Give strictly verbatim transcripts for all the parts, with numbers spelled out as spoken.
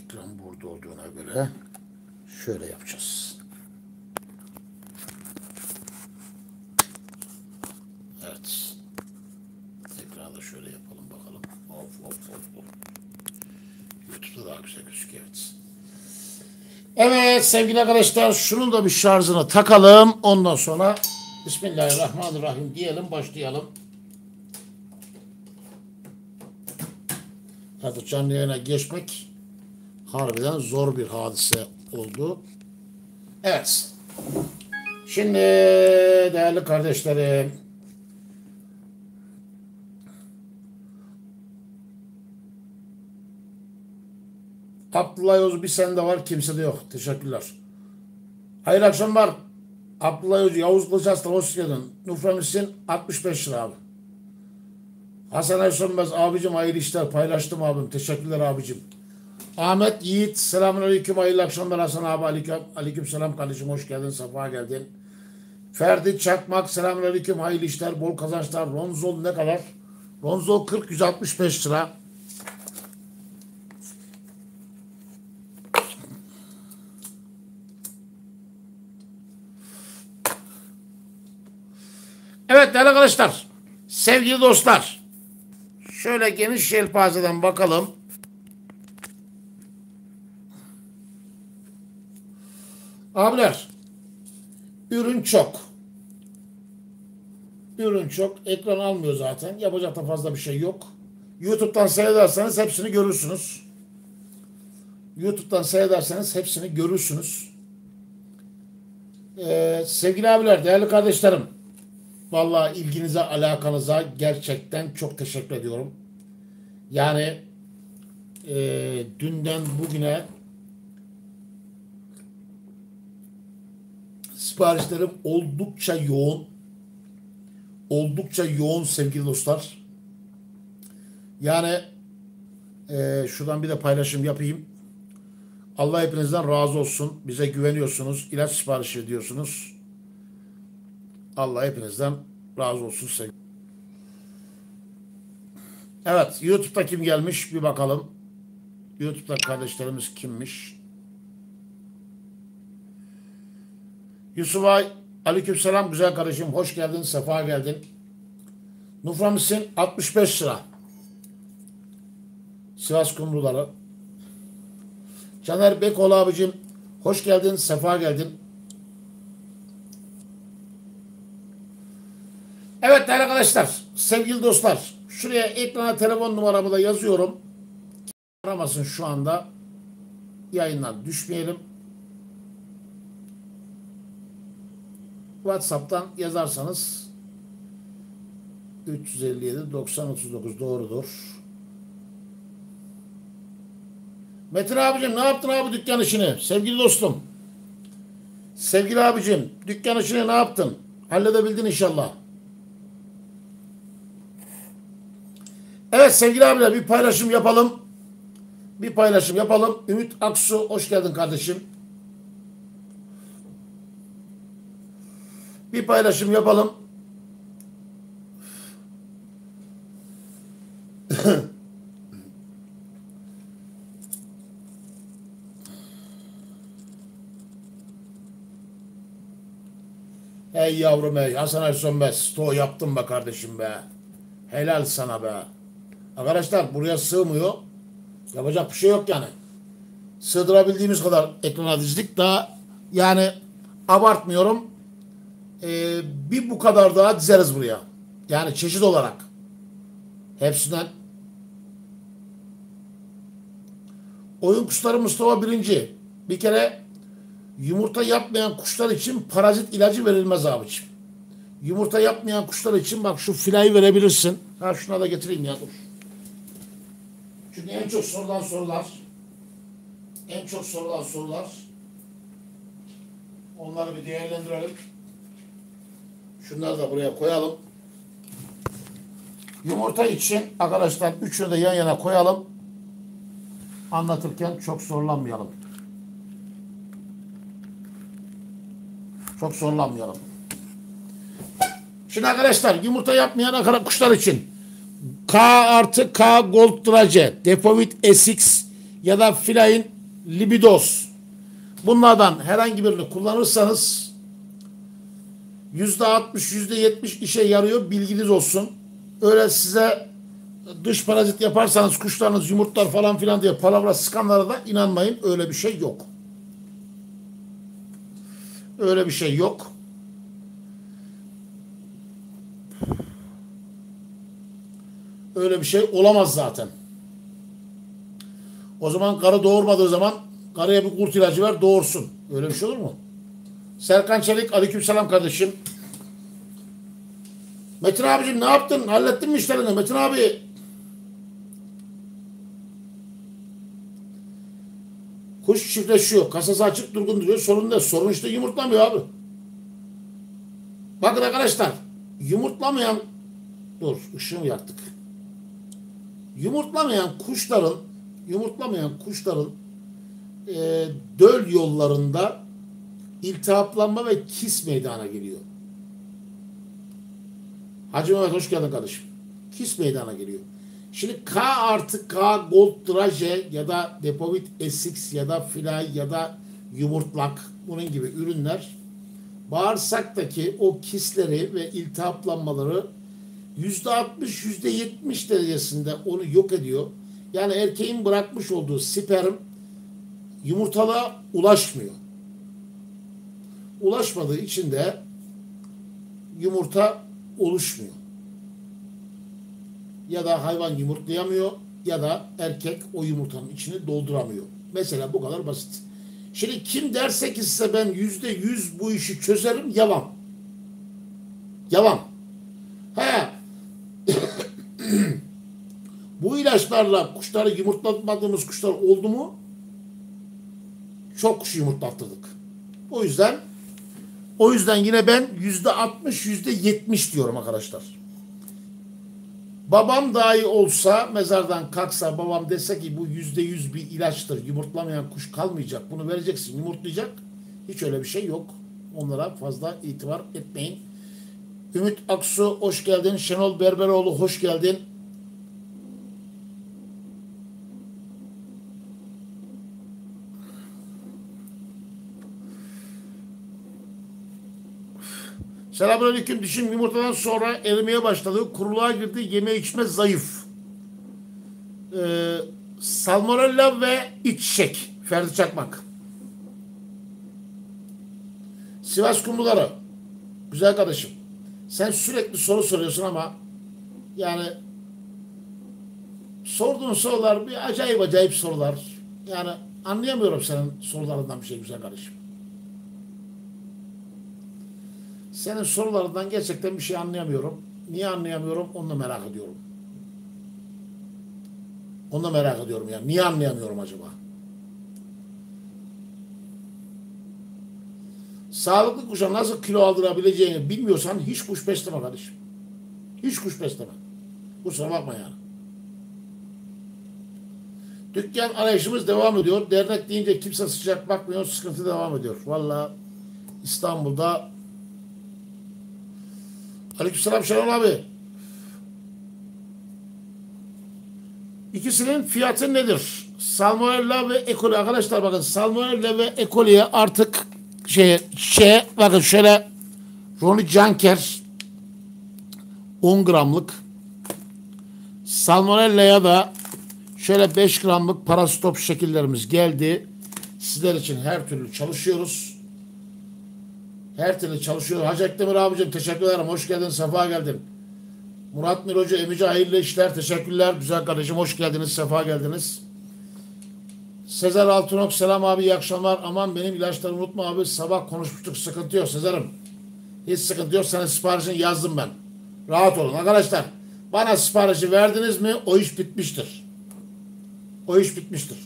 Ekran burada olduğuna göre şöyle yapacağız. Evet. Ekranı da şöyle yapalım bakalım. Of of of of. YouTube'da daha güzel gözüküyor. Evet. Evet sevgili arkadaşlar, şunun da bir şarjını takalım. Ondan sonra Bismillahirrahmanirrahim diyelim, başlayalım. Artık canlı yayına geçmek harbiden zor bir hadise oldu. Evet. Şimdi değerli kardeşlerim, Abdullah Yavuz bir sende var, kimse de yok. Teşekkürler. Hayırlı akşamlar. Abdullah Yavuz, Yavuz Kılıçaslan hoş geldin. Nuframışsın altmış beş lira abi. Hasan Aysönmez abicim hayırlı işler, paylaştım abim. Teşekkürler abicim. Ahmet Yiğit selamünaleyküm, hayırlı akşamlar Hasan abi. Aleyküm, aleyküm selam kardeşim, hoş geldin, safa geldin. Ferdi Çakmak selamünaleyküm, hayırlı işler, bol kazançlar. Ronzol ne kadar? Ronzol kırk yüz altmış beş lira. Evet değerli arkadaşlar, sevgili dostlar, şöyle geniş yelpazeden bakalım. Abiler, ürün çok. Ürün çok. Ekran almıyor zaten. Yapacak da fazla bir şey yok. YouTube'dan seyrederseniz hepsini görürsünüz. YouTube'dan seyrederseniz hepsini görürsünüz. Ee, sevgili abiler, değerli kardeşlerim, vallahi ilginize, alakanıza gerçekten çok teşekkür ediyorum. Yani e, dünden bugüne siparişlerim oldukça yoğun. Oldukça yoğun sevgili dostlar. Yani e, şuradan bir de paylaşım yapayım. Allah hepinizden razı olsun. Bize güveniyorsunuz. İlaç siparişi ediyorsunuz. Allah hepinizden razı olsun sevgili. Evet, YouTube'da kim gelmiş bir bakalım. YouTube'da kardeşlerimiz kimmiş? Yusuf Ay, aleykümselam güzel kardeşim, hoş geldin, sefa geldin. Nuframışsın altmış beş lira. Sivas Kumruları. Caner Bekoğlu abicim, hoş geldin, sefa geldin. Evet değerli arkadaşlar, sevgili dostlar, şuraya ekrana telefon numaramı da yazıyorum. Aramasın şu anda, yayından düşmeyelim. WhatsApp'tan yazarsanız üç yüz elli yedi doksan otuz dokuz doğrudur. Metin abicim ne yaptın abi dükkan işini? Sevgili dostum. Sevgili abicim dükkan işini ne yaptın? Halledebildin inşallah. Evet sevgili abiler, bir paylaşım yapalım. Bir paylaşım yapalım. Ümit Aksu hoş geldin kardeşim. Bir paylaşım yapalım. Hey yavrum hey, Hasan Aysönmez, sto yaptım be kardeşim be. Helal sana be. Arkadaşlar buraya sığmıyor. Yapacak bir şey yok yani. Sığdırabildiğimiz kadar ekrana dizdik. Daha yani abartmıyorum. Ee, bir bu kadar daha dizeriz buraya. Yani çeşit olarak. Hepsinden. Oyun kuşları Mustafa birinci. Bir kere yumurta yapmayan kuşlar için parazit ilacı verilmez abiciğim. Yumurta yapmayan kuşlar için bak şu filayı verebilirsin. Ha şuna da getireyim ya dur. Çünkü en çok sorulan sorular en çok sorulan sorular onları bir değerlendirelim. Şunları da buraya koyalım. Yumurta için arkadaşlar üçünü de yan yana koyalım. Anlatırken çok zorlanmayalım. Çok zorlanmayalım. Şimdi arkadaşlar yumurta yapmayan akara kuşlar için K artı K Gold Drace, Depovit S X ya da Filayin Libidos. Bunlardan herhangi birini kullanırsanız yüzde altmış, yüzde yetmiş işe yarıyor. Bilginiz olsun. Öyle size dış parazit yaparsanız kuşlarınız yumurtlar falan filan diye palavra sıkanlara da inanmayın. Öyle bir şey yok. Öyle bir şey yok. Öyle bir şey olamaz zaten. O zaman karı doğurmadığı zaman karıya bir kurt ilacı ver doğursun. Öyle bir şey olur mu? Serkan Çelik, aleykümselam kardeşim. Metin abicim ne yaptın? Hallettin mi işlerini? Metin abi. Kuş çiftleşiyor. Kasası açık durgun duruyor. Sorun ne? Sorun işte yumurtlamıyor abi. Bakın arkadaşlar. Yumurtlamayan dur ışığımı yaktık. Yumurtlamayan kuşların yumurtlamayan kuşların e, döl yollarında iltihaplanma ve kis meydana geliyor. Hacı Mehmet hoş geldin kardeşim. Kis meydana geliyor. Şimdi K artı K Gold Draje ya da Depovit S X ya da Fly ya da yumurtlak bunun gibi ürünler bağırsaktaki o kisleri ve iltihaplanmaları yüzde altmış yüzde yetmiş derecesinde onu yok ediyor. Yani erkeğin bırakmış olduğu sperm yumurtalığa ulaşmıyor. Ulaşmadığı için de yumurta oluşmuyor. Ya da hayvan yumurtlayamıyor ya da erkek o yumurtanın içini dolduramıyor. Mesela bu kadar basit. Şimdi kim derse ki size ben yüzde yüz bu işi çözerim, yalan. Yalan. He. Bu ilaçlarla kuşları yumurtlatmadığımız kuşlar oldu mu? Çok kuş yumurtlattırdık. O yüzden o yüzden yine ben yüzde altmış yüzde yetmiş diyorum arkadaşlar. Babam dahi olsa mezardan kalksa babam dese ki bu yüzde yüz bir ilaçtır. Yumurtlamayan kuş kalmayacak. Bunu vereceksin yumurtlayacak. Hiç öyle bir şey yok. Onlara fazla itibar etmeyin. Ümit Aksu hoş geldin. Şenol Berberoğlu hoş geldin. Selamünaleyküm. Dişim yumurtadan sonra erimeye başladı. Kuruluğa girdi. Yeme içme zayıf. Ee, salmonella ve iç şek. Ferdi Çakmak. Sivas kumruları. Güzel kardeşim. Sen sürekli soru soruyorsun ama yani sorduğun sorular bir acayip acayip sorular. Yani anlayamıyorum senin sorularından bir şey güzel kardeşim. Senin sorularından gerçekten bir şey anlayamıyorum. Niye anlayamıyorum? Onu da merak ediyorum. Onu da merak ediyorum ya. Niye anlayamıyorum acaba? Sağlıklı kuşa nasıl kilo aldırabileceğini bilmiyorsan hiç kuş besleme kardeşim. Hiç kuş besleme. Kusura bakma yani. Dükkan arayışımız devam ediyor. Dernek deyince kimse sıcak bakmıyor. Sıkıntı devam ediyor. Vallahi İstanbul'da Aleykümselam Şenol abi. İkisinin fiyatı nedir? Salmonella ve E. coli. Arkadaşlar bakın Salmonella ve E. coli'ye artık şey, şey bakın şöyle Ronnie Junker on gramlık, Salmonella'ya da şöyle beş gramlık parastop şekillerimiz geldi. Sizler için her türlü çalışıyoruz. Her türlü çalışıyor. Hacı Ekdemir abicim teşekkür ederim. Hoş geldin. Sefa geldin. Murat Mir Hoca, Emici hayırlı işler. Teşekkürler. Güzel kardeşim. Hoş geldiniz. Sefa geldiniz. Sezer Altınok selam abi. İyi akşamlar. Aman benim ilaçlarımı unutma abi. Sabah konuşmuştuk. Sıkıntı yok Sezer'im. Hiç sıkıntı yok. Sana siparişini yazdım ben. Rahat olun arkadaşlar. Bana siparişi verdiniz mi o iş bitmiştir. O iş bitmiştir.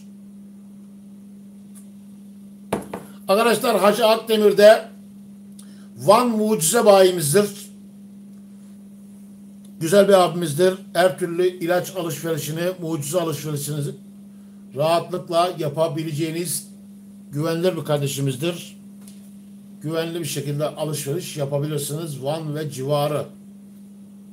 Arkadaşlar Hacı Akdemir'de Van mucize bayimizdir. Güzel bir abimizdir. Her türlü ilaç alışverişini, mucize alışverişini rahatlıkla yapabileceğiniz güvenilir bir kardeşimizdir. Güvenli bir şekilde alışveriş yapabilirsiniz. Van ve civarı.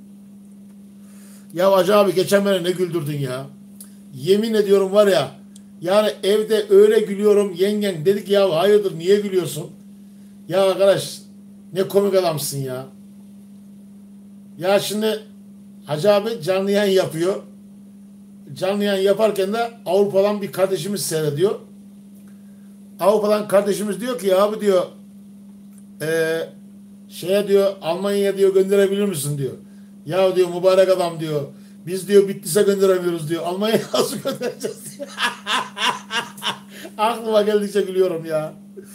Ya Hacı abi geçen beni ne güldürdün ya. Yemin ediyorum var ya Yani evde öyle gülüyorum. Yengen dedik ya hayırdır niye gülüyorsun? Ya arkadaş ne komik adamsın ya. Ya şimdi Hacı abi canlı yayın yapıyor. Canlı yayın yaparken de Avrupa'dan bir kardeşimiz seyrediyor. Avrupa'dan kardeşimiz diyor ki ya abi diyor eee şeye diyor Almanya'ya diyor gönderebilir misin diyor. Ya diyor mübarek adam diyor. Biz diyor Bitlis'e gönderemiyoruz diyor. Almanya'ya nasıl göndereceğiz diyor. Aklıma geldikçe gülüyorum ya.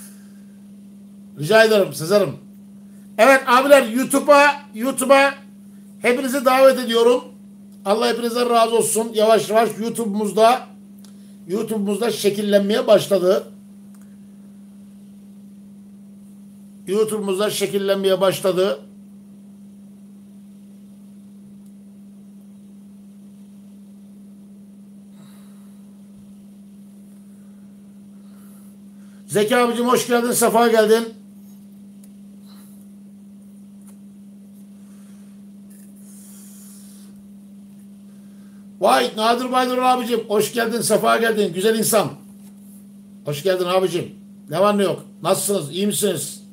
Rica ederim Sezar'ım. Evet abiler YouTube'a YouTube'a hepinizi davet ediyorum. Allah hepinizden razı olsun. Yavaş yavaş YouTube'umuzda YouTube'umuzda şekillenmeye başladı. YouTube'umuzda şekillenmeye başladı. Zeki abicim hoş geldin, sefa geldin. Vay Nadir Baydur abicim hoş geldin, sefa geldin. Güzel insan. Hoş geldin abicim. Ne var ne yok? Nasılsınız? İyi misiniz?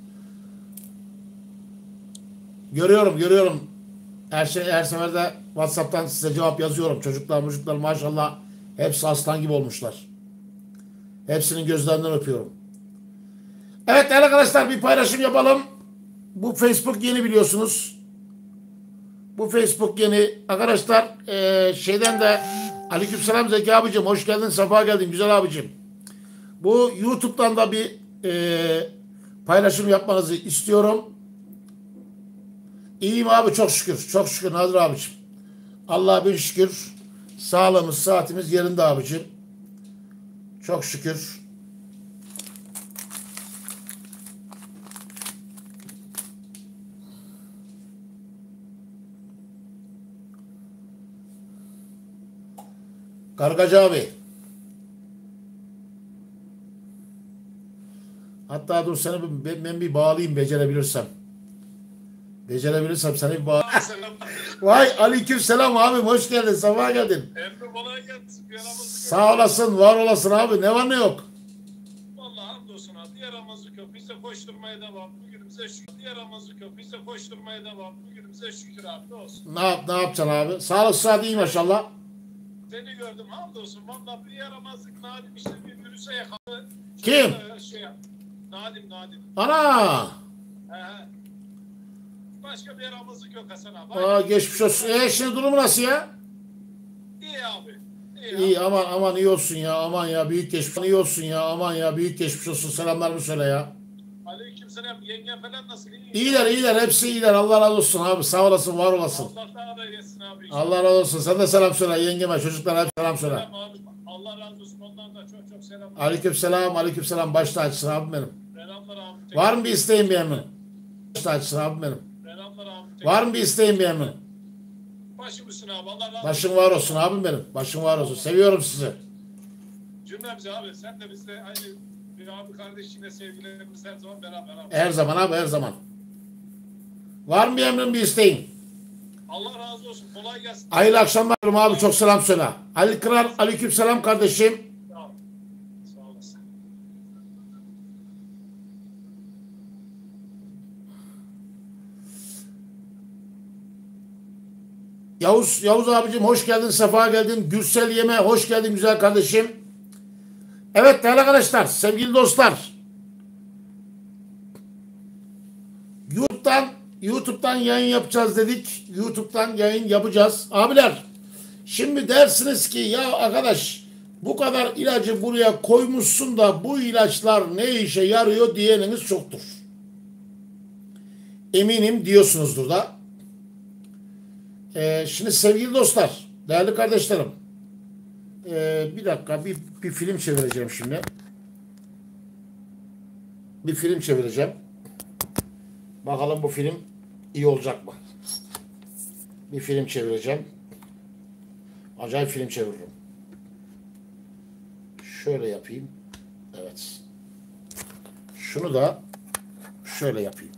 Görüyorum, görüyorum. Her şey her seferde WhatsApp'tan size cevap yazıyorum. Çocuklar, çocuklar maşallah hepsi aslan gibi olmuşlar. Hepsinin gözlerinden öpüyorum. Evet değerli arkadaşlar bir paylaşım yapalım. Bu Facebook yeni biliyorsunuz. Bu Facebook yeni. Arkadaşlar eee, şeyden de aleykümselam Zeki abicim hoş geldin, sefa geldin güzel abicim. Bu YouTube'dan da bir eee, paylaşım yapmanızı istiyorum. İyiyim abi çok şükür. Çok şükür Nadir abicim. Allah'a bin şükür. Sağlığımız, saatimiz yerinde abicim. Çok şükür. Kargacı abi. Hatta dur seni bir- ben bir bağlayayım becerebilirsem. Becerebilirsem seni bir bağlayayım. Selam. Vay aleyküm selam abim hoş geldin sabah geldin. Emre kolay gelsin. Bir yaramazlık yok. Sağ olasın var olasın abi ne var ne yok. Vallahi hamdolsun abi. Yaramazlık yok. Biz de koşturmaya devam. Bugünümüze şükür. Yaramazlık yok. Biz de koşturmaya devam. Bugünümüze şükür abi. Ne olsun. Ne yap ne yapacaksın abi? Sağlık sıhhat iyi maşallah. Seni gördüm hamdolsun. Vallahi bir yaramazlık Nadim işte bir virüse yakaladı. Kim? Şey, Nadim Nadim. Ana. He he. Başka bir yaramazlık yok Hasan abi. Aa, geçmiş olsun. E şimdi durumu nasıl ya? İyi abi. İyi, İyi abi. aman aman iyi olsun ya aman ya büyük geçmiş iyi olsun ya aman ya büyük geçmiş olsun selamlarımı söyle ya. Aleykümselam. Yenge falan nasıl? İyi. İyiler iyiler hepsi iyiler Allah razı olsun abi sağ olasın var olasın. Allah daha da yesin abi. Allah razı olsun sen de selam söyle yengeme çocuklara hep selam söyle. Selam abi. Allah razı olsun. Ondan da çok çok selam. Aleyküm selam aleyküm selam baş tacısın abim benim. Selamlar abi. Var mı bir isteğin bir emin? Baş tacısın abim benim. Selamlar abi. Var mı bir isteğin bir emin? Başım üstüne abi. Allah razı olsun. Başın var olsun abim benim. Başın var olsun. Seviyorum sizi. Cümlemize abi. Sen de biz de aynı bir abi kardeşine sevgilerimiz her zaman beraber abi. Her zaman abi her zaman. Var mı bir emrin bir isteğin? Allah razı olsun. Kolay gelsin. Hayırlı akşamlar abi çok selam söyle. Ali Kırar aleyküm selam kardeşim. Sağ ol. Sağ olasın. Yavuz Yavuz abicim hoş geldin sefa geldin. Gürsel Yeme hoş geldin güzel kardeşim. Evet değerli arkadaşlar sevgili dostlar. YouTube'dan YouTube'dan yayın yapacağız dedik. YouTube'dan yayın yapacağız. Abiler şimdi dersiniz ki ya arkadaş bu kadar ilacı buraya koymuşsun da bu ilaçlar ne işe yarıyor diyeniniz çoktur. Eminim diyorsunuzdur da. Ee, şimdi sevgili dostlar, değerli kardeşlerim. Ee, bir dakika bir, bir film çevireceğim şimdi. Bir film çevireceğim. Bakalım bu film iyi olacak mı? Bir film çevireceğim. Acayip film çeviririm. Şöyle yapayım. Evet. Şunu da şöyle yapayım.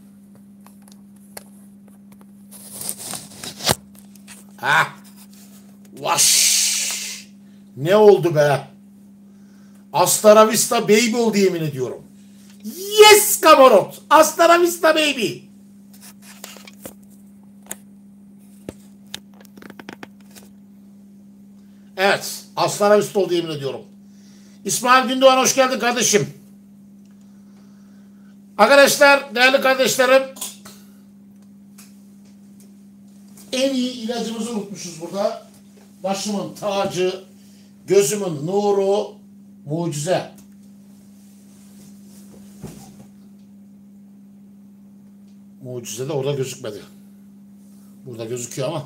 Ha. Vaş. Ne oldu be? Hasta la vista baby oldu yemin ediyorum. Yes kamarot. Hasta la vista baby. Evet. Hasta la vista oldu yemin ediyorum. İsmail Gündoğan hoş geldin kardeşim. Arkadaşlar, değerli kardeşlerim. En iyi ilacımızı unutmuşuz burada. Başımın tacı, gözümün nuru, mucize. Mucize de orada gözükmedi. Burada gözüküyor ama.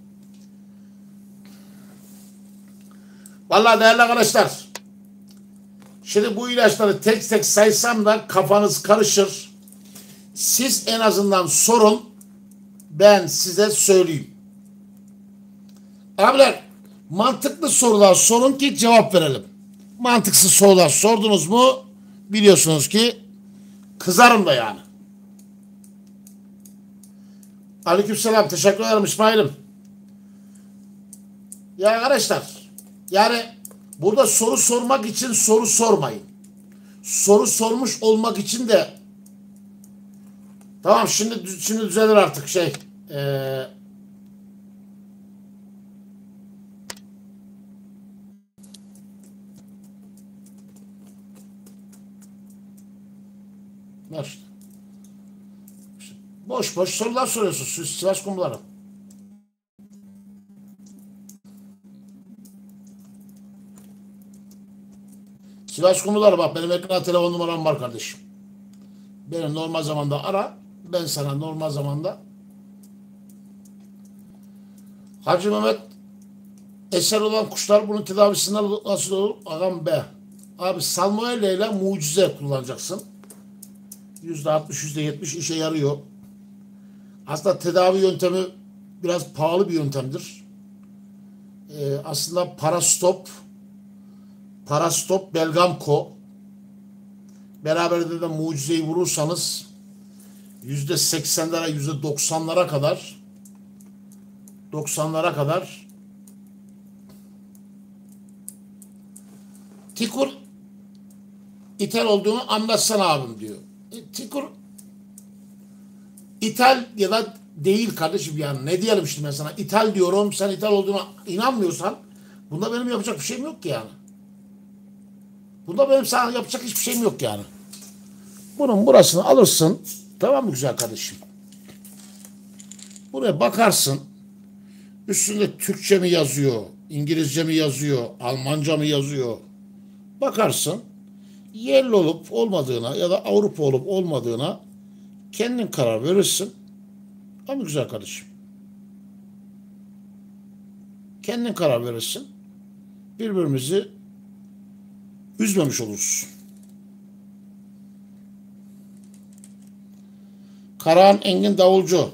Vallahi değerli arkadaşlar. Şimdi bu ilaçları tek tek saysam da kafanız karışır. Siz en azından sorun. Ben size söyleyeyim. Abiler, mantıklı sorular sorun ki cevap verelim. Mantıksız sorular sordunuz mu biliyorsunuz ki kızarım da yani. Aleykümselam, teşekkür ederim İsmail'im. Ya arkadaşlar, yani burada soru sormak için soru sormayın. Soru sormuş olmak için de tamam şimdi şimdi düzelir artık şey. Ee, işte. Boş boş sorular soruyorsunuz siz Sivas kumları. Sivas kumruları bak benim ekran telefon numaram var kardeşim. Beni normal zamanda ara. Ben sana normal zamanda Hacı Mehmet eser olan kuşlar bunun tedavisinden nasıl olur? Ağam be. Abi salmonella ile mucize kullanacaksın. Yüzde altmış, yüzde yetmiş işe yarıyor. Aslında tedavi yöntemi biraz pahalı bir yöntemdir. Ee, aslında Parastop Parastop Belgamko beraberinde de mucizeyi vurursanız yüzde seksenlere yüzde doksanlara kadar doksanlara kadar Tikur ithal olduğunu anlatsana abim diyor. E, Tikur ithal ya da değil kardeşim yani ne diyelim şimdi ben sana ithal diyorum sen ithal olduğuna inanmıyorsan bunda benim yapacak bir şeyim yok ki yani. Bunda benim sana yapacak hiçbir şeyim yok yani. Bunun burasını alırsın. Tamam mı güzel kardeşim? Buraya bakarsın. Üstünde Türkçe mi yazıyor? İngilizce mi yazıyor? Almanca mı yazıyor? Bakarsın. Yerli olup olmadığına ya da Avrupa olup olmadığına kendin karar verirsin. Ama güzel kardeşim. Kendin karar verirsin. Birbirimizi üzmemiş oluruz. Karahan Engin Davulcu.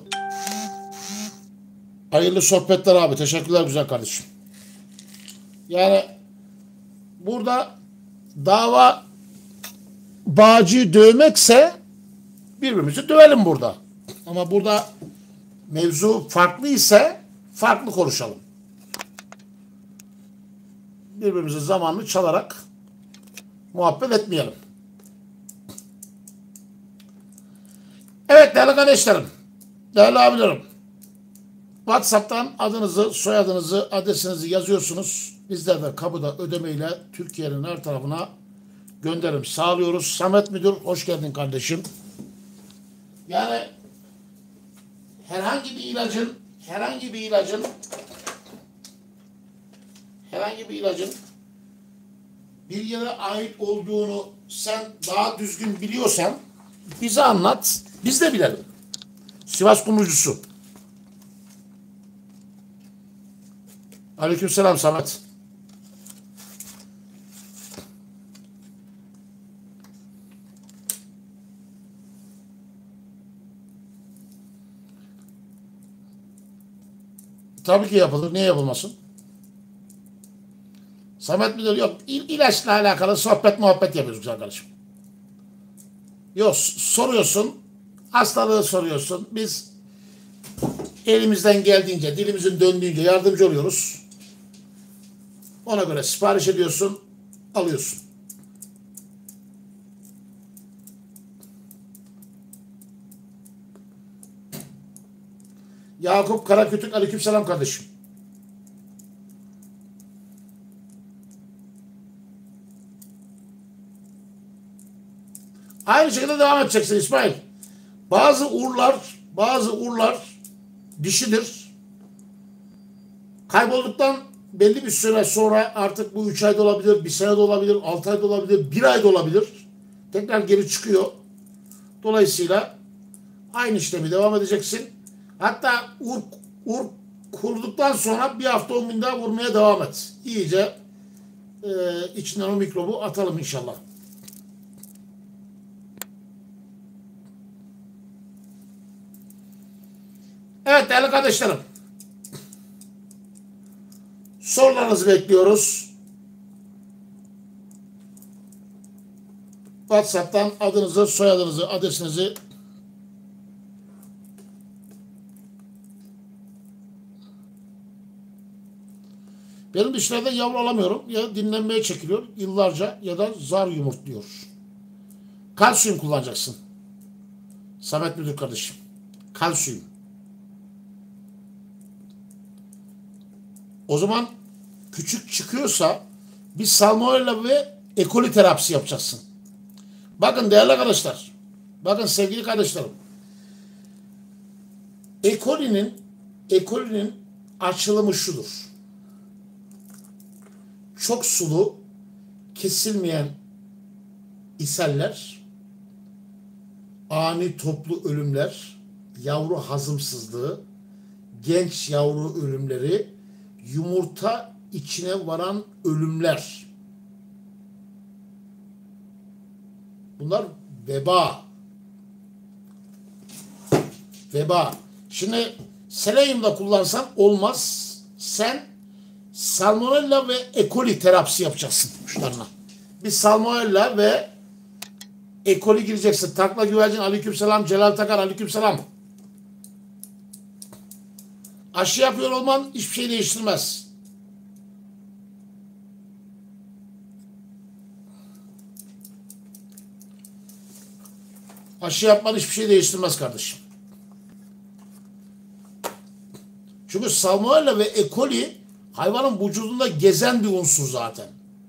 Hayırlı sohbetler abi. Teşekkürler güzel kardeşim. Yani burada dava bağcıyı dövmekse birbirimizi dövelim burada. Ama burada mevzu farklı ise farklı konuşalım. Birbirimizin zamanını çalarak muhabbet etmeyelim. Evet değerli kardeşlerim, değerli abilerim. WhatsApp'tan adınızı, soyadınızı, adresinizi yazıyorsunuz. Bizler de kapıda ödemeyle Türkiye'nin her tarafına gönderim sağlıyoruz. Samet Müdür, hoş geldin kardeşim. Yani herhangi bir ilacın, herhangi bir ilacın, herhangi bir ilacın bir yere ait olduğunu sen daha düzgün biliyorsan bize anlat, biz de bilelim. Sivas kumrucusu. Aleykümselam Samet. Tabii ki yapılır. Niye yapılmasın? Samet Müdür yok. İl, ilaçla alakalı sohbet muhabbet yapıyoruz arkadaşım. Yok soruyorsun. Hastalığı soruyorsun. Biz elimizden geldiğince, dilimizin döndüğünce yardımcı oluyoruz. Ona göre sipariş ediyorsun, alıyorsun. Yakup Karakütük, aleykümselam kardeşim. Aynı şekilde devam edeceksin İsmail. Bazı urlar, bazı urlar dişidir. Kaybolduktan belli bir süre sonra artık bu üç ayda olabilir, bir sene de olabilir, altı ayda olabilir, bir ayda olabilir. Tekrar geri çıkıyor. Dolayısıyla aynı işlemi devam edeceksin. Hatta ur, ur kurduktan sonra bir hafta on gün daha vurmaya devam et. İyice e, içinden o mikrobu atalım inşallah. Evet değerli kardeşlerim. Sorularınızı bekliyoruz. WhatsApp'tan adınızı, soyadınızı, adresinizi benim dişlerden yavru alamıyorum. Ya dinlenmeye çekiliyor yıllarca ya da zar yumurtluyor. Kalsiyum kullanacaksın. Samet Müdür kardeşim. Kalsiyum. O zaman küçük çıkıyorsa bir salmonella ve E. coli terapisi yapacaksın. Bakın değerli arkadaşlar. Bakın sevgili kardeşlerim. E. coli'nin E. coli'nin açılımı şudur. Çok sulu, kesilmeyen ishaller, ani toplu ölümler, yavru hazımsızlığı, genç yavru ölümleri, yumurta içine varan ölümler. Bunlar veba. Veba. Şimdi selenyumda kullansan olmaz. Sen salmonella ve E. coli terapisi yapacaksın kuşlarına. Bir salmonella ve E. coli gireceksin. Takla güvercin aleykümselam. Celal Takar aleykümselam. Aşı yapıyor olman hiçbir şey değiştirmez. Aşı yapman hiçbir şey değiştirmez kardeşim. Çünkü salmonella ve E. coli hayvanın vücudunda gezen bir unsur zaten.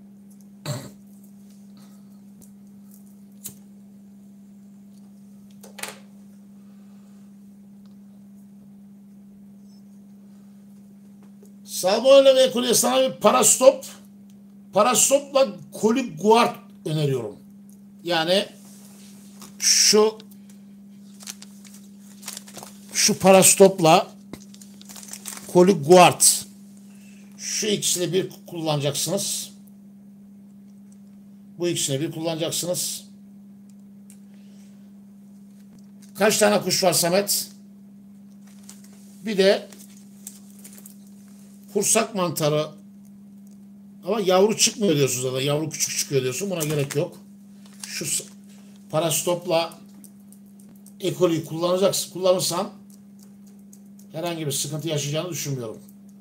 Salmonella ve E. coli'ye sana bir parastop, parastopla koliguard öneriyorum. Yani şu şu parastopla koliguard, şu ikisini bir kullanacaksınız. Bu ikisini bir kullanacaksınız. Kaç tane kuş var Samet? Bir de kursak mantarı, ama yavru çıkmıyor diyorsun zaten. Yavru küçük çıkıyor diyorsun. Buna gerek yok. Şu parastopla E. coli'yi kullanacaksın. Kullanırsan herhangi bir sıkıntı yaşayacağını düşünmüyorum.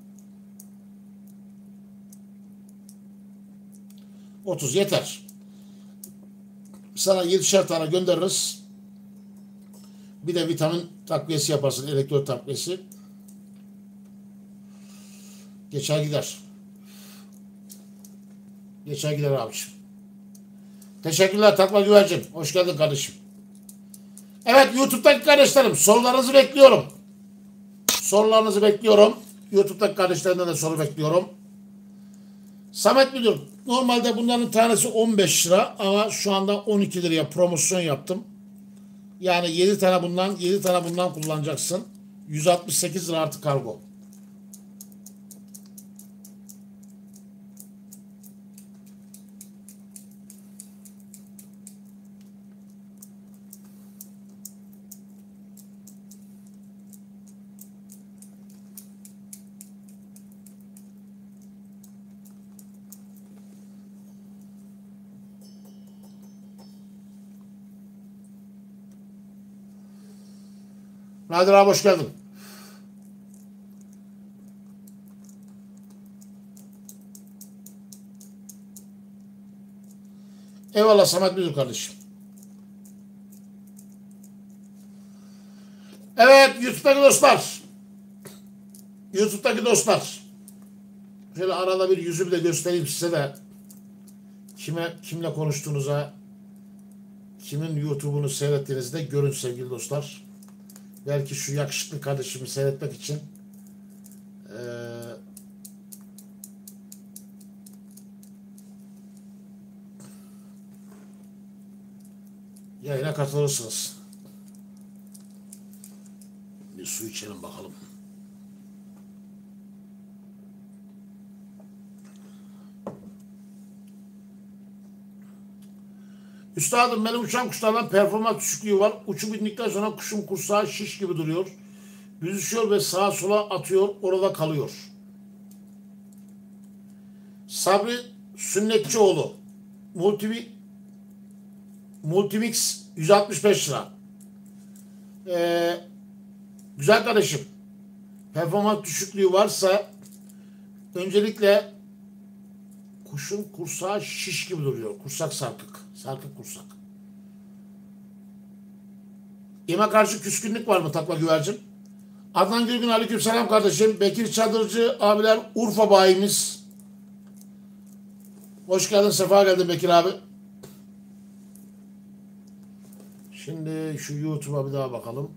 otuz yeter. Sana yedişer tane göndeririz. Bir de vitamin takviyesi yaparsın. Elektrot takviyesi. Geçer gider. Geçer gider abiciğim. Teşekkürler Takla Güvercin. Hoş geldin kardeşim. Evet YouTube'daki kardeşlerim, sorularınızı bekliyorum. Sorularınızı bekliyorum. YouTube'daki kardeşlerimden de soru bekliyorum. Samet Müdür, normalde bunların tanesi on beş lira ama şu anda on iki liraya promosyon yaptım. Yani yedi tane bundan, yedi tane bundan kullanacaksın. yüz altmış sekiz lira artı kargo. Nadir abi hoş geldin. Eyvallah Samet Müdür kardeşim. Evet YouTube'daki dostlar. YouTube'daki dostlar, şöyle arada bir yüzümü de göstereyim size de kime kimle konuştuğunuza, kimin YouTube'unu seyrettiğinizi de görün sevgili dostlar. Belki şu yakışıklı kardeşimi seyretmek için ee, yayına katılırsınız. Bir su içelim bakalım. Üstadım benim uçan kuşlardan performans düşüklüğü var. Uçup indikten sonra kuşun kursağı şiş gibi duruyor. Büzüşüyor ve sağa sola atıyor. Orada kalıyor. Sabri Sünnetçioğlu. Multi, Multimix yüz altmış beş lira. Ee, güzel kardeşim. Performans düşüklüğü varsa öncelikle kuşun kursağı şiş gibi duruyor. Kursak sarkık. Sarkık kursak. Yeme karşı küskünlük var mı takla güvercin? Adnan Gülgün aleykümselam kardeşim. Bekir Çadırcı abiler Urfa bayimiz. Hoş geldin, sefa geldin Bekir abi. Şimdi şu YouTube'a bir daha bakalım.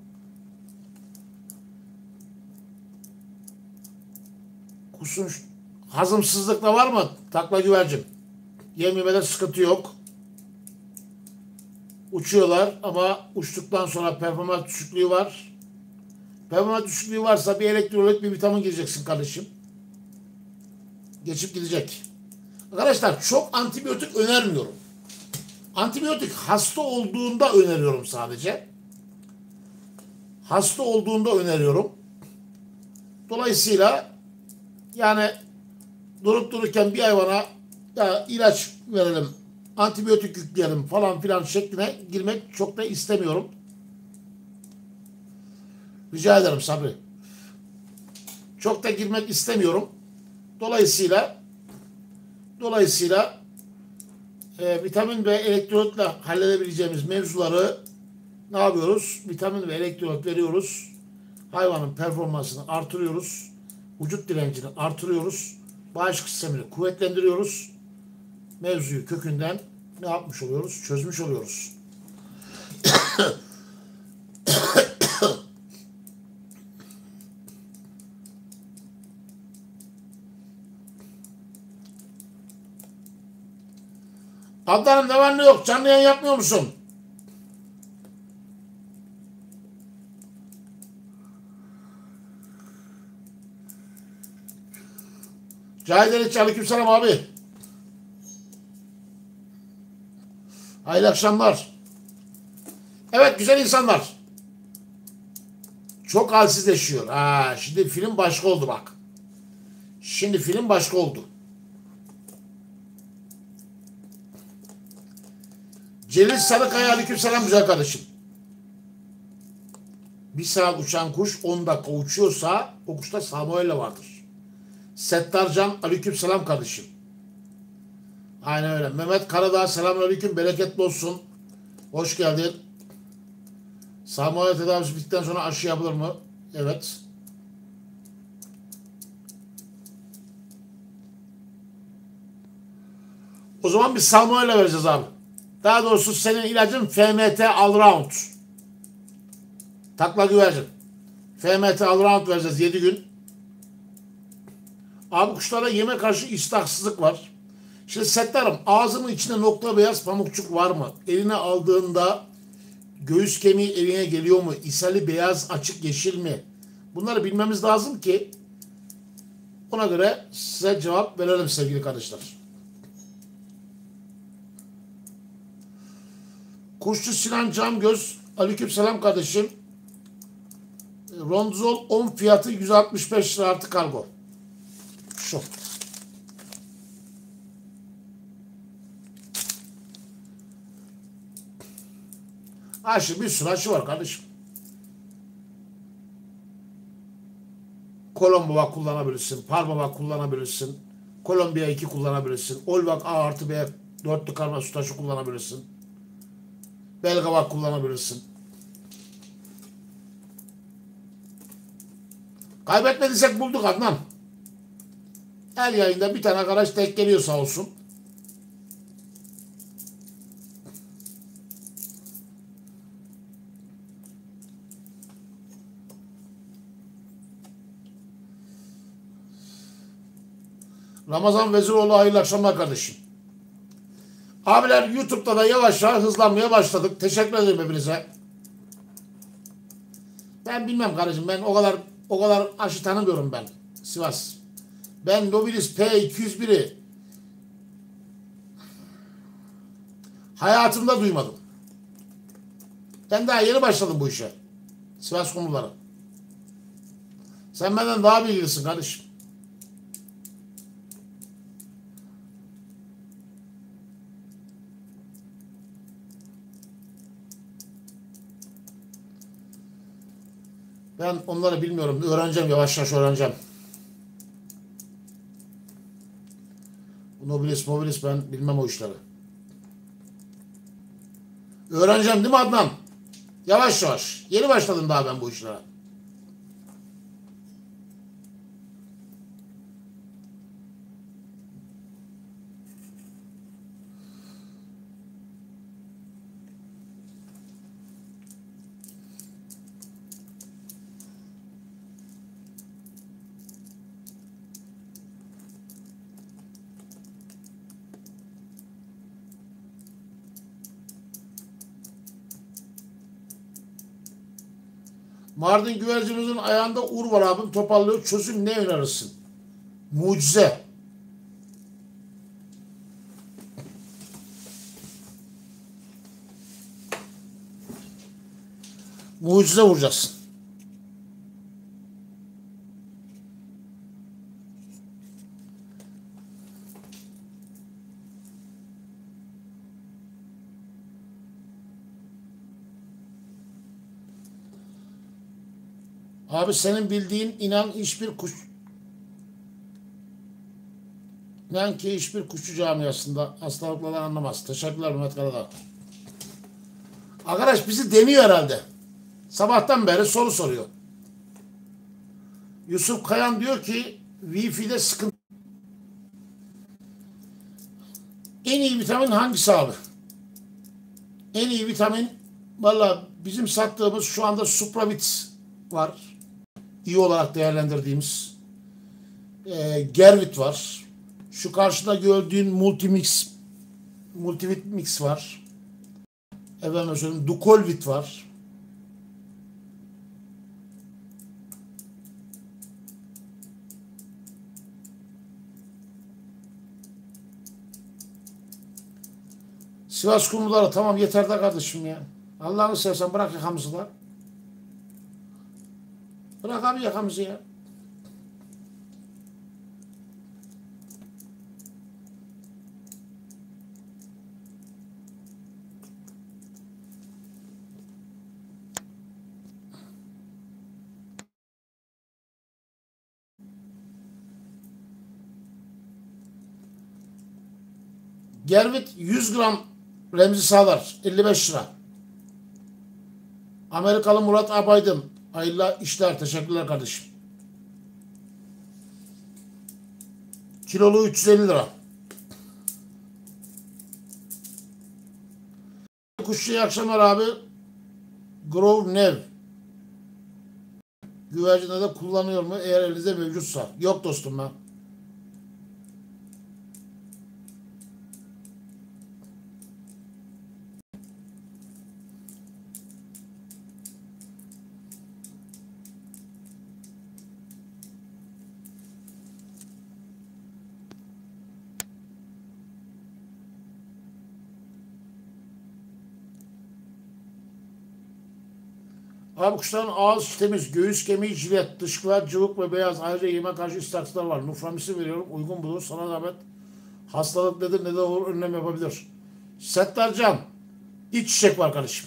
Kuşun hazımsızlık da var mı takla güvercin? Yem yemede sıkıntı yok. Uçuyorlar ama uçtuktan sonra performans düşüklüğü var. Performans düşüklüğü varsa bir elektrolit, bir vitamin gireceksin kardeşim. Geçip gidecek. Arkadaşlar çok antibiyotik önermiyorum. Antibiyotik hasta olduğunda öneriyorum sadece. Hasta olduğunda öneriyorum. Dolayısıyla yani durup dururken bir hayvana ya ilaç verelim, antibiyotik yükleyelim falan filan şekline girmek çok da istemiyorum. Rica ederim Sabri. Çok da girmek istemiyorum. Dolayısıyla dolayısıyla e, vitamin ve elektrolitle halledebileceğimiz mevzuları ne yapıyoruz? Vitamin ve elektrolit veriyoruz. Hayvanın performansını artırıyoruz. Vücut direncini artırıyoruz. Bağışıklık sistemini kuvvetlendiriyoruz. Mevzuyu kökünden ne yapmış oluyoruz? Çözmüş oluyoruz. Adlarım ne var ne yok? Canlı yayın yapmıyor musun? Cahil Deliç, aleykümselam abi. Hayırlı akşamlar. Evet güzel insanlar. Çok halsizleşiyor. Ha, şimdi film başka oldu bak. Şimdi film başka oldu. Celil Sarıkaya, aleykümselam güzel kardeşim. Bir saat uçan kuş on dakika uçuyorsa o kuşta salmonella vardır. Settarcan, aleykümselam kardeşim. Aynen öyle. Mehmet Karadağ, selamünaleyküm, bereketli olsun. Hoş geldin. Salmonella tedavisi bittikten sonra aşı yapılır mı? Evet. O zaman bir salmonella vereceğiz abi. Daha doğrusu senin ilacın F M T Allround. Takla güvercin. F M T Allround vereceğiz yedi gün. Abi kuşlara yeme karşı iştahsızlık var. Şimdi Settar'ım, ağzının içinde nokta beyaz pamukçuk var mı? Eline aldığında göğüs kemiği eline geliyor mu? İshali beyaz, açık yeşil mi? Bunları bilmemiz lazım ki ona göre size cevap verelim sevgili kardeşler. Kuşçu Sinan Camgöz, aleykümselam kardeşim. Rondzol on fiyatı yüz altmış beş lira artı kargo. Şu. Aşı, bir sürü aşı var kardeşim. Kolombovac kullanabilirsin. Parmavac kullanabilirsin. Kolombiya iki kullanabilirsin. Olvac A artı B dörtlü karma su taşı kullanabilirsin. Belgavac kullanabilirsin. Kaybetmediysek bulduk Adnan. Her yayında bir tane arkadaş tek geliyor sağ olsun. Ramazan Veziroğlu hayırlı akşamlar kardeşim. Abiler YouTube'da da yavaş yavaş hızlanmaya başladık. Teşekkür ederim hepinize. Ben bilmem kardeşim, ben o kadar o kadar aşı tanımıyorum ben Sivas. Ben Nobilis P iki yüz bir'i hayatımda duymadım. Ben daha yeni başladım bu işe. Sivas Kumruları. Sen benden daha bilgilisin kardeşim. Ben onları bilmiyorum. Öğreneceğim. Yavaş yavaş öğreneceğim. Bu Nobilis, Mobilis ben bilmem o işleri. Öğreneceğim değil mi Adnan? Yavaş yavaş. Yeni başladım daha ben bu işlere. Mardin güvercinimizin ayağında ur var abim, toparlıyor. Çözüm ne önerirsin? Mucize. Mucize vuracaksın. Abi senin bildiğin inan hiçbir kuş inan ki hiçbir kuşçu camiasında hastalıklardan anlamaz. Teşekkürler Mehmet Karadağ. Arkadaş bizi deniyor herhalde. Sabahtan beri soru soruyor. Yusuf Kayan diyor ki Wi-Fi'de sıkıntı. En iyi vitamin hangisi abi? En iyi vitamin valla bizim sattığımız şu anda Supravit var. İyi olarak değerlendirdiğimiz. E, Gervit var. Şu karşıda gördüğün Multimix Multivit Mix var. Efendim söyleyeyim Dukolvit var. Sivas Kumruları tamam yeter de kardeşim ya. Allah'ını seversen bırak yakamızı da. Bırak abi yakamızı ya. Gervit yüz gram Remzi Sağlar elli beş lira. Amerikalı Murat Abaydın hayırlı işler, teşekkürler kardeşim. Kilolu üç yüz elli lira. Kuşçu iyi akşamlar abi. Grove Nev. Güvercinde de kullanıyor mu eğer elinizde mevcutsa? Yok dostum ben. Abi kuşların ağız temiz, göğüs kemiği cilet, dışkılar cıvık ve beyaz. Ayrıca yeme karşı istakslar var. Nuframisi veriyorum. Uygun bulur. Sana zahmet. Hastalık nedir, ne de olur önlem yapabilir. Settarcan. İç çiçek var kardeşim.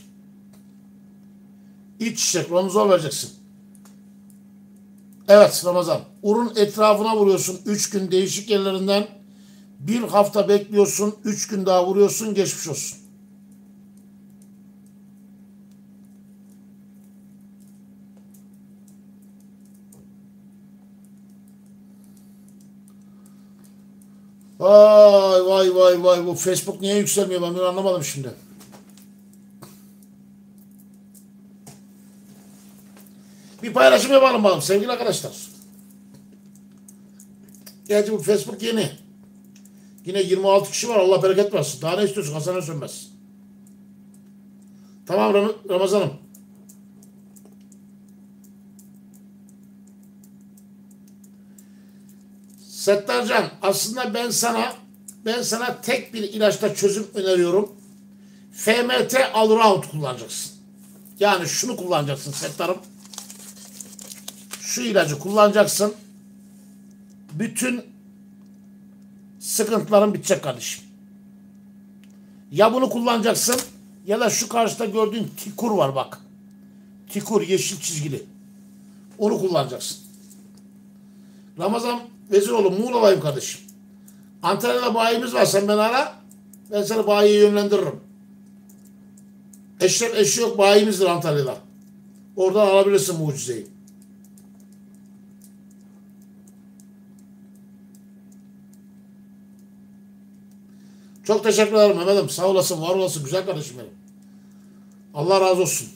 İç çiçek. Romzol vereceksin. Evet Ramazan. Urun etrafına vuruyorsun. Üç gün değişik yerlerinden. Bir hafta bekliyorsun. Üç gün daha vuruyorsun. Geçmiş olsun. Vay vay vay vay, bu Facebook niye yükselmiyor, ben bunu anlamadım şimdi. Bir paylaşım yapalım bakalım sevgili arkadaşlar. Gerçi bu Facebook yeni. Yine yirmi altı kişi var, Allah bereket versin. Daha ne istiyorsun, Hasan Sönmez? Tamam Ram Ramazan'ım. Settarcan, aslında ben sana ben sana tek bir ilaçta çözüm öneriyorum. F M T Allround kullanacaksın. Yani şunu kullanacaksın Settar'ım. Şu ilacı kullanacaksın. Bütün sıkıntıların bitecek kardeşim. Ya bunu kullanacaksın ya da şu karşıda gördüğün tikur var bak. Tikur yeşil çizgili. Onu kullanacaksın. Ramazan Veziroğlu, Muğla'dayım kardeşim. Antalya'da bayimiz var, sen beni ara. Ben seni bayiye yönlendiririm. Eşref eşi yok bayimizdir Antalya'da. Oradan alabilirsin mucizeyi. Çok teşekkür ederim Mehmet'im. Sağ olasın, var olasın güzel kardeşim benim. Allah razı olsun.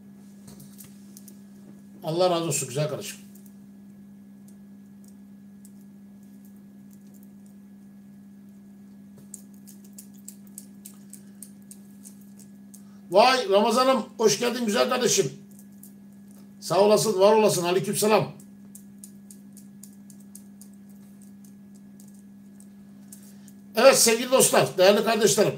Allah razı olsun güzel kardeşim. Vay Ramazan'ım, hoş geldin güzel kardeşim. Sağ olasın, var olasın. Aleykümselam. Evet sevgili dostlar, değerli kardeşlerim.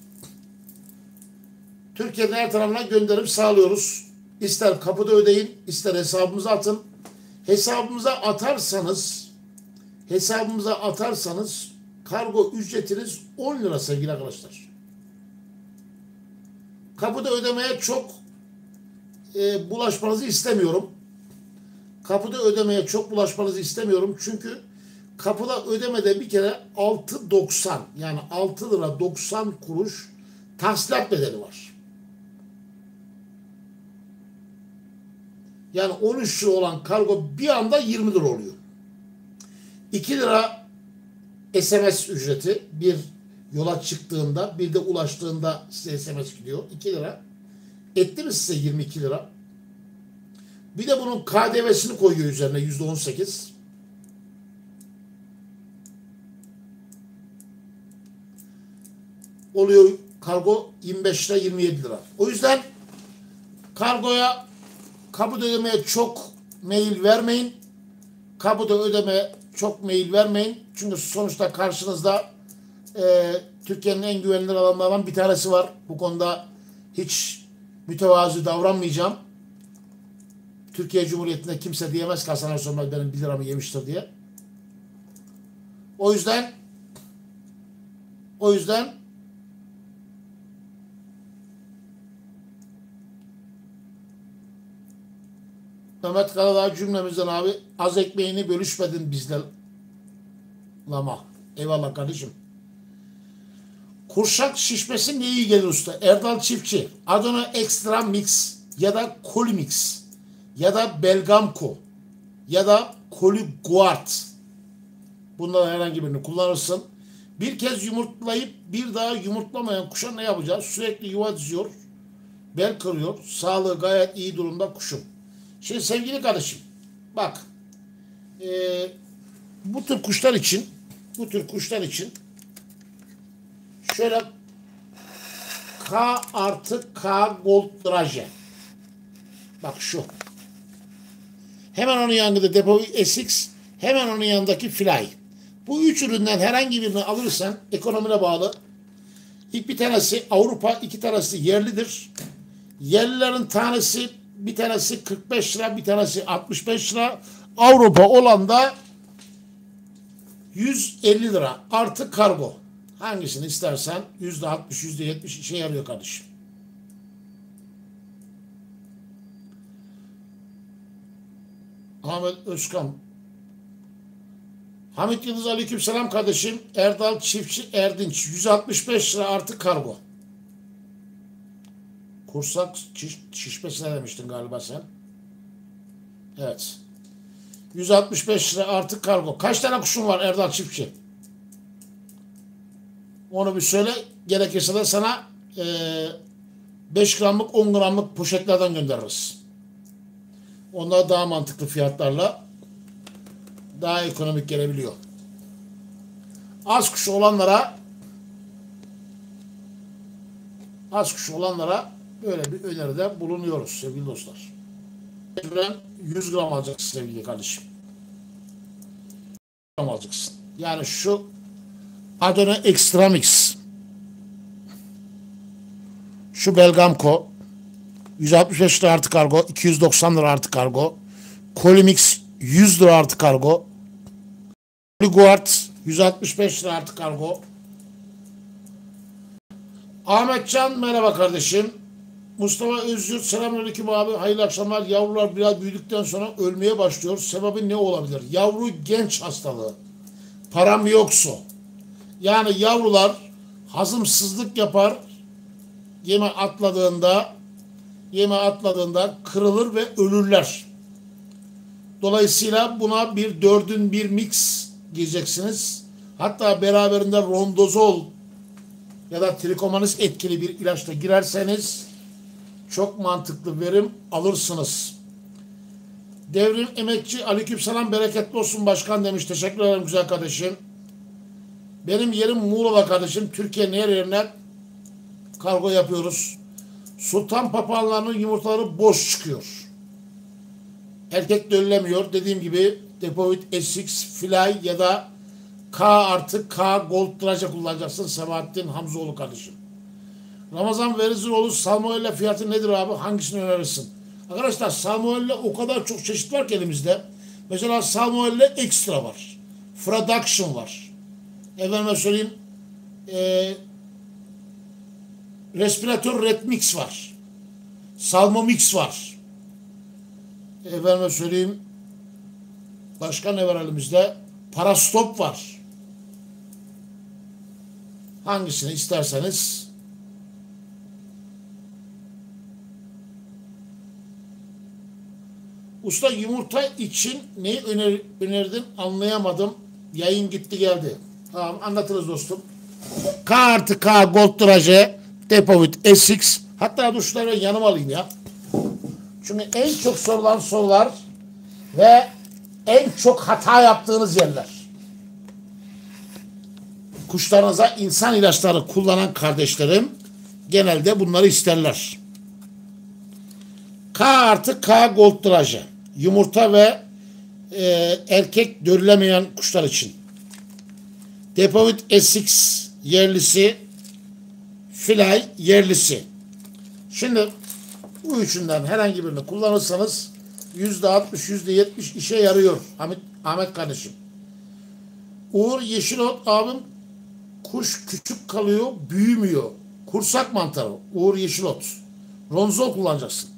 Türkiye'nin her tarafına gönderim sağlıyoruz. İster kapıda ödeyin, ister hesabımıza atın. Hesabımıza atarsanız, hesabımıza atarsanız kargo ücretiniz on lira sevgili arkadaşlar. Kapıda ödemeye çok e, bulaşmanızı istemiyorum. Kapıda ödemeye çok bulaşmanızı istemiyorum. Çünkü kapıda ödemede bir kere altı doksan, yani altı lira doksan kuruş tahsilat bedeli var. Yani on üç lira olan kargo bir anda yirmi lira oluyor. iki lira S M S ücreti, bir yola çıktığında bir de ulaştığında size S M S gidiyor. iki lira. Etti mi size yirmi iki lira? Bir de bunun K D V'sini koyuyor üzerine yüzde on sekiz. Oluyor kargo yirmi beş lira yirmi yedi lira. O yüzden kargoya kapıda ödemeye çok mail vermeyin. Kapıda ödemeye çok mail vermeyin. Çünkü sonuçta karşınızda e, Türkiye'nin en güvenilir adamlarından bir tanesi var. Bu konuda hiç mütevazı davranmayacağım. Türkiye Cumhuriyeti'nde kimse diyemez ki Hasan Sönmez benim bir liramı yemiştir diye. O yüzden o yüzden Mehmet Karadağ cümlemizden abi, az ekmeğini bölüşmedin bizle lama. Eyvallah kardeşim. Kurşak şişmesi ne iyi gelir usta? Erdal Çiftçi, Adana Extra Mix ya da Colimix ya da Belgamco ya da Coliguart. Bunlardan herhangi birini kullanırsın. Bir kez yumurtlayıp bir daha yumurtlamayan kuşa ne yapacağız? Sürekli yuva diziyor, bel kırıyor. Sağlığı gayet iyi durumda kuşun. Şimdi sevgili kardeşim, bak e, bu tür kuşlar için bu tür kuşlar için şöyle K artı K Gold Draje, bak şu, hemen onun yanında Depo S X, hemen onun yanındaki Fly. Bu üç üründen herhangi birini alırsan ekonomine bağlı. İlk bir tanesi Avrupa, iki tanesi yerlidir. Yerlilerin tanesi, bir tanesi kırk beş lira, bir tanesi altmış beş lira. Avrupa olan da yüz elli lira artı kargo. Hangisini istersen yüzde altmış, yüzde yetmiş işe yarıyor kardeşim. Ahmet Özkan. Hamit Yıldız aleykümselam kardeşim. Erdal Çiftçi Erdinç yüz altmış beş lira artı kargo. Kursak şiş, şişmesine demiştin galiba sen. Evet. yüz altmış beş lira artı kargo. Kaç tane kuşun var Erdal Çiftçi? Onu bir söyle. Gerekirse de sana e, beş gramlık on gramlık poşetlerden göndeririz. Onlar daha mantıklı fiyatlarla daha ekonomik gelebiliyor. Az kuşu olanlara az kuşu olanlara böyle bir öneride bulunuyoruz sevgili dostlar. Ben yüz gram alacaksın sevgili kardeşim. Gram alacaksın. Yani şu Adone Extra Mix, şu Belgamco yüz altmış beş lira artı kargo, iki yüz doksan lira artı kargo. Colimix yüz lira artı kargo. Guard yüz altmış beş lira artı kargo. Ahmetcan merhaba kardeşim. Mustafa Özgür selamünaleyküm abi. Hayırlı akşamlar. Yavrular biraz büyüdükten sonra ölmeye başlıyor. Sebebi ne olabilir? Yavru genç hastalığı. Param yoksa. Yani yavrular hazımsızlık yapar. Yeme atladığında yeme atladığında kırılır ve ölürler. Dolayısıyla buna bir dördün bir mix giyeceksiniz. Hatta beraberinde rondozol ya da trikomanis etkili bir ilaçla girerseniz çok mantıklı verim alırsınız. Devrim Emekçi aleykümselam bereketli olsun başkan demiş. Teşekkür ederim güzel kardeşim. Benim yerim Muğla'da kardeşim. Türkiye'nin her yerine kargo yapıyoruz. Sultan papağanlarının yumurtaları boş çıkıyor. Erkek döllemiyor. Dediğim gibi Depovit S X, Fly ya da K artı K Gold Draja kullanacaksın. Sebahattin Hamzoğlu kardeşim. Ramazan Veriziroğlu salmonella fiyatı nedir abi? Hangisini önerirsin? Arkadaşlar salmonella o kadar çok çeşit var ki elimizde. Mesela salmonella extra var. Fraduction var. Efendime söyleyeyim e, Respirator Red Mix var. Salmomix var. Efendime söyleyeyim başka ne var elimizde? Parastop var. Hangisini isterseniz usta yumurta için neyi öner önerdin anlayamadım. Yayın gitti geldi. Tamam anlatırız dostum. K artı K Gold Draje Depovit S X. Hatta dur şunları yanıma alayım ya. Çünkü en çok sorulan sorular ve en çok hata yaptığınız yerler. Kuşlarınıza insan ilaçları kullanan kardeşlerim genelde bunları isterler. K artı K Gold Draje. Yumurta ve e, erkek döllemeyen kuşlar için. Depovit S X yerlisi, Fly yerlisi. Şimdi bu üçünden herhangi birini kullanırsanız yüzde altmış, yüzde yetmiş işe yarıyor. Ahmet, Ahmet kardeşim. Uğur Yeşilot abim kuş küçük kalıyor, büyümüyor. Kursak mantarı. Uğur Yeşilot. Ronzol kullanacaksın.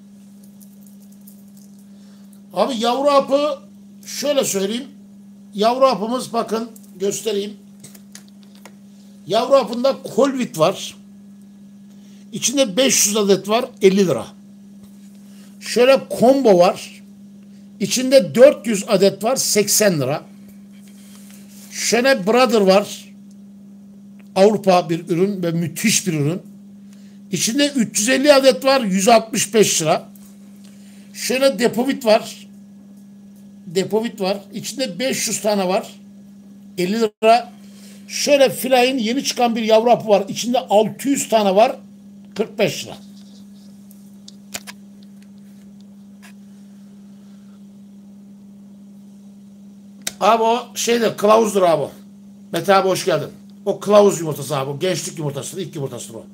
Abi yavru hapı şöyle söyleyeyim. Yavru hapımız bakın göstereyim. Yavru hapında Colvit var. İçinde beş yüz adet var elli lira. Şöyle combo var. İçinde dört yüz adet var seksen lira. Şöyle Brother var. Avrupa bir ürün ve müthiş bir ürün. İçinde üç yüz elli adet var yüz altmış beş lira. Şöyle Depovit var. Depovit var. İçinde beş yüz tane var. elli lira. Şöyle Fly'in yeni çıkan bir yavru hapı var. İçinde altı yüz tane var. kırk beş lira. Abi o şeyde kılavuzdur abi. Mete abi hoş geldin. O kılavuz yumurtası abi. O gençlik yumurtasıdır. İlk yumurtasıdır o.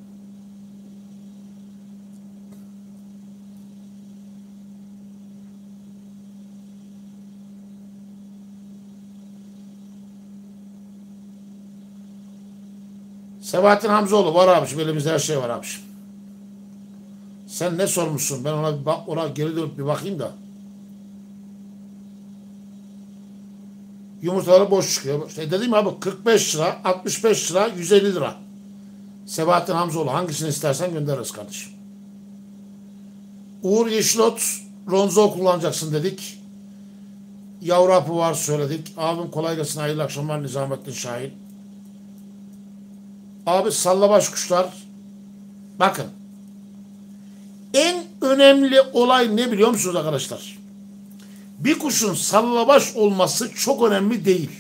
Sebahattin Hamzoğlu var abiciğim. Elimizde her şey var abiciğim. Sen ne sormuşsun? Ben ona bir bak, ona geri dönüp bir bakayım da. Yumurtaları boş çıkıyor. İşte dedim abi kırk beş lira, altmış beş lira, yüz elli lira. Sebahattin Hamzoğlu hangisini istersen göndeririz kardeşim. Uğur Yeşilot Ronzo kullanacaksın dedik. Yavru hapı var söyledik. Abim kolay gelsin. Hayırlı akşamlar Nizamettin Şahin. Abi sallabaş kuşlar. Bakın. En önemli olay ne biliyor musunuz arkadaşlar? Bir kuşun sallabaş olması çok önemli değil.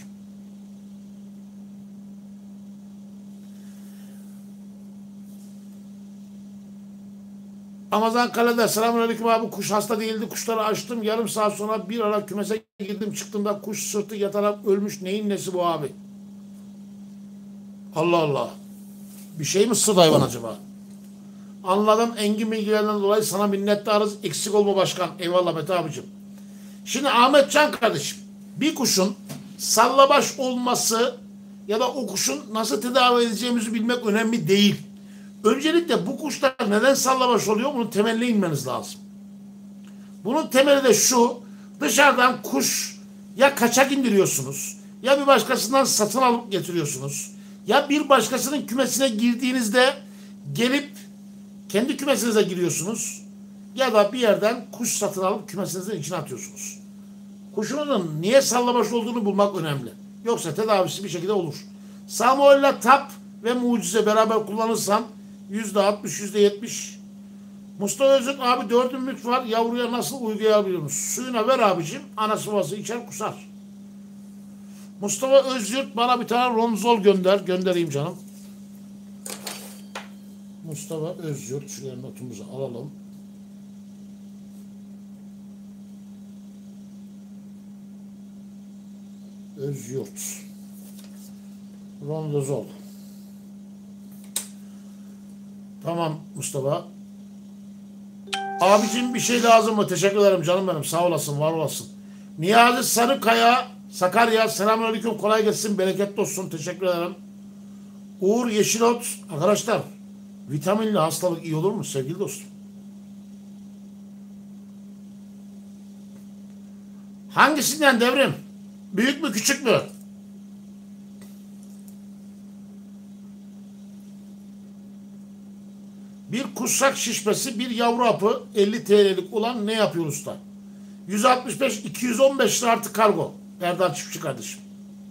Ramazan Kale'de selamünaleyküm abi, kuş hasta değildi, kuşları açtım, yarım saat sonra bir ara kümese girdim, çıktığımda kuş sırtı yatarak ölmüş, neyin nesi bu abi? Allah Allah, bir şey mi ısırdı hayvan acaba? Anladım, engin bilgilerinden dolayı sana minnettarız, eksik olma başkan. Eyvallah Mete abicim. Şimdi Ahmet Can kardeşim, bir kuşun sallabaş olması ya da o kuşun nasıl tedavi edeceğimizi bilmek önemli değil. Öncelikle bu kuşlar neden sallabaş oluyor? Bunun temeline inmeniz lazım. Bunun temeli de şu: dışarıdan kuş ya kaçak indiriyorsunuz, ya bir başkasından satın alıp getiriyorsunuz, ya bir başkasının kümesine girdiğinizde gelip kendi kümesinize giriyorsunuz, ya da bir yerden kuş satın alıp kümesinizin içine atıyorsunuz. Kuşunun niye sallabaş olduğunu bulmak önemli. Yoksa tedavisi bir şekilde olur. Samuel'la Tap ve Mucize beraber kullanırsan yüzde altmış, yüzde yetmiş. Mustafa Öztürk abi, dördünlük var, yavruya nasıl uygulayabiliyoruz? Suyuna ver abicim, anası babası içer kusar. Mustafa Öztürk bana bir tane ronzol gönder. Göndereyim canım. Mustafa Öztürk, şuraya notumuzu alalım. Özyurt. Rondozol. Tamam Mustafa. Abicim bir şey lazım mı? Teşekkür ederim canım benim. Sağ olasın, var olasın. Niyazi Sarıkaya, Sakarya. Selamünaleyküm. Kolay gelsin. Bereketli olsun. Teşekkür ederim. Uğur Yeşilot. Arkadaşlar, vitaminli hastalık iyi olur mu sevgili dostum? Hangisinden devrim? Büyük mü küçük mü? Bir kuşak şişmesi, bir yavru hapı elli T L'lik olan ne yapıyor usta? yüz altmış beş, iki yüz on beş lira artı kargo. Erdal Çiftçi kardeşim.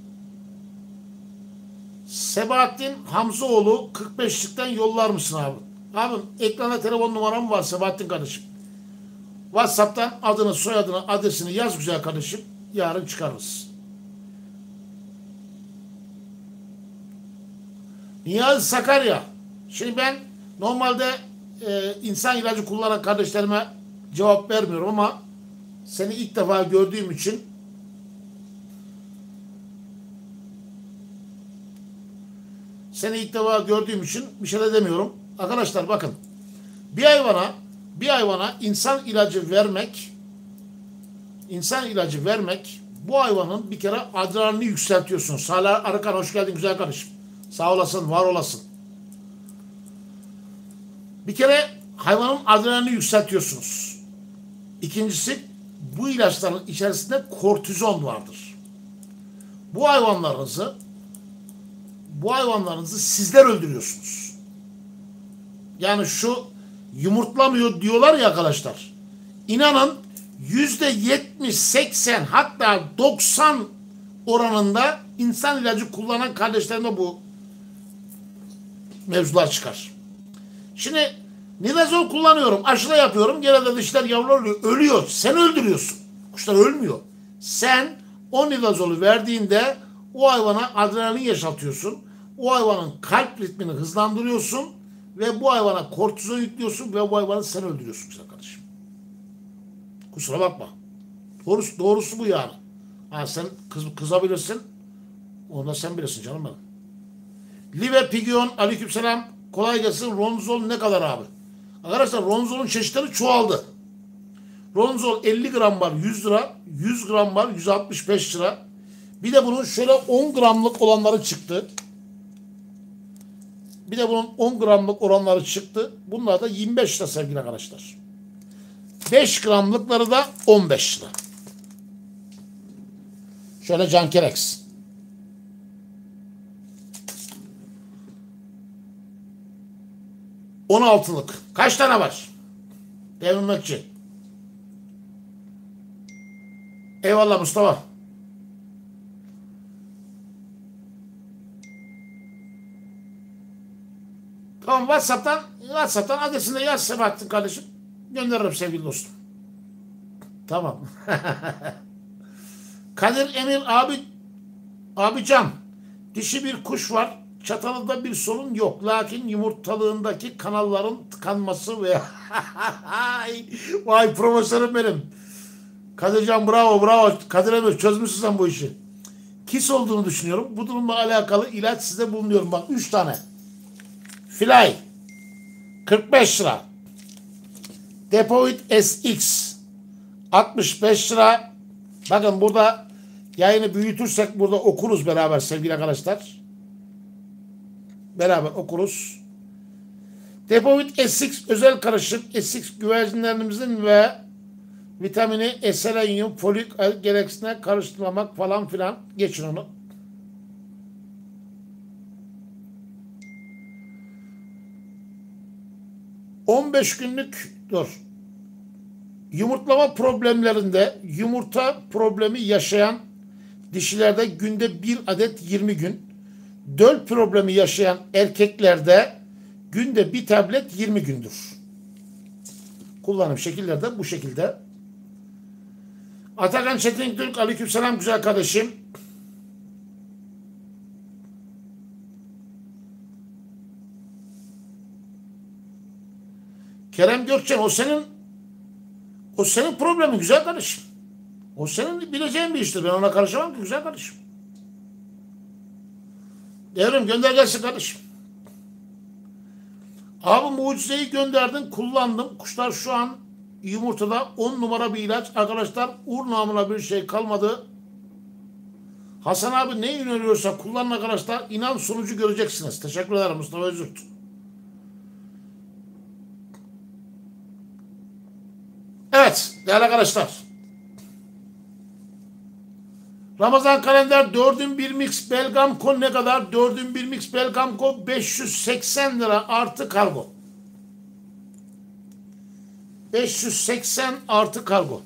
Sebahattin Hamzoğlu, kırk beşlikten yollar mısın abi? Abi ekranda telefon numaram var Sebahattin kardeşim. WhatsApp'tan adını, soyadını, adresini yaz güzel kardeşim. Yarın çıkarırız. Niyazi Sakarya. Şimdi ben normalde e, insan ilacı kullanan kardeşlerime cevap vermiyorum ama seni ilk defa gördüğüm için seni ilk defa gördüğüm için bir şey de demiyorum. Arkadaşlar bakın, bir hayvana bir hayvana insan ilacı vermek insan ilacı vermek bu hayvanın bir kere adrenalini yükseltiyorsun. Salih Arıkan, hoş geldin güzel kardeşim. Sağ olasın, var olasın. Bir kere hayvanın adrenalini yükseltiyorsunuz. İkincisi, bu ilaçların içerisinde kortizon vardır. Bu hayvanlarınızı bu hayvanlarınızı sizler öldürüyorsunuz. Yani şu yumurtlamıyor diyorlar ya arkadaşlar. İnanın yüzde yetmiş, seksen hatta doksan oranında insan ilacı kullanan kardeşlerime bu mevzular çıkar. Şimdi nidazol kullanıyorum, aşıla yapıyorum, gene de dişler yavrular ölüyor. Ölüyor. Sen öldürüyorsun. Kuşlar ölmüyor. Sen o nidazolu verdiğinde o hayvana adrenalin yaşatıyorsun. O hayvanın kalp ritmini hızlandırıyorsun ve bu hayvana kortizon yüklüyorsun ve bu hayvanı sen öldürüyorsun güzel kardeşim. Kusura bakma. Doğrusu, doğrusu bu yani. Ha, sen kız, kızabilirsin. Onu da sen bilirsin canım benim. Live Pigion, aleykümselam. Kolay gelsin. Ronzol ne kadar abi? Arkadaşlar Ronzol'un çeşitleri çoğaldı. Ronzol elli gram var yüz lira. yüz gram var yüz altmış beş lira. Bir de bunun şöyle on gramlık olanları çıktı. Bir de bunun on gramlık oranları çıktı. Bunlar da yirmi beş lira sevgili arkadaşlar. beş gramlıkları da on beş lira. Şöyle Cankerex. on altılık. Kaç tane var? Devrilmekçi. Eyvallah Mustafa. Tamam, WhatsApp'tan WhatsApp'tan adresinde yaz Sebahattin kardeşim. Gönderirim sevgili dostum. Tamam. Kadir Emir abi abi can. Dişi bir kuş var. Çatalında bir sorun yok. Lakin yumurtalığındaki kanalların tıkanması ve vay profesörüm benim. Kadircan bravo bravo. Kadir Emir çözmüşsün sen bu işi. Kis olduğunu düşünüyorum. Bu durumla alakalı ilaç size bulunuyorum. Bak üç tane. Fly kırk beş lira. Depoit S X altmış beş lira. Bakın burada yayını büyütürsek burada okuruz beraber sevgili arkadaşlar. Beraber okuruz. Depoit S X özel karışık S X güvercinlerimizin ve vitamini, selenyum, folik gereksinine karıştırmamak falan filan. Geçin onu. on beş günlük dur. Yumurtlama problemlerinde yumurta problemi yaşayan dişilerde günde bir adet yirmi gün. Döl problemi yaşayan erkeklerde günde bir tablet yirmi gündür. Kullanım şekilleri de bu şekilde. Atakan Çetin Türk, aleykümselam güzel kardeşim. Kerem Gökçen, o senin o senin problemin güzel kardeşim. O senin bileceğin bir iştir. Ben ona karışamam ki güzel kardeşim. Devrim gönder gelsin kardeşim. Abi mucizeyi gönderdin, kullandım. Kuşlar şu an yumurtada on numara bir ilaç. Arkadaşlar ur namına bir şey kalmadı. Hasan abi ne öneriyorsa kullanın arkadaşlar. İnan sonucu göreceksiniz. Teşekkür ederim Mustafa Özürt. Evet değerli arkadaşlar. Ramazan kalender dördün bir mix Belgamco ne kadar? dördün bir mix Belgamco beş yüz seksen lira artı kargo. beş yüz seksen artı kargo.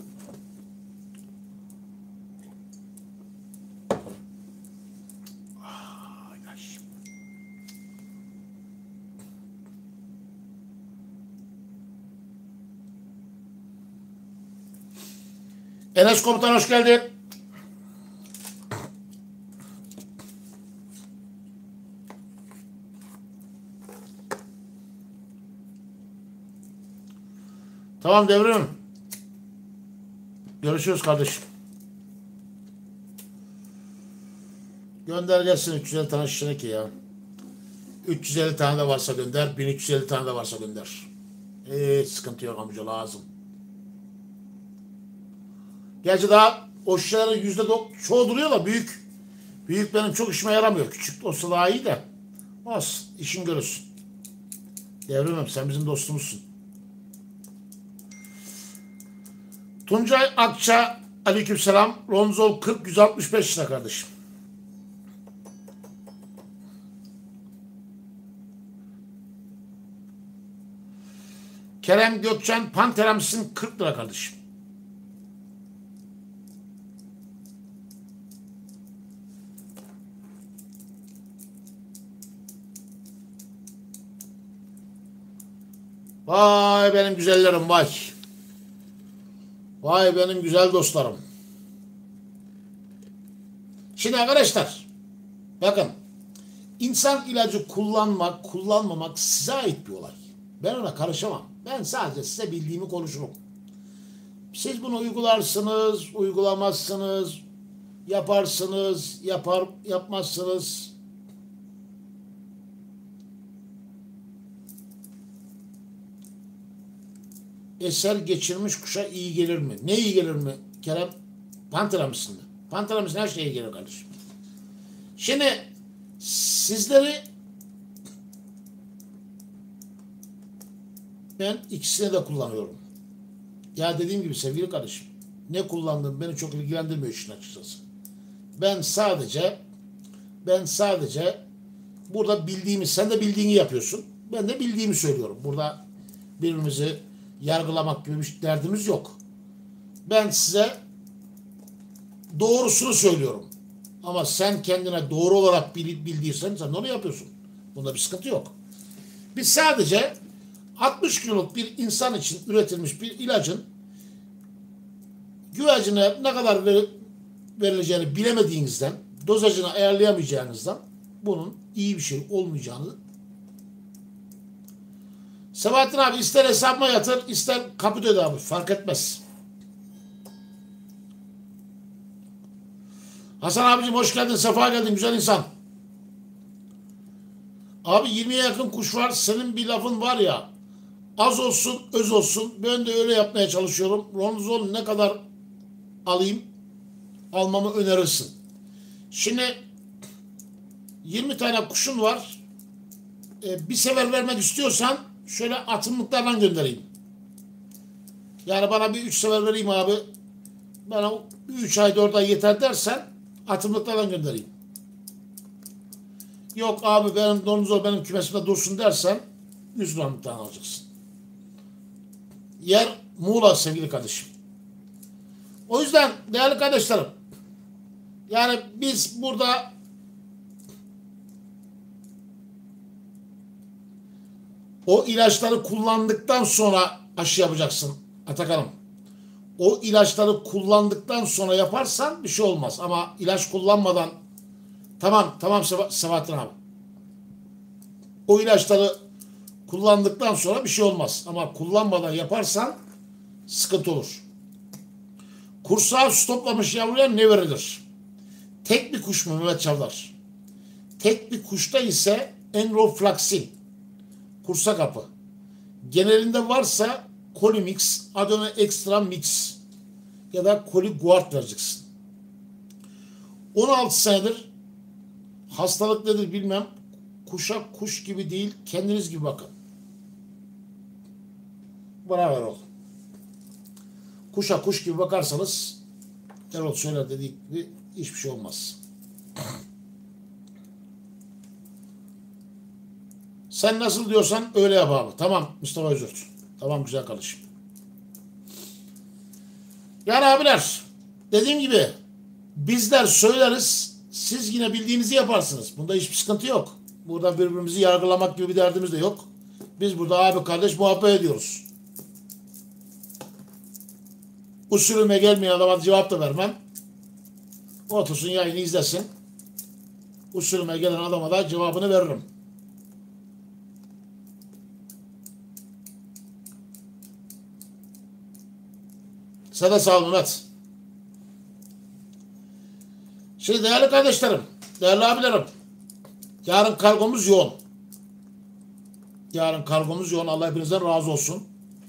Enes Komutan hoş geldin. Tamam devrim. Görüşürüz kardeşim. Gönder gelsin üç yüz elli tane şişene ki ya. üç yüz elli tane de varsa gönder. bin üç yüz elli tane de varsa gönder. Hiç sıkıntı yok amca lazım. Gerçi daha o şişelerin yüzde çoğu duruyor da büyük. Büyük benim çok işime yaramıyor. Küçük olsa daha iyi de. Olsun. İşin görürsün. Devrimim sen bizim dostumuzsun. Tuncay Akça aleykümselam. Ronzol kırk yüz altmış beş lira kardeşim. Kerem Gökçen Panteremsin kırk lira kardeşim. Vay benim güzellerim vay. Vay benim güzel dostlarım. Şimdi arkadaşlar bakın insan ilacı kullanmak kullanmamak size ait bir olay. Ben ona karışamam. Ben sadece size bildiğimi konuşurum. Siz bunu uygularsınız, uygulamazsınız, yaparsınız, yapar, yapmazsınız. Eser geçirmiş kuşa iyi gelir mi? Ne iyi gelir mi Kerem? Pantera mısın? Pantera mısın? Her şeye iyi gelir kardeşim. Şimdi sizleri ben ikisini de kullanıyorum. Ya dediğim gibi sevgili kardeşim ne kullandığım beni çok ilgilendirmiyor işin açıkçası. Ben sadece ben sadece burada bildiğimi sen de bildiğini yapıyorsun. Ben de bildiğimi söylüyorum. Burada birbirimizi yargılamak gibi bir derdimiz yok. Ben size doğrusunu söylüyorum. Ama sen kendine doğru olarak bildiysen sen de onu yapıyorsun. Bunda bir sıkıntı yok. Biz sadece altmış kiloluk bir insan için üretilmiş bir ilacın güvecine ne kadar ver, verileceğini bilemediğinizden, dozajını ayarlayamayacağınızdan bunun iyi bir şey olmayacağını. Sebahattin abi ister hesabıma yatır, ister kapıda öde abi. Fark etmez. Hasan abicim hoş geldin, sefa geldin güzel insan. Abi yirmiye yakın kuş var. Senin bir lafın var ya, az olsun öz olsun. Ben de öyle yapmaya çalışıyorum. Ronzol ne kadar alayım? Almamı önerirsin. Şimdi yirmi tane kuşun var. Ee, bir sefer vermek istiyorsan şöyle atımlıklardan göndereyim. Yani bana bir üç sefer vereyim abi. Bana üç ay dört ay yeter dersen atımlıklardan göndereyim. Yok abi benim donuzor benim kümesimde dursun dersen yüz gramlıktan alacaksın. Yer Muğla sevgili kardeşim. O yüzden değerli kardeşlerim, yani biz burada o ilaçları kullandıktan sonra aşı yapacaksın Atakan'ım. O ilaçları kullandıktan sonra yaparsan bir şey olmaz. Ama ilaç kullanmadan tamam tamam Sebahattin abi. O ilaçları kullandıktan sonra bir şey olmaz. Ama kullanmadan yaparsan sıkıntı olur. Kursağı stoplamış yavruya ne verilir? Tek bir kuş mu Mehmet Çavdar? Tek bir kuşta ise enroflaksin. Kursak hapı. Genelinde varsa Colimix, Adone Extra Mix ya da Coliguard vereceksin. on altı senedir hastalık nedir bilmem. Kuşa kuş gibi değil, kendiniz gibi bakın. Beraber ol. Kuşa kuş gibi bakarsanız Erol söyler dediği gibi hiçbir şey olmaz. Sen nasıl diyorsan öyle yap abi. Tamam Mustafa Özürt. Tamam güzel kardeşim. Yani abiler dediğim gibi bizler söyleriz, siz yine bildiğinizi yaparsınız. Bunda hiçbir sıkıntı yok. Burada birbirimizi yargılamak gibi bir derdimiz de yok. Biz burada abi kardeş muhabbet ediyoruz. Usulüme gelmeyen adama cevap da vermem. Otursun yayını izlesin. Usulüme gelen adama da cevabını veririm. Sana sağ ol Mehmet. Şimdi değerli kardeşlerim, değerli abilerim, yarın kargomuz yoğun. Yarın kargomuz yoğun. Allah hepinizden razı olsun.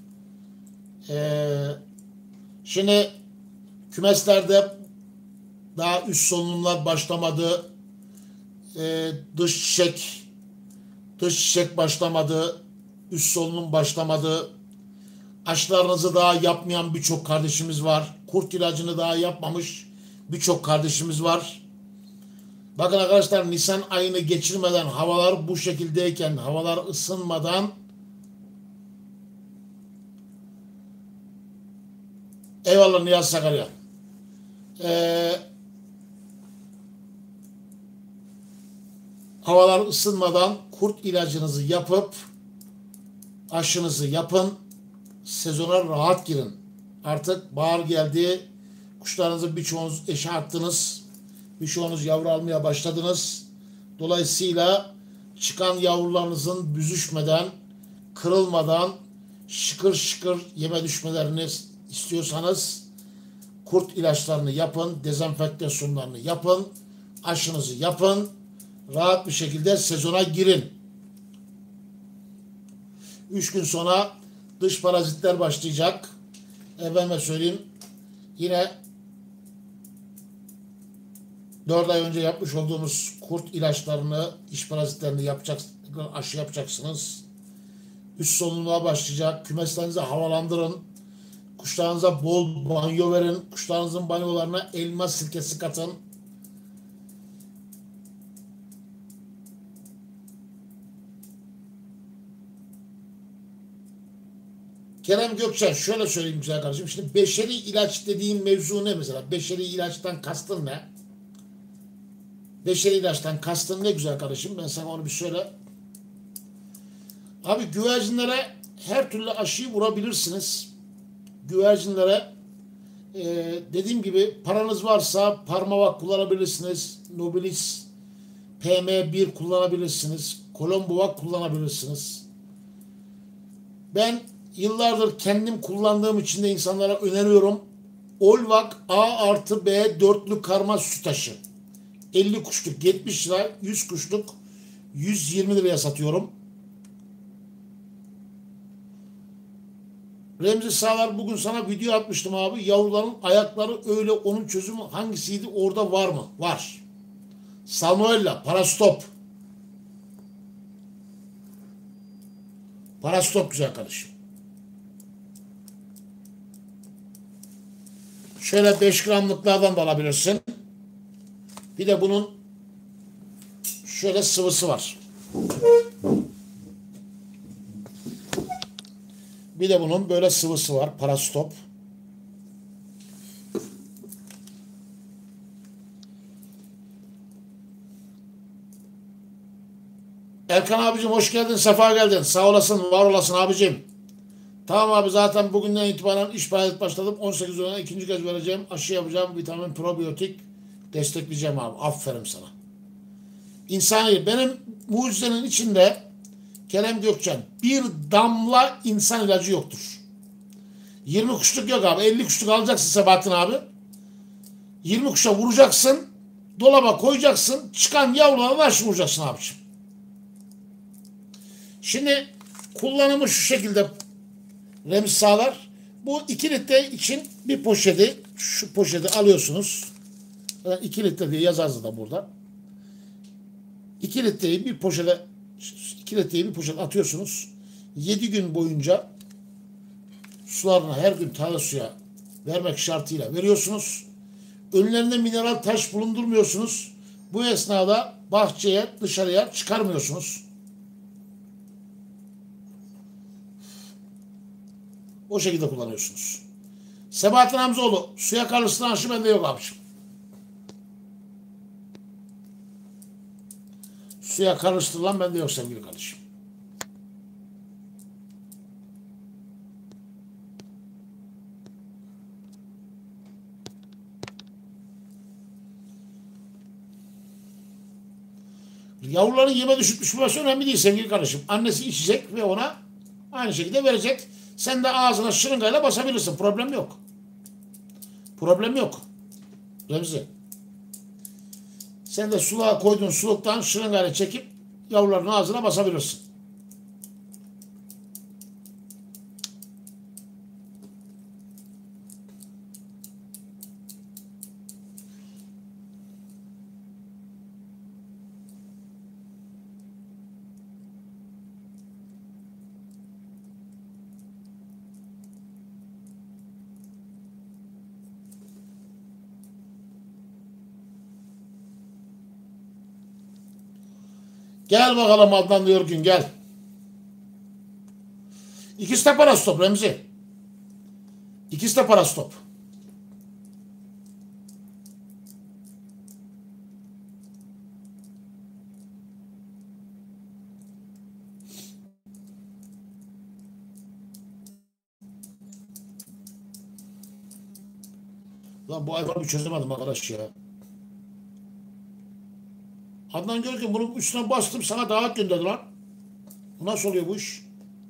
Ee, şimdi kümeslerde daha üst solunumlar başlamadı. Ee, dış çiçek dış çiçek başlamadı. Üst solunum başlamadı. Aşılarınızı daha yapmayan birçok kardeşimiz var. Kurt ilacını daha yapmamış birçok kardeşimiz var. Bakın arkadaşlar, Nisan ayını geçirmeden, havalar bu şekildeyken, havalar ısınmadan eyvallah Niyaz Sakarya. Ee, havalar ısınmadan kurt ilacınızı yapıp aşınızı yapın. Sezona rahat girin. Artık bahar geldi. Kuşlarınızı birçoğunuz eşe attınız. Birçoğunuz yavru almaya başladınız. Dolayısıyla çıkan yavrularınızın büzüşmeden, kırılmadan şıkır şıkır yeme düşmelerini istiyorsanız kurt ilaçlarını yapın, dezenfektasyonlarını yapın, aşınızı yapın. Rahat bir şekilde sezona girin. Üç gün sonra dış parazitler başlayacak. Efendime söyleyeyim, yine dört ay önce yapmış olduğumuz kurt ilaçlarını, iç parazitlerini yapacak, aşı yapacaksınız. Üst solunumluğa başlayacak. Kümeslerinizi havalandırın. Kuşlarınıza bol banyo verin. Kuşlarınızın banyolarına elma sirkesi katın. Kerem Gökçen şöyle söyleyeyim güzel kardeşim. Şimdi beşeri ilaç dediğim mevzu ne mesela? Beşeri ilaçtan kastın ne? Beşeri ilaçtan kastın ne güzel kardeşim? Ben sana onu bir söyle. Abi güvercinlere her türlü aşıyı vurabilirsiniz. Güvercinlere e, dediğim gibi paranız varsa Parmavak kullanabilirsiniz. Nobilis P M bir kullanabilirsiniz. Colombovak kullanabilirsiniz. Ben yıllardır kendim kullandığım için de insanlara öneriyorum. Olvak A artı B dörtlü karma su taşı. elli kuşluk yetmiş lira, yüz kuşluk yüz yirmi liraya satıyorum. Remzi Sağlar bugün sana video atmıştım abi. Yavruların ayakları öyle, onun çözümü hangisiydi, orada var mı? Var. Samuella, Parastop. Parastop güzel kardeşim. Şöyle beş gramlıklardan da alabilirsin. Bir de bunun şöyle sıvısı var. Bir de bunun böyle sıvısı var. Parastop. Erkan abicim hoş geldin. Sefa geldin. Sağ olasın. Var olasın abicim. Tamam abi, zaten bugünden itibaren iş faaliyet başladım. on sekiz Ocak'ta ikinci kez vereceğim. Aşı yapacağım. Vitamin, probiyotik destekleyeceğim abi. Aferin sana. İnsani. Benim mucizenin içinde Kerem Gökçen bir damla insan ilacı yoktur. yirmi kuşluk yok abi. elli kuşluk alacaksın Sebahattin abi. yirmi kuşa vuracaksın. Dolaba koyacaksın. Çıkan yavrulara aşı vuracaksın abiciğim. Şimdi kullanımı şu şekilde Remzi Sağlar. Bu iki litre için bir poşeti, şu poşeti alıyorsunuz. iki litre diye yazarız da burada. iki litreyi bir poşete iki litreyi bir poşet atıyorsunuz. yedi gün boyunca sularına her gün taze suya vermek şartıyla veriyorsunuz. Önlerinde mineral taş bulundurmuyorsunuz. Bu esnada bahçeye, dışarıya çıkarmıyorsunuz. O şekilde kullanıyorsunuz. Sebahattin Hamzoğlu, suya karıştıran aşı bende yok abiciğim. Suya karıştırılan bende yok sevgili kardeşim. Yavruların yeme düşüp düşmesi önemli değil sevgili kardeşim. Annesi içecek ve ona aynı şekilde verecek. Sen de ağzına şırıngayla basabilirsin. Problem yok. Problem yok. Remzi. Sen de suluğa koyduğun suluktan şırıngayla çekip yavruların ağzına basabilirsin. Gel bakalım Adnan Yorgun, gel. İkisi de parastop Remzi. İkisi de parastop. Lan bu iPhone'u çözemedim arkadaş ya. Adnan Görkem bunun üstüne bastım, sana davet gönderdi lan. Bu nasıl oluyor bu iş?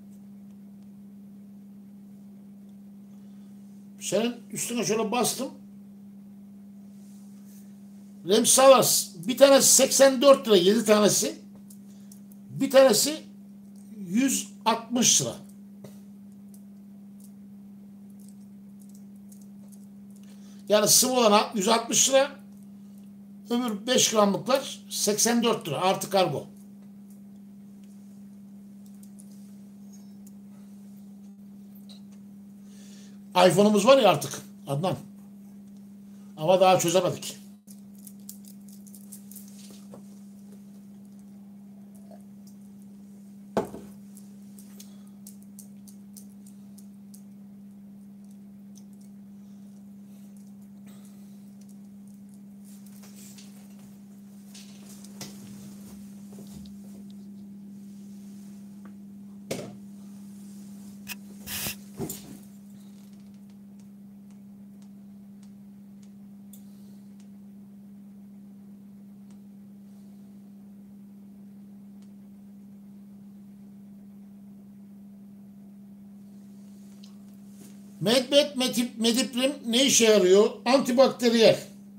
Senin üstüne şöyle bastım. Remzi Sağlar bir tanesi seksen dört lira, yedi tanesi. Bir tanesi yüz altmış lira. Yani sıvı olana yüz altmış lira. Öbür beş gramlıklar seksen dört lira artı kargo. iPhone'umuz var ya artık Adnan. Ama daha çözemedik. Medmet metip, mediprim ne işe yarıyor? Antibakteriyel.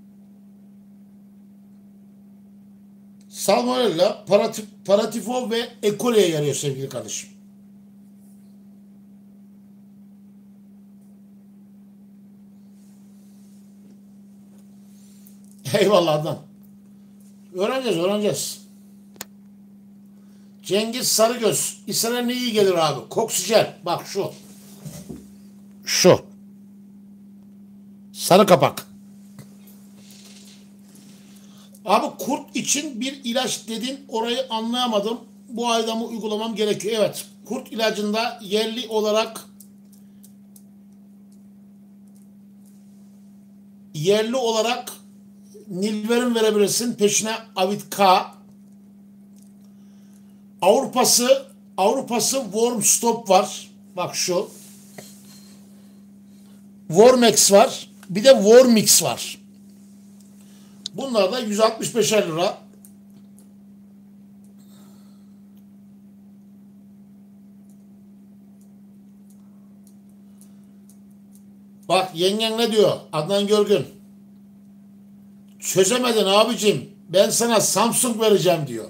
Salmonella, paratif, paratifo ve E. coli'ye yarıyor sevgili kardeşim. Eyvallah adam. Öğreneceğiz, öğreneceğiz. Cengiz Sarıgöz. İshale ne iyi gelir abi? Koksijel. Bak şu. Şu. Sarı kapak. Abi kurt için bir ilaç dedin. Orayı anlayamadım. Bu ayda mı uygulamam gerekiyor? Evet. Kurt ilacında yerli olarak yerli olarak Nilverin verebilirsin. Peşine Avit K. Avrupası Avrupası Worm Stop var. Bak şu. Wormex var. Bir de Wormix var. Bunlar da yüz altmış beşer lira. Bak yengen ne diyor? Adnan Görgün. Çözemedin abicim. Ben sana Samsung vereceğim diyor.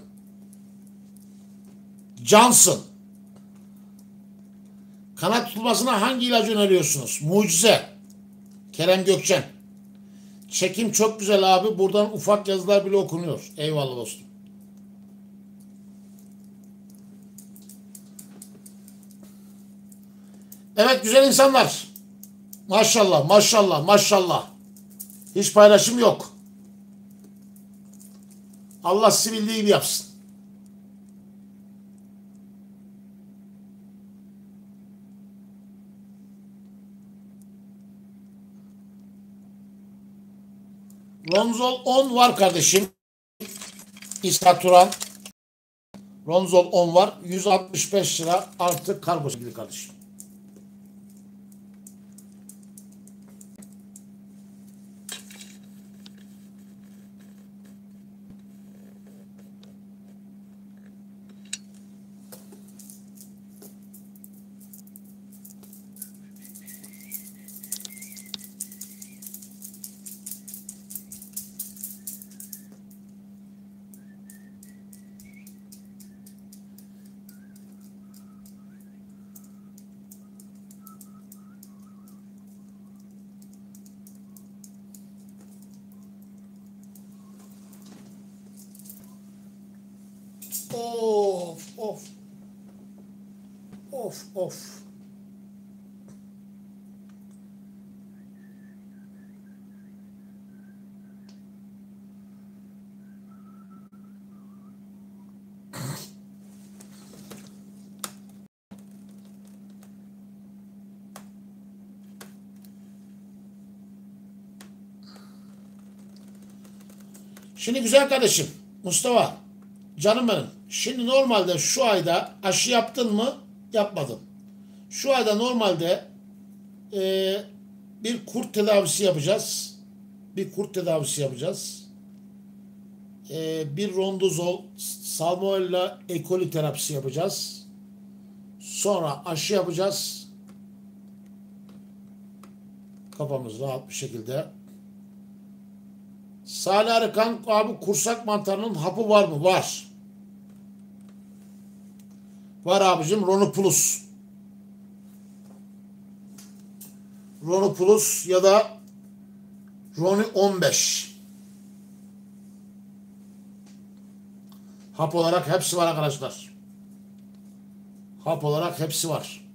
Johnson. Kanat tutulmasına hangi ilacı öneriyorsunuz? Mucize. Kerem Gökçen. Çekim çok güzel abi. Buradan ufak yazılar bile okunuyor. Eyvallah dostum. Evet güzel insanlar. Maşallah, maşallah, maşallah. Hiç paylaşım yok. Allah sizi bildiği gibi yapsın. Ronzol on var kardeşim. İsa Turan. Ronzol on var. yüz altmış beş lira artı kargo gibi kardeşim. Of of. Of of. Şimdi güzel kardeşim Mustafa, canım benim. Şimdi normalde şu ayda aşı yaptın mı? Yapmadın. Şu ayda normalde e, bir kurt tedavisi yapacağız. Bir kurt tedavisi yapacağız. E, bir rondozol, salmonella E. coli terapisi yapacağız. Sonra aşı yapacağız. Kafamız rahat bir şekilde. Salih Arıkan abi kursak mantarının hapı var mı? Var. Var abicim. Ronopulus. Ronopulus ya da Roni on beş. Hap olarak hepsi var arkadaşlar. Hap olarak hepsi var.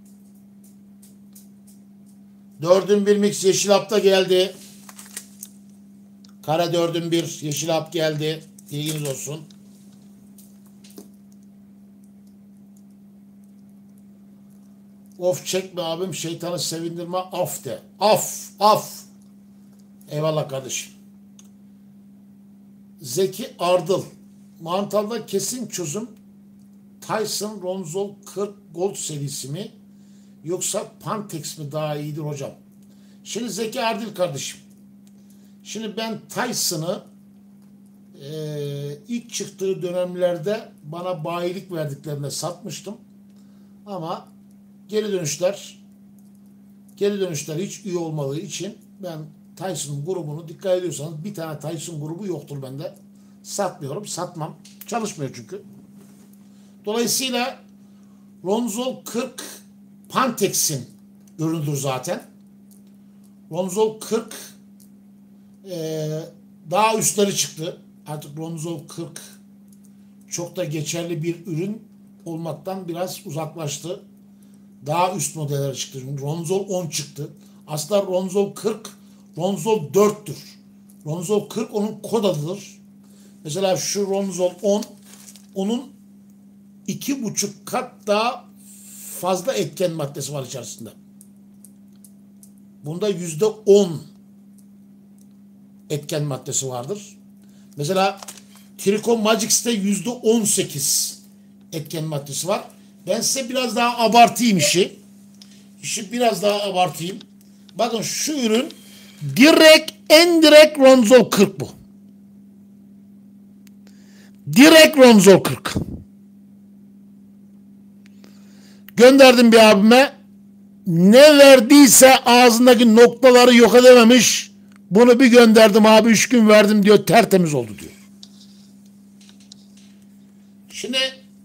Dördün bir mix yeşil hapta geldi. Kara dördün bir yeşil hap geldi. İlginiz olsun. Of çekme abim, şeytanı sevindirme, af de. Af, af. Eyvallah kardeşim. Zeki Ardıl. Mantarda kesin çözüm Tyson Ronzol kırk Gold serisi mi yoksa Pantex mi daha iyidir hocam? Şimdi Zeki Ardıl kardeşim. Şimdi ben Tyson'ı e, ilk çıktığı dönemlerde bana bayilik verdiklerinde satmıştım. Ama geri dönüşler Geri dönüşler hiç iyi olmadığı için ben Tyson grubunu, dikkat ediyorsanız bir tane Tyson grubu yoktur bende. Satmıyorum, satmam. Çalışmıyor çünkü. Dolayısıyla Ronzol kırk Pantex'in ürünüdür zaten. Ronzol kırk e, daha üstleri çıktı. Artık Ronzol kırk çok da geçerli bir ürün olmaktan biraz uzaklaştı. Daha üst modeller çıktı. Ronzol on çıktı. Aslında Ronzol kırk Ronzol dörttür. Ronzol kırk onun kod adıdır. Mesela şu Ronzol on onun iki buçuk kat daha fazla etken maddesi var içerisinde. Bunda yüzde on etken maddesi vardır. Mesela Tricon Magix'te yüzde on sekiz etken maddesi var. Ben size biraz daha abartayım işi. İşi biraz daha abartayım. Bakın şu ürün direkt en direkt Ronzol kırk bu. Direkt Ronzol kırk. Gönderdim bir abime. Ne verdiyse ağzındaki noktaları yok edememiş. Bunu bir gönderdim abi, üç gün verdim diyor, tertemiz oldu diyor. Şimdi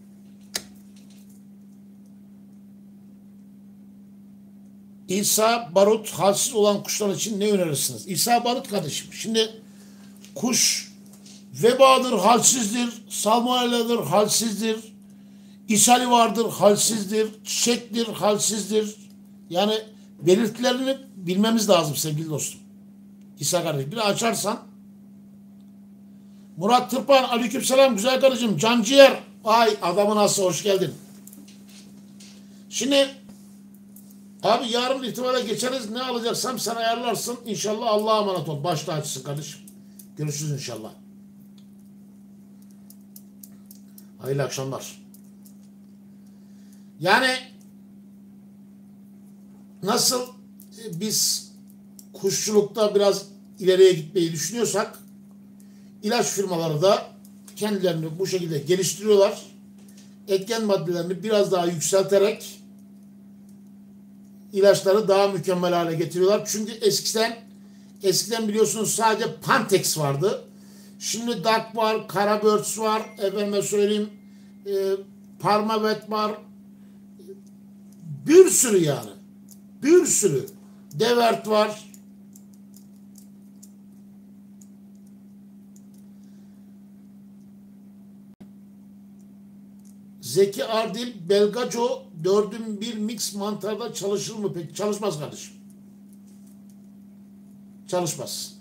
İsa barut halsiz olan kuşlar için ne önerirsiniz? İsa barut kardeşim. Şimdi kuş vebadır, halsizdir. Salmonelladır, halsizdir. İshali vardır, halsizdir. Çiçektir, halsizdir. Yani belirtilerini bilmemiz lazım sevgili dostum. İsa kardeşim. Bir açarsan. Murat Tırpan, aleykümselam güzel kardeşim. Canciğer. Ay adamı nasıl, hoş geldin. Şimdi abi yarın itibara geçeriz. Ne alacaksam sen ayarlarsın. İnşallah Allah'a emanet ol. Başta açsın kardeşim. Görüşürüz inşallah. Hayırlı akşamlar. Yani nasıl biz kuşçulukta biraz ileriye gitmeyi düşünüyorsak, ilaç firmaları da kendilerini bu şekilde geliştiriyorlar. Etken maddelerini biraz daha yükselterek ilaçları daha mükemmel hale getiriyorlar. Çünkü eskiden eskiden biliyorsunuz sadece Pantex vardı. Şimdi Dark var, Carabirds var, efendime söyleyeyim e, Parmavet var. Bir sürü yani. Bir sürü. Devert var. Zeki Ardil, Belgaco dördün bir mix mantarda çalışır mı peki? Çalışmaz kardeşim. Çalışmaz.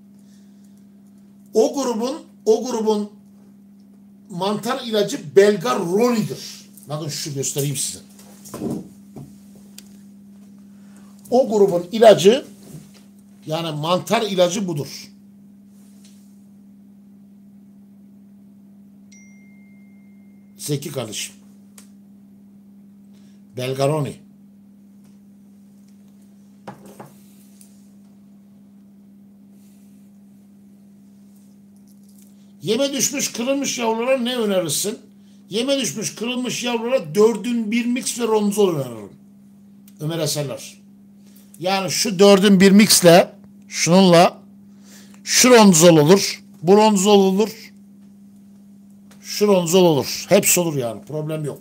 O grubun o grubun mantar ilacı Belgaroni'dir. Bakın şu göstereyim size. O grubun ilacı, yani mantar ilacı budur. Zeki kardeşim. Belgaroni. Yeme düşmüş kırılmış yavrulara ne önerirsin? Yeme düşmüş kırılmış yavrulara dördün bir mix ve ronzol öneririm. Ömer Eserler. Yani şu dördün bir mixle, şununla şu ronzol olur, bu ronzol olur, şu ronzol olur. Hepsi olur yani. Problem yok.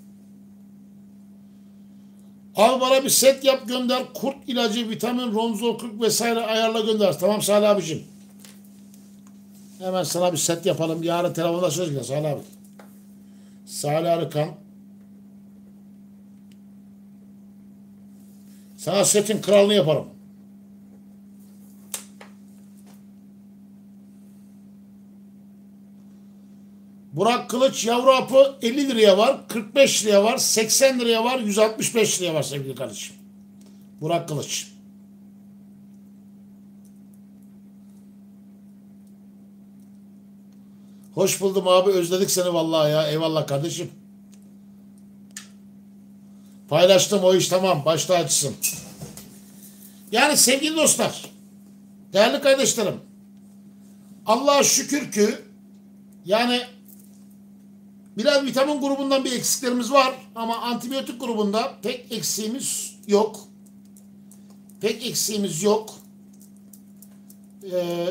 Al bana bir set yap gönder. Kurt ilacı, vitamin, ronzol kırk vesaire ayarla gönder. Tamam Salih abicim. Hemen sana bir set yapalım. Yarın telefonda söz gider Salih abi. Salih Arıkan. Sana setin kralını yaparım. Burak Kılıç yavru hapı elli liraya var, kırk beş liraya var, seksen liraya var, yüz altmış beş liraya var sevgili kardeşim. Burak Kılıç. Hoş buldum abi, özledik seni vallahi ya. Eyvallah kardeşim. Paylaştım o iş, tamam, başta açsın. Yani sevgili dostlar, değerli kardeşlerim, Allah'a şükür ki yani biraz vitamin grubundan bir eksiklerimiz var ama antibiyotik grubunda pek eksiğimiz yok. Pek eksiğimiz yok. Ee,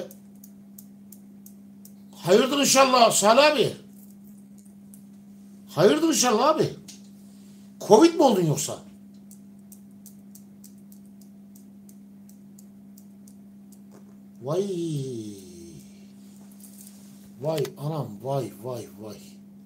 hayırdır inşallah Salih abi. Hayırdır inşallah abi. Covid mi oldun yoksa? Vay. Vay anam vay vay vay.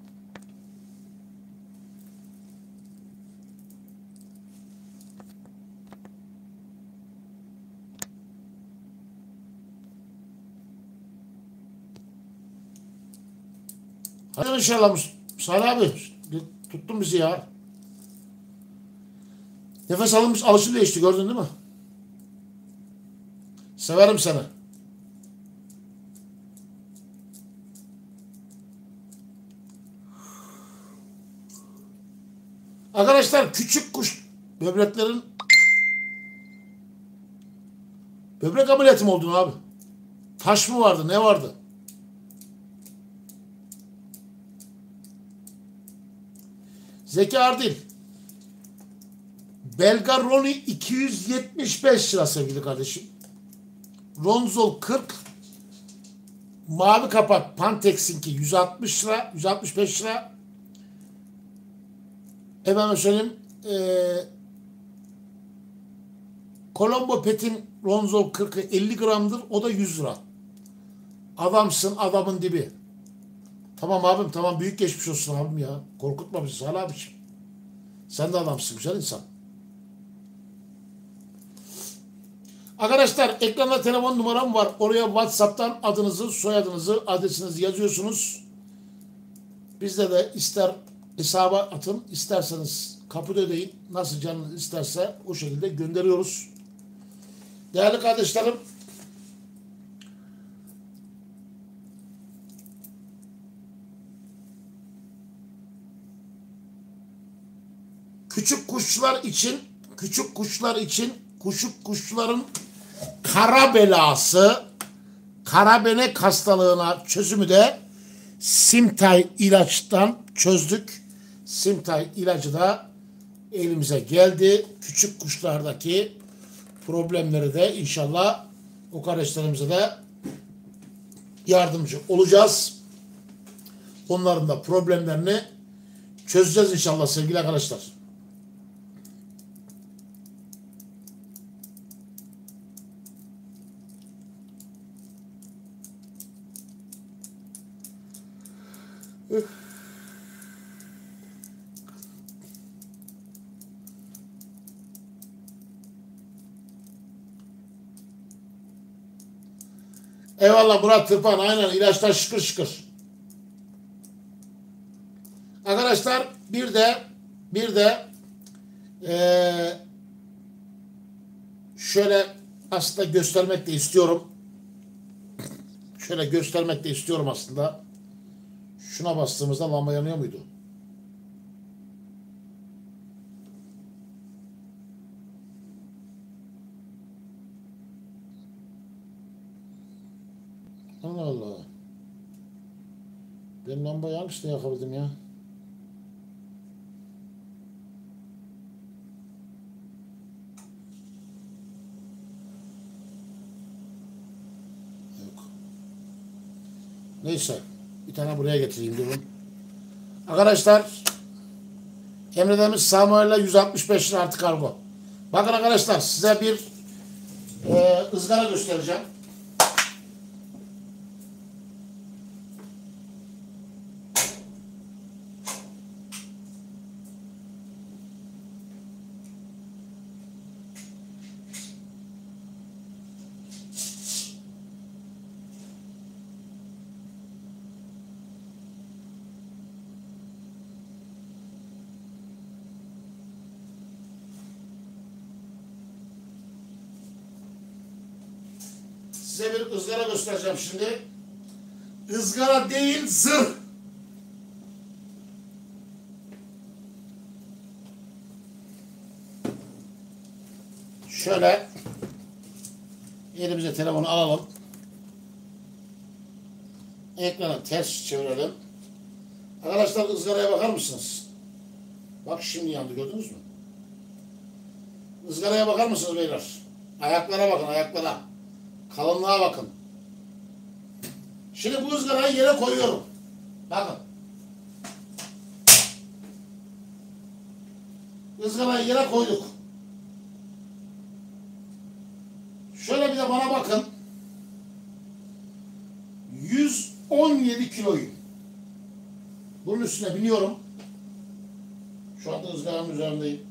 Hadi inşallah Salih abi. Tuttun bizi ya. Nefes alınmış alışın değişti, gördün değil mi? Severim seni. Arkadaşlar küçük kuş böbreklerin böbrek ameliyatı mı oldun abi? Taş mı vardı? Ne vardı? Zeki Ardil. Belgaroni iki yüz yetmiş beş lira sevgili kardeşim. Ronzol kırk. Mavi kapak Pantex'inki yüz altmış lira. yüz altmış beş lira. Efendim söyleyeyim. Ee, Colombo Pet'in Ronzol kırkı elli gramdır. O da yüz lira. Adamsın, adamın dibi. Tamam abim, tamam, büyük geçmiş olsun abim ya. Korkutma bizi Salih abiciğim. Sen de adamsın, güzel insan. Arkadaşlar ekranda telefon numaram var. Oraya WhatsApp'tan adınızı, soyadınızı, adresinizi yazıyorsunuz. Bizde de ister hesaba atın, isterseniz kapıda ödeyin. Nasıl canınız isterse o şekilde gönderiyoruz. Değerli kardeşlerim, küçük kuşlar için, küçük kuşlar için, küçük kuşların kara belası, karabenek hastalığına çözümü de Simtay ilaçtan çözdük. Simtay ilacı da elimize geldi. Küçük kuşlardaki problemleri de inşallah o kardeşlerimize de yardımcı olacağız. Onların da problemlerini çözeceğiz inşallah sevgili arkadaşlar. Eyvallah Murat Tırpan, aynen ilaçlar şıkır şıkır. Arkadaşlar bir de bir de ee, şöyle aslında göstermek de istiyorum. Şöyle göstermek de istiyorum aslında. Şuna bastığımızda lamba yanıyor muydu? Allah Allah. Ben lambayı hangisine yakabildim ya? Yok. Neyse. Bir tane buraya getireyim diyorum. Arkadaşlar emrederimiz Samuel'la yüz altmış beş lira artı kargo. Bakın arkadaşlar size bir e, ızgara göstereceğim. Size bir ızgara göstereceğim şimdi. Izgara değil, zırh. Şöyle elimize telefonu alalım. Ekranı ters çevirelim. Arkadaşlar ızgaraya bakar mısınız? Bak şimdi yandı, gördünüz mü? Izgaraya bakar mısınız beyler? Ayaklara bakın, ayaklara. Kalınlığa bakın. Şimdi bu ızgarayı yere koyuyorum. Bakın. Izgarayı yere koyduk. Şöyle bir de bana bakın. yüz on yedi kiloyum. Bunun üstüne biniyorum. Şu anda ızgaranın üzerindeyim.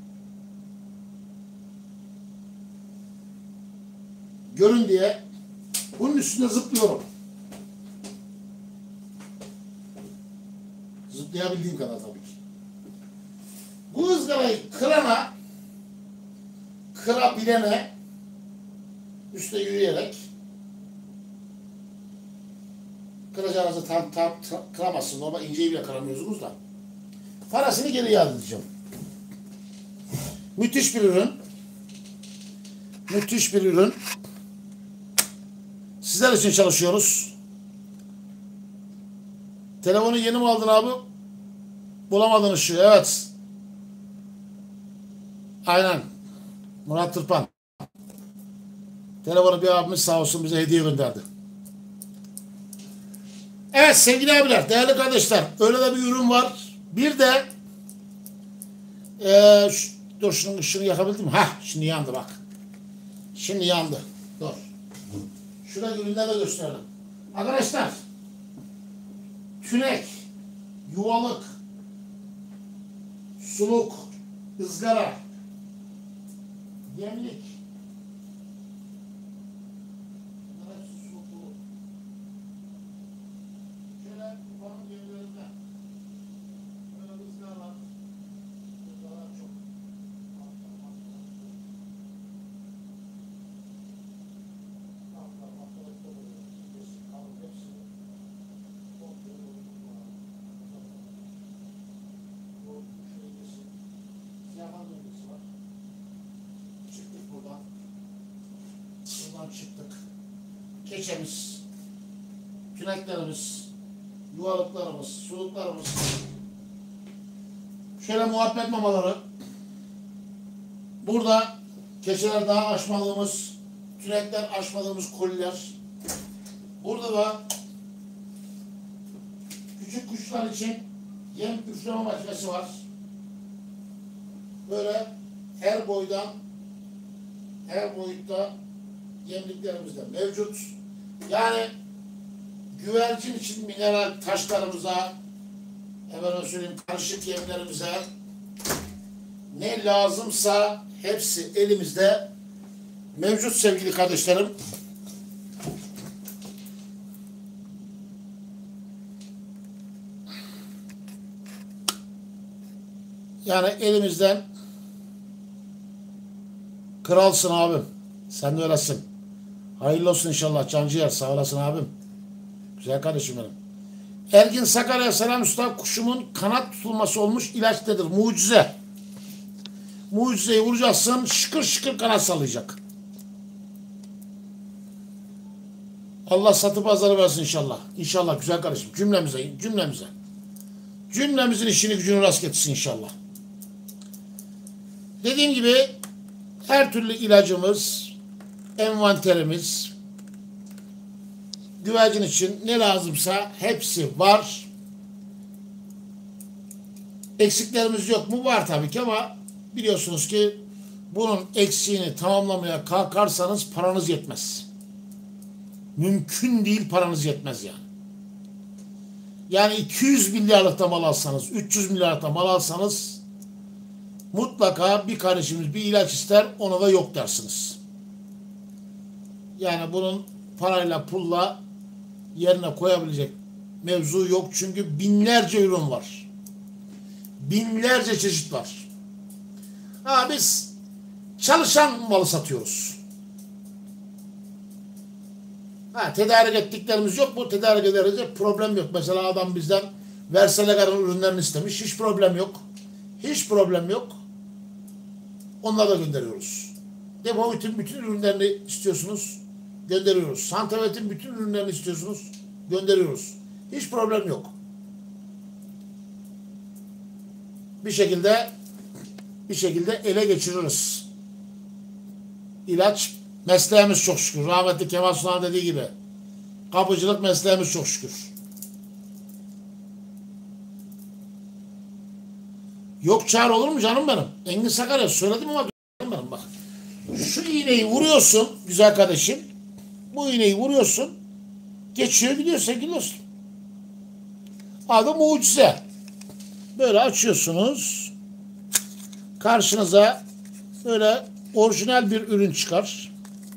Görün diye bunun üstüne zıplıyorum. Zıplayabildiğim kadar tabii ki. Bu ızgarayı kırana, kırabilene üstte yürüyerek kıracağınızı tam tam kıramazsınız. Normal inceyi bile kıramıyorsunuz da. Parasını geri iade edeceğim. Müthiş bir ürün. Müthiş bir ürün. Sizler için çalışıyoruz. Telefonu yeni mi aldın abi? Bulamadın ışığı. Evet. Aynen. Murat Tırpan. Telefonu bir abimiz sağ olsun bize hediye gönderdi. Evet sevgili abiler, değerli kardeşler. Öyle de bir ürün var. Bir de ee, şu, dur şunun ışığını yakabildim mi? Hah şimdi yandı bak. Şimdi yandı. Dur. Şurada ürünler de gösterelim. Arkadaşlar. Tünek, yuvalık, suluk, ızgara, yemlik. Bunlar hepsi suluklu. Şöyle kupanın yerlerinde. Böyle ızgaralar. Izgaralar çok. Çıktık buradan. Buradan çıktık. Keçemiz, tüneklerimiz, yuvalıklarımız, suluklarımız. Şöyle muhabbet mamaları. Burada keçeler daha açmadığımız, tünekler açmadığımız koliler. Burada da küçük kuşlar için yem üfleme makinesi var. Böyle her boydan, her boyutta yemliklerimiz de mevcut. Yani güvercin için mineral taşlarımıza, efendim söyleyeyim karışık yemlerimize ne lazımsa hepsi elimizde mevcut sevgili kardeşlerim. Yani elimizden kralsın abim. Sen de öylesin. Hayırlı olsun inşallah. Canciğer sağ olasın abim. Güzel kardeşim benim. Ergin Sakarya selam usta. Kuşumun kanat tutulması olmuş ilaçtadır. Mucize. Mucizeyi vuracaksın. Şıkır şıkır kanat sallayacak. Allah satı pazarı versin inşallah. İnşallah güzel kardeşim. Cümlemize, cümlemize. Cümlemizin işini gücünü rast getirsin inşallah. Dediğim gibi her türlü ilacımız, envanterimiz, güvercin için ne lazımsa hepsi var. Eksiklerimiz yok mu? Var tabii ki ama biliyorsunuz ki bunun eksiğini tamamlamaya kalkarsanız paranız yetmez. Mümkün değil, paranız yetmez yani. Yani iki yüz milyarlıkta mal alsanız, üç yüz milyarlıkta mal alsanız mutlaka bir kardeşimiz bir ilaç ister, ona da yok dersiniz. Yani bunun parayla pulla yerine koyabilecek mevzu yok. Çünkü binlerce ürün var. Binlerce çeşit var. Ha biz çalışan malı satıyoruz. Ha tedarik ettiklerimiz yok. Bu tedarik ederiz. Problem yok. Mesela adam bizden Verselegar'ın ürünlerini istemiş. Hiç problem yok. Hiç problem yok. Onları da gönderiyoruz. Demovitin bütün ürünlerini istiyorsunuz. Gönderiyoruz. Santavet'in bütün ürünlerini istiyorsunuz. Gönderiyoruz. Hiç problem yok. Bir şekilde bir şekilde ele geçiririz. İlaç Mesleğimiz çok şükür. Rahmetli Kemal Sunal dediği gibi. Kapıcılık mesleğimiz çok şükür. Yok çağır olur mu canım benim? Engin Sakarya söyledim ama canım benim bak. Şu iğneyi vuruyorsun güzel kardeşim. Bu iğneyi vuruyorsun. Geçiyor gidiyor sevgili dostum. Adı mucize. Böyle açıyorsunuz. Karşınıza böyle orijinal bir ürün çıkar.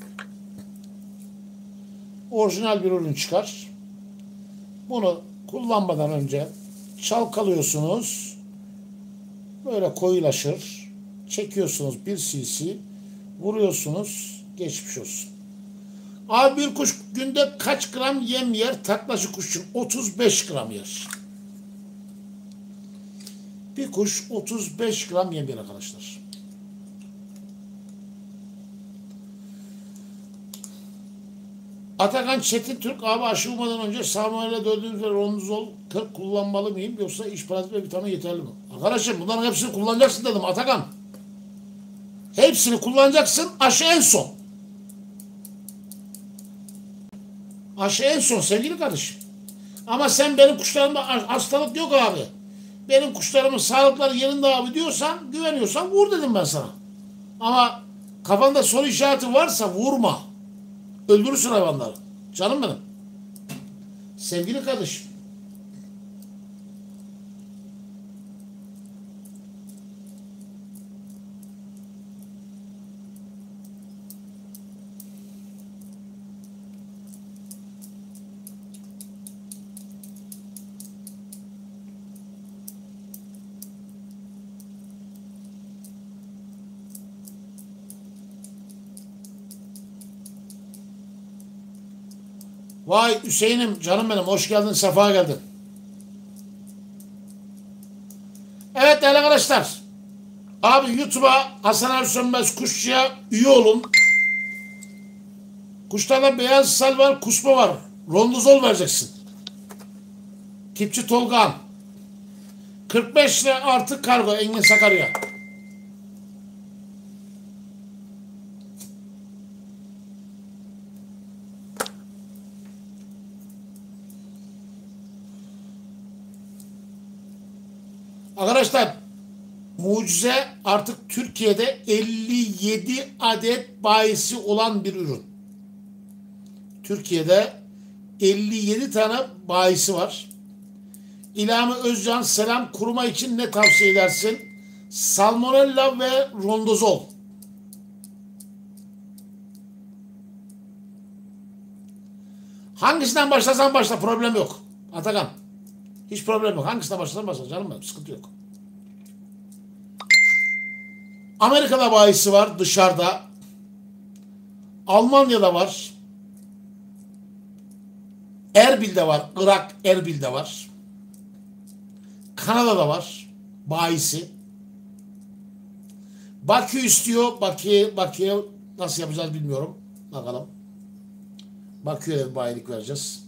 Orijinal bir ürün çıkar. Bunu kullanmadan önce çalkalıyorsunuz. Böyle koyulaşır. Çekiyorsunuz bir cc. Vuruyorsunuz. Geçmiş olsun. Abi bir kuş günde kaç gram yem yer? Taklacı kuş için otuz beş gram yer. Bir kuş otuz beş gram yem yer arkadaşlar. Atakan Çetin Türk abi aşı olmadan önce Samuel'e dördüncü ve Ronzol kırk kullanmalı mıyım yoksa iş parası ve vitamin yeterli mi? Arkadaşım bunların hepsini kullanacaksın dedim Atakan. Hepsini kullanacaksın aşı en son. Aşı en son sevgili kardeşim. Ama sen benim kuşlarımda hastalık yok abi. Benim kuşlarımın sağlıkları yerinde abi diyorsan, güveniyorsan vur dedim ben sana. Ama kafanda soru işareti varsa vurma. Öldürürsün hayvanları. Canım benim. Sevgili kardeşim. Vay Hüseyin'im canım benim hoş geldin sefa geldin. Evet değerli arkadaşlar. Abi YouTube'a Hasan abi Sönmez Kuşçu'ya üye olun. Kuşlarda beyaz sal var, kusma var. Rondozol vereceksin. Tipçi Tolgağan. kırk beş lira artı kargo Engin Sakarya. Arkadaşlar mucize artık Türkiye'de elli yedi adet bayisi olan bir ürün. Türkiye'de elli yedi tane bayisi var. İlhami Özcan selam kuruma için ne tavsiye edersin? Salmonella ve rondozol. Hangisinden başlasan başla problem yok. Atakan. Hiç problem yok. Hangisinden başlasan başla canım benim. Sıkıntı yok. Amerika'da bayisi var dışarıda. Almanya'da var. Erbil'de var. Irak Erbil'de var. Kanada'da var. Bayisi. Bakü istiyor. Bakü'ye Bakü'ye nasıl yapacağız bilmiyorum. Bakalım. Bakü'ye de bir bayilik vereceğiz.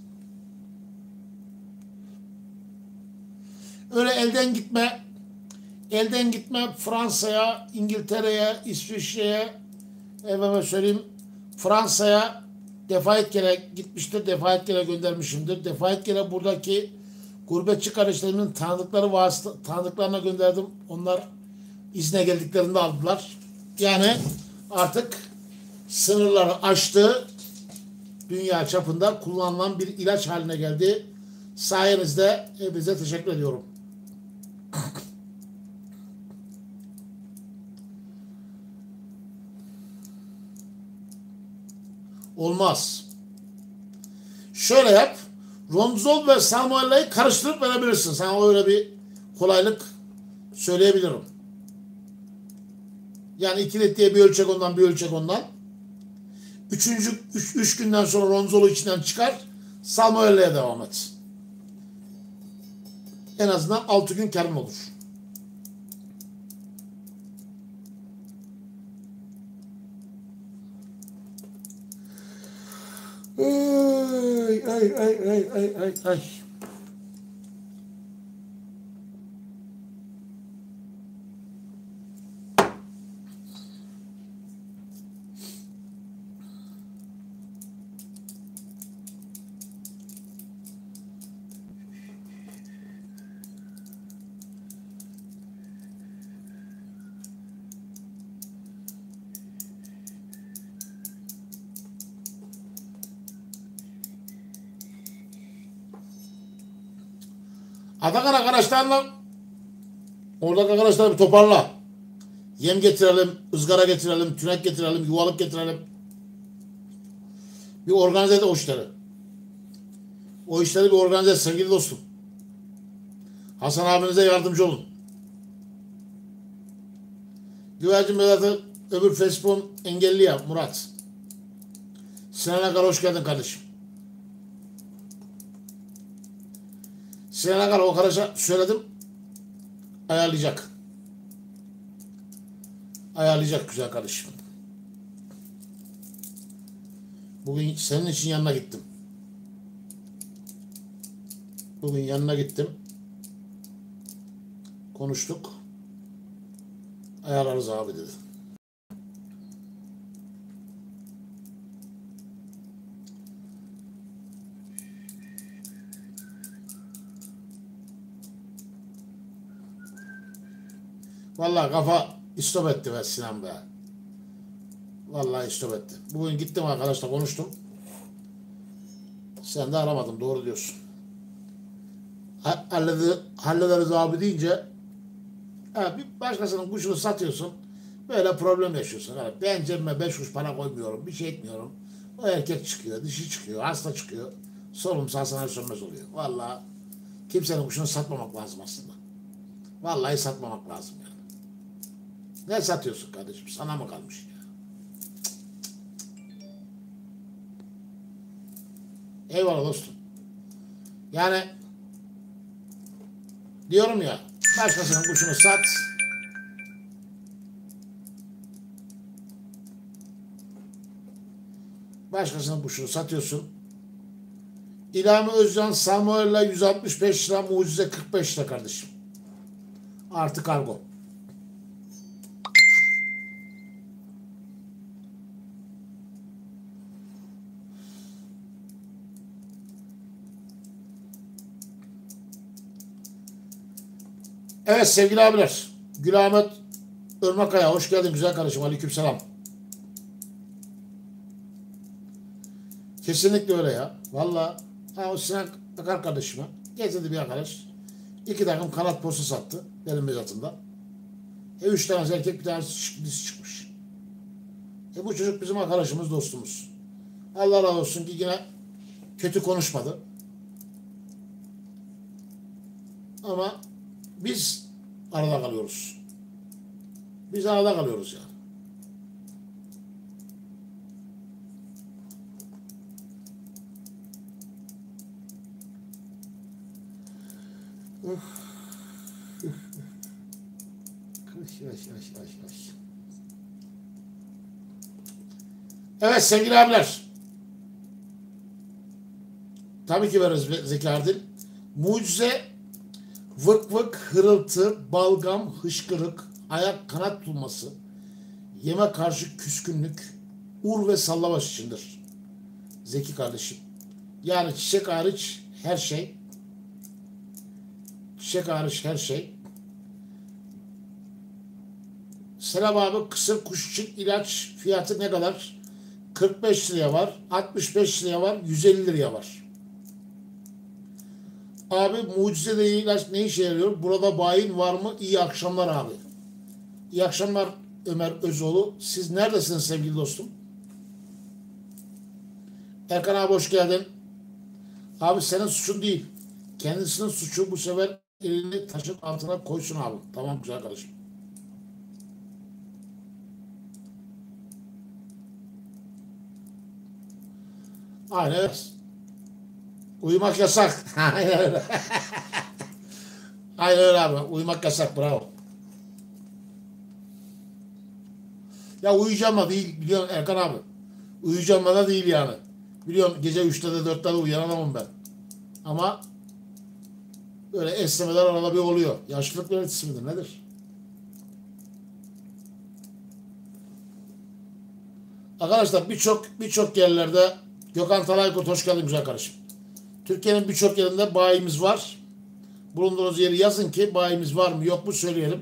Öyle elden gitme elden gitme Fransa'ya, İngiltere'ye, İsviçre'ye efendime söyleyeyim Fransa'ya defayet kere gitmiştir, defayet kere göndermişimdir. Defayet kere buradaki gurbetçi kardeşlerimin tanıdıkları vasıta, tanıdıklarına gönderdim. Onlar izne geldiklerinde aldılar. Yani artık sınırları aştı. Dünya çapında kullanılan bir ilaç haline geldi. Sayenizde hepinize teşekkür ediyorum. Olmaz. Şöyle yap. Ronzol ve salmonella'yı karıştırıp verebilirsin. Sana öyle bir kolaylık söyleyebilirim. Yani iki litreye bir ölçek ondan bir ölçek ondan. Üçüncü, üç, üç günden sonra ronzolu içinden çıkar. Salmonella'ya devam et. En azından altı gün karın olur. Ay ay ay ay ay ay ay. Atakan arkadaşlarla oradaki arkadaşlar bir toparla. Yem getirelim, ızgara getirelim, tünek getirelim, yuvalık getirelim. Bir organize et o işleri. O işleri bir organize et sevgili dostum. Hasan abinize yardımcı olun. Güvercin Vedat'ı öbür Facebook'un engelli ya Murat. Sinan Akar hoş geldin kardeşim. Sinan Akar o arkadaşa söyledim. Ayarlayacak. Ayarlayacak güzel kardeşim. Bugün senin için yanına gittim. Bugün yanına gittim. Konuştuk. Ayarlarız abi dedi. Vallahi kafa istop etti be Sinan be. Vallahi istop etti. Bugün gittim arkadaşla konuştum. Sen de aramadın doğru diyorsun. Halledi, hallederiz abi deyince ha, bir başkasının kuşunu satıyorsun. Böyle problem yaşıyorsun. Yani ben cebime beş kuruş para koymuyorum. Bir şey etmiyorum. O erkek çıkıyor, dişi çıkıyor, hasta çıkıyor. Solum sağsana sönmez oluyor. Vallahi kimsenin kuşunu satmamak lazım aslında. Vallahi satmamak lazım yani. Ne satıyorsun kardeşim? Sana mı kalmış ya? Eyvallah dostum. Yani diyorum ya başkasının kuşunu sat. Başkasının kuşunu satıyorsun. İlhami Özcan Samuel'la yüz altmış beş lira, Mucize kırk beş lira kardeşim. Artı kargo. Evet sevgili abiler. Gül Ahmet Irmakaya hoş geldin güzel kardeşim. Aleykümselam. Kesinlikle öyle ya. Vallahi ha, o Sinan Akar kardeşime getirdi bir arkadaş. İki takım kanat postu sattı benim mezatımda. E üç tane erkek bir tanesi dişi çıkmış. E bu çocuk bizim arkadaşımız dostumuz. Allah razı olsun ki yine kötü konuşmadı. Ama biz arada kalıyoruz. Biz arada kalıyoruz yani. Evet sevgili abiler. Tabii ki veririz Zeki Ardil. Mucize, vık vık, hırıltı, balgam, hışkırık, ayak kanat tutulması, yeme karşı küskünlük, ur ve sallavaş içindir. Zeki kardeşim. Yani çiçek hariç her şey. Çiçek hariç her şey. Selam abi, kısır kuş için ilaç fiyatı ne kadar? kırk beş liraya var, altmış beş liraya var, yüz elli liraya var. Abi mucize de ilaç ne işe yarıyor? Burada bayin var mı? İyi akşamlar abi. İyi akşamlar Ömer Özoğlu. Siz neredesiniz sevgili dostum? Erkan abi hoş geldin. Abi senin suçun değil. Kendisinin suçu, bu sefer elini taşın altına koysun abi. Tamam güzel kardeşim. Aynen öyle. Uyumak yasak. Aynen öyle. Aynen öyle abi. Uyumak yasak. Bravo. Ya uyuyacağım da değil. Biliyorsun Erkan abi. Uyuyacağım da değil yani. Biliyorsun gece üçte de dörtte de uyanamam ben. Ama böyle esnemeler arada bir oluyor. Yaşlılık belirtisi midir? Nedir? Arkadaşlar birçok birçok yerlerde Gökhan Talaykurt hoş geldin güzel kardeşim. Türkiye'nin birçok yerinde bayimiz var. Bulunduğunuz yeri yazın ki bayimiz var mı yok mu söyleyelim.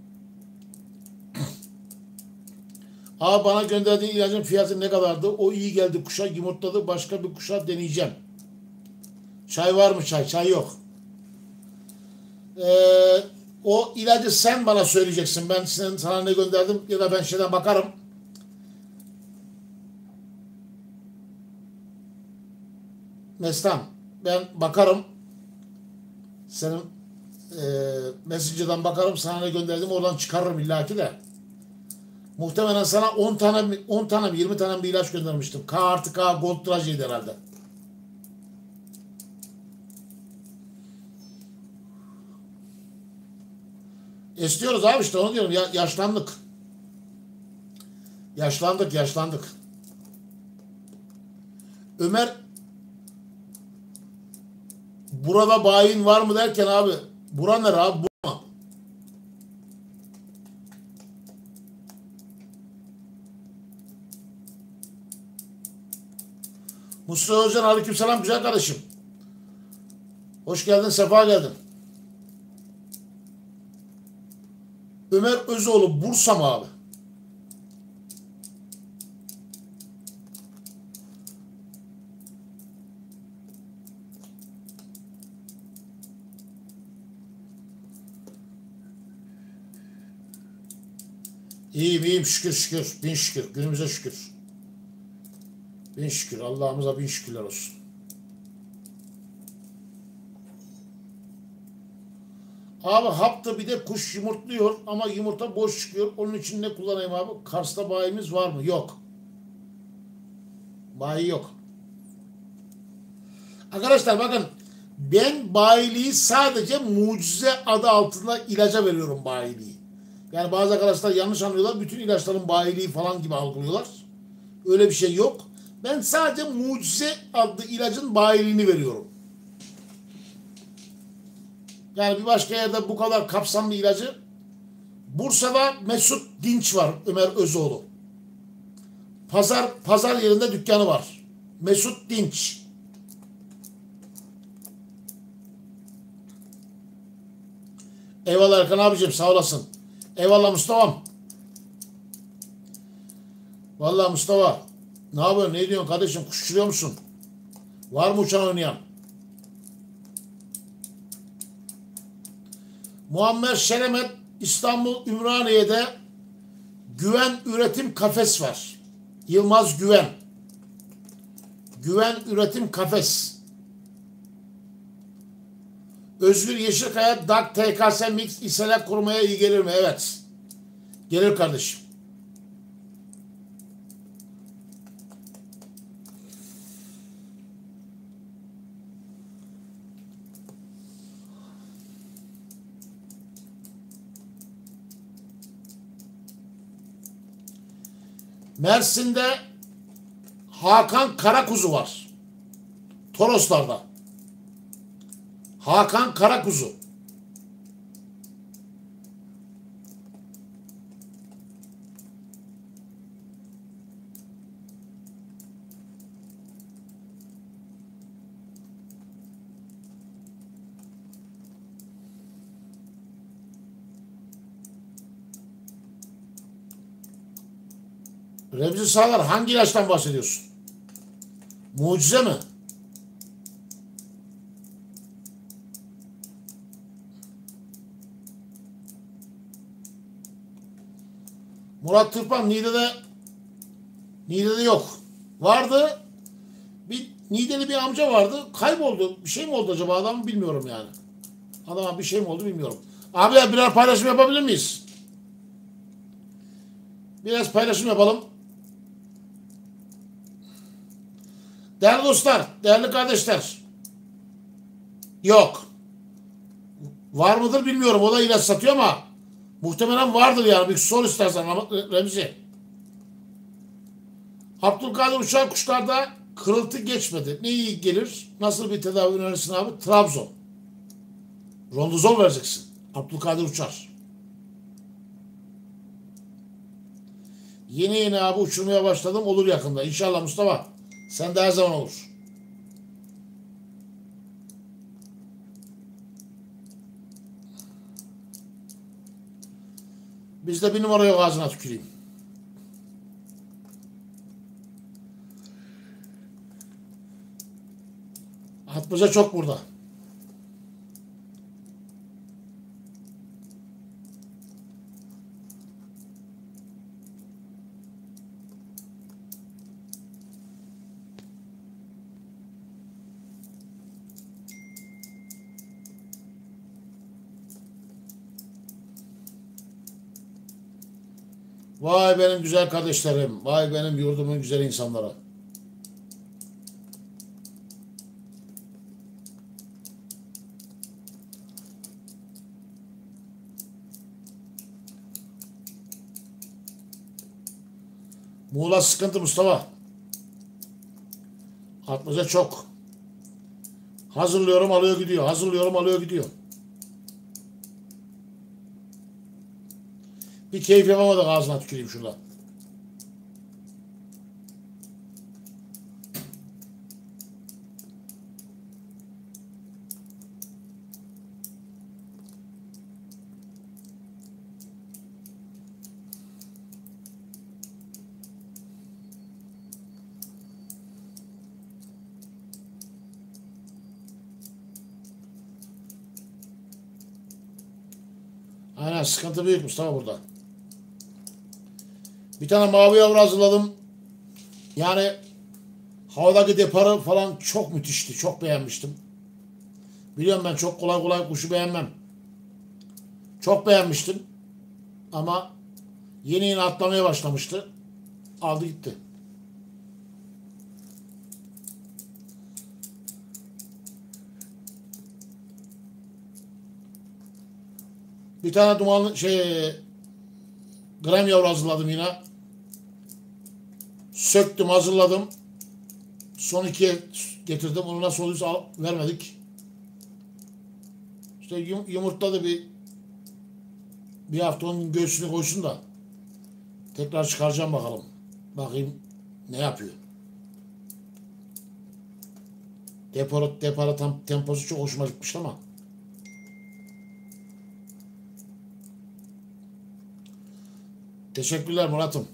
Aa bana gönderdiği ilacın fiyatı ne kadardı? O iyi geldi kuşa yumurtladı başka bir kuşa deneyeceğim. Çay var mı çay? Çay yok. Ee, o ilacı sen bana söyleyeceksin. Ben senin, sana ne gönderdim ya da ben şeyden bakarım. Mestan, ben bakarım. Senin e, Messenger'dan bakarım, sana ne gönderdim oradan çıkarırım illaki de. Muhtemelen sana on tane on tane mi yirmi tane bir ilaç göndermiştim. K artı K Gold Traje'ydi herhalde. İstiyoruz abi, işte onu diyorum ya, yaşlandık. Yaşlandık yaşlandık. Ömer, burada bayin var mı derken abi, bura nere abi, bu mu? Mustafa Hocam, aleykümselam güzel kardeşim. Hoş geldin, sefa geldin. Ömer Özoğlu Bursa mı abi? İyiyim iyiyim, şükür şükür. Bin şükür. Günümüze şükür. Bin şükür. Allah'ımıza bin şükürler olsun. Abi hapta bir de kuş yumurtluyor ama yumurta boş çıkıyor. Onun için ne kullanayım abi? Kars'ta bayimiz var mı? Yok. Bayi yok. Arkadaşlar bakın, ben bayiliği sadece mucize adı altında ilaca veriyorum bayiliği. Yani bazı arkadaşlar yanlış anlıyorlar. Bütün ilaçların bayiliği falan gibi algılıyorlar. Öyle bir şey yok. Ben sadece mucize adlı ilacın bayiliğini veriyorum. Yani bir başka yerde bu kadar kapsamlı ilacı. Bursa'da Mesut Dinç var, Ömer Özoğlu. Pazar pazar yerinde dükkanı var. Mesut Dinç. Eyvallah Erkan abicim, sağ olasın. Eyvallah Mustafa'm. Vallahi Mustafa, ne yapıyorsun, ne diyorsun kardeşim, kuşçuluyor musun? Var mı uçan oynayan? Muammer Şeremet İstanbul Ümraniye'de Güven Üretim Kafes var. Yılmaz Güven. Güven Üretim Kafes. Özgür Yeşilkaya D A K T K S Mix iseler kurmaya iyi gelir mi? Evet. Gelir kardeşim. Mersin'de Hakan Karakuzu var. Toroslar'da. Hakan Karakuzu. Remzi Sağlar, hangi ilaçtan bahsediyorsun? Mucize mi? Murat Tırpan Niğde'de Niğde'de yok. Vardı. Bir Niğde'li bir amca vardı. Kayboldu. Bir şey mi oldu acaba adam, bilmiyorum yani. Adama bir şey mi oldu bilmiyorum. Abi ya, birer paylaşım yapabilir miyiz? Biraz paylaşım yapalım. Değerli dostlar, değerli kardeşler. Yok. Var mıdır bilmiyorum. O da ilaç satıyor ama muhtemelen vardır yani. Bir sor istersen Remzi. Abdülkadir Uçar kuşlarda kırıltı geçmedi. Ne iyi gelir? Nasıl bir tedavi önerirsin abi? Trabzon. Rondozol vereceksin. Abdülkadir Uçar. Yeni yeni abi uçurmaya başladım. Olur yakında. İnşallah Mustafa. Sen de her zaman olur. Bizde bir numara yok, ağzına tüküreyim. Atmaca çok burada. Vay benim güzel kardeşlerim. Vay benim yurdumun güzel insanları. Muğla sıkıntı Mustafa. Atmaca çok. Hazırlıyorum alıyor gidiyor. Hazırlıyorum alıyor gidiyor. Bir keyif yapamadık, ağzına tüküreyim şurada. Aynen, sıkıntı büyük Mustafa burada. Bir tane mavi yavru hazırladım. Yani havadaki deparı falan çok müthişti. Çok beğenmiştim. Biliyorum ben çok kolay kolay kuşu beğenmem. Çok beğenmiştim. Ama yeni yeni atlamaya başlamıştı. Aldı gitti. Bir tane dumanlı şey gram yavru hazırladım yine. Söktüm, hazırladım. Son ikiye getirdim. Onu nasıl oluyorsa vermedik. İşte yum, yumurtladı bir bir hafta onun göğsünü koysun da tekrar çıkaracağım bakalım. Bakayım ne yapıyor. Depara, depara tam temposu çok hoşuma gitmiş ama. Teşekkürler Murat'ım.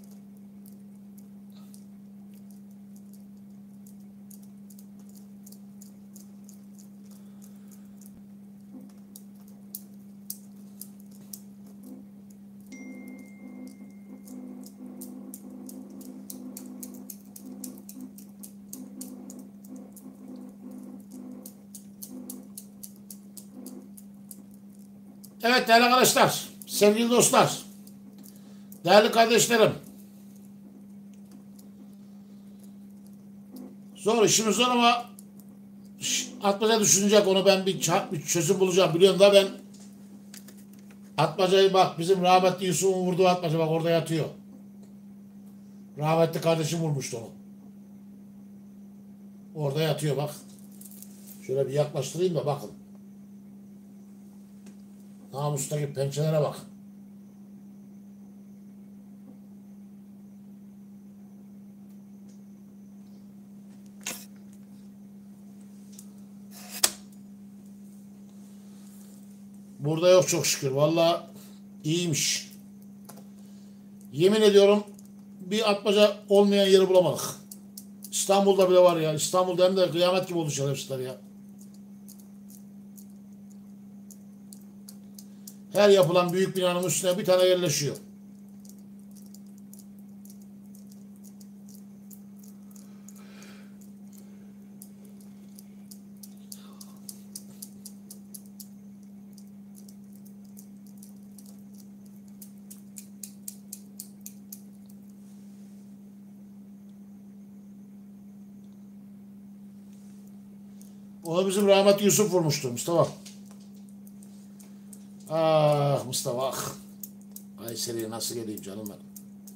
Evet değerli arkadaşlar, sevgili dostlar, değerli kardeşlerim. Zor, işimiz zor ama atmaca düşünecek, onu ben bir, bir çözüm bulacağım. Biliyorsun da ben atmacayı, bak bizim rahmetli Yusuf'un vurduğu atmaca bak orada yatıyor. Rahmetli kardeşim vurmuştu onu. Orada yatıyor bak. Şöyle bir yaklaştırayım da bakın. Namustaki pençelere bak. Burada yok çok şükür. Vallahi iyiymiş. Yemin ediyorum bir atmaca olmayan yeri bulamadık. İstanbul'da bile var ya. İstanbul'da hem de kıyamet gibi oldu şerefsizler ya. Her yapılan büyük binanın üstüne bir tane yerleşiyor. Onu bizim rahmetli Yusuf vurmuştu Mustafa. Ah Mustafa ah. Kayseri'ye nasıl geleyim canım ben.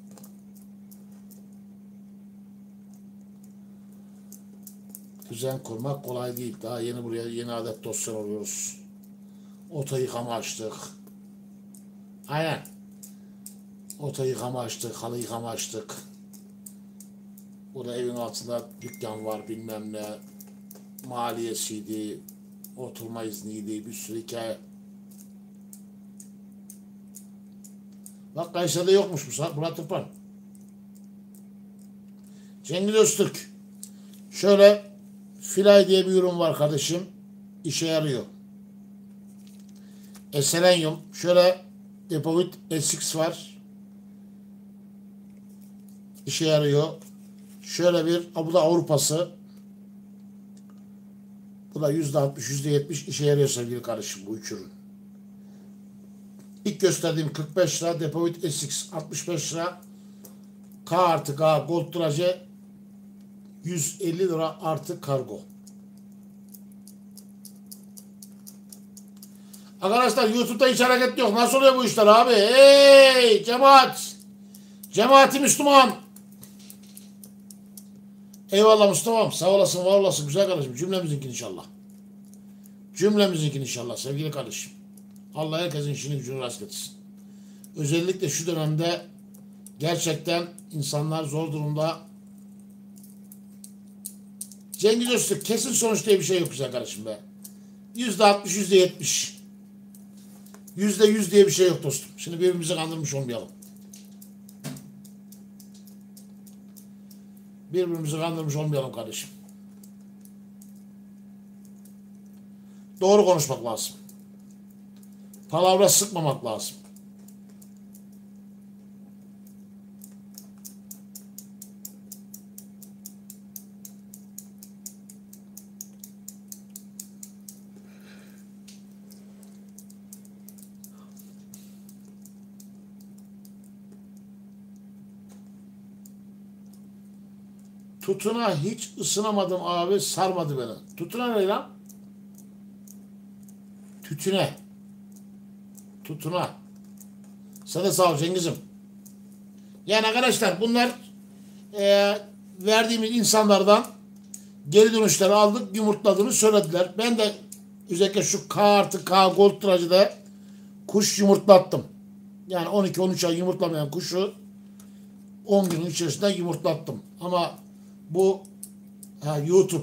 Düzen kurmak kolay değil. Daha yeni buraya yeni adet dosya alıyoruz. Oto yıkama açtık. Aynen. Oto yıkama açtık, halı yıkama açtık. Burada evin altında dükkan var bilmem ne. Maliyesiydi. Oturma izniydi. Bir sürü hikaye. Bak Kayseri'de yokmuş bu Murat Tırpan. Cengiz Öztürk. Şöyle Filay diye bir ürün var kardeşim. İşe yarıyor. Eselenyum. Şöyle Depovit S X var. İşe yarıyor. Şöyle bir, bu da Avrupası. Bu da yüzde altmış, yüzde yetmiş işe yarıyor sevgili kardeşim bu üç ürün. İlk gösterdiğim kırk beş lira. Depovit S X altmış beş lira. K artı K Gold Traje yüz elli lira artı kargo. Arkadaşlar YouTube'da hiç hareket yok. Nasıl oluyor bu işler abi? Hey cemaat! Cemaati Müslüman! Eyvallah Mustafa'm. Sağ olasın, var olasın. Güzel kardeşim. Cümlemizinkin inşallah. Cümlemizinkin inşallah sevgili kardeşim. Allah herkesin işini gücünü rast getirsin. Özellikle şu dönemde gerçekten insanlar zor durumda. Cengiz Öztürk kesin sonuç diye bir şey yok güzel kardeşim be. Yüzde altmış, yüzde yetmiş. Yüzde yüz diye bir şey yok dostum. Şimdi birbirimizi kandırmış olmayalım. Birbirimizi kandırmış olmayalım kardeşim. Doğru konuşmak lazım. Palavra sıkmamak lazım. Tutuna hiç ısınamadım abi, sarmadı beni. Tutuna ne lan? Tütüne. Tutuna. Sen de sağ ol Cengiz'im. Yani arkadaşlar bunlar e, verdiğimiz insanlardan geri dönüşleri aldık, yumurtladığını söylediler. Ben de özellikle şu K artı K Gold Traje'de kuş yumurtlattım. Yani on iki on üç ay yumurtlamayan kuşu on günün içerisinde yumurtlattım. Ama bu ha, YouTube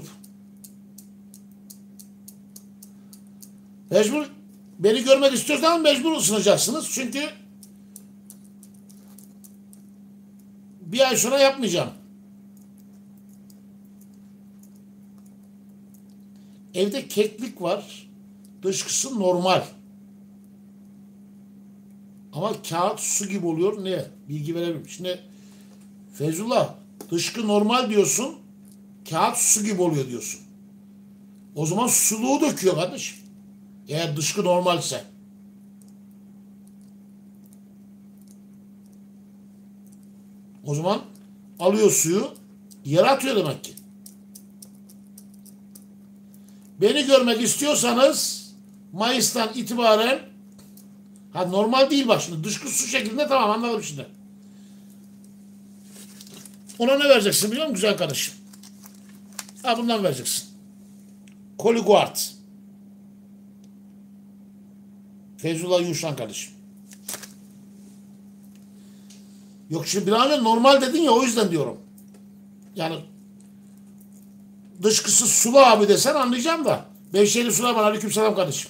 mecbur beni görmek istiyorsanız mecbur ısınacaksınız. Çünkü bir ay sonra yapmayacağım. Evde keklik var. Dışkısı normal. Ama kağıt su gibi oluyor. Ne? Bilgi verebilirim. Şimdi Feyzullah dışkı normal diyorsun. Kağıt su gibi oluyor diyorsun. O zaman suluğu döküyor kardeşim. Eğer dışkı normalse. O zaman alıyor suyu yere atıyor demek ki. Beni görmek istiyorsanız Mayıs'tan itibaren ha normal değil bak şimdi dışkı su şeklinde tamam anladım şimdi. Ona ne vereceksin biliyor musun güzel kardeşim? Ha bundan vereceksin. Koliguard. Feyzullah Yuşan kardeşim. Yok şimdi bir an normal dedin ya o yüzden diyorum. Yani dışkısı sulu abi desen anlayacağım da. Beyşehirli Süleyman aleykümselam kardeşim.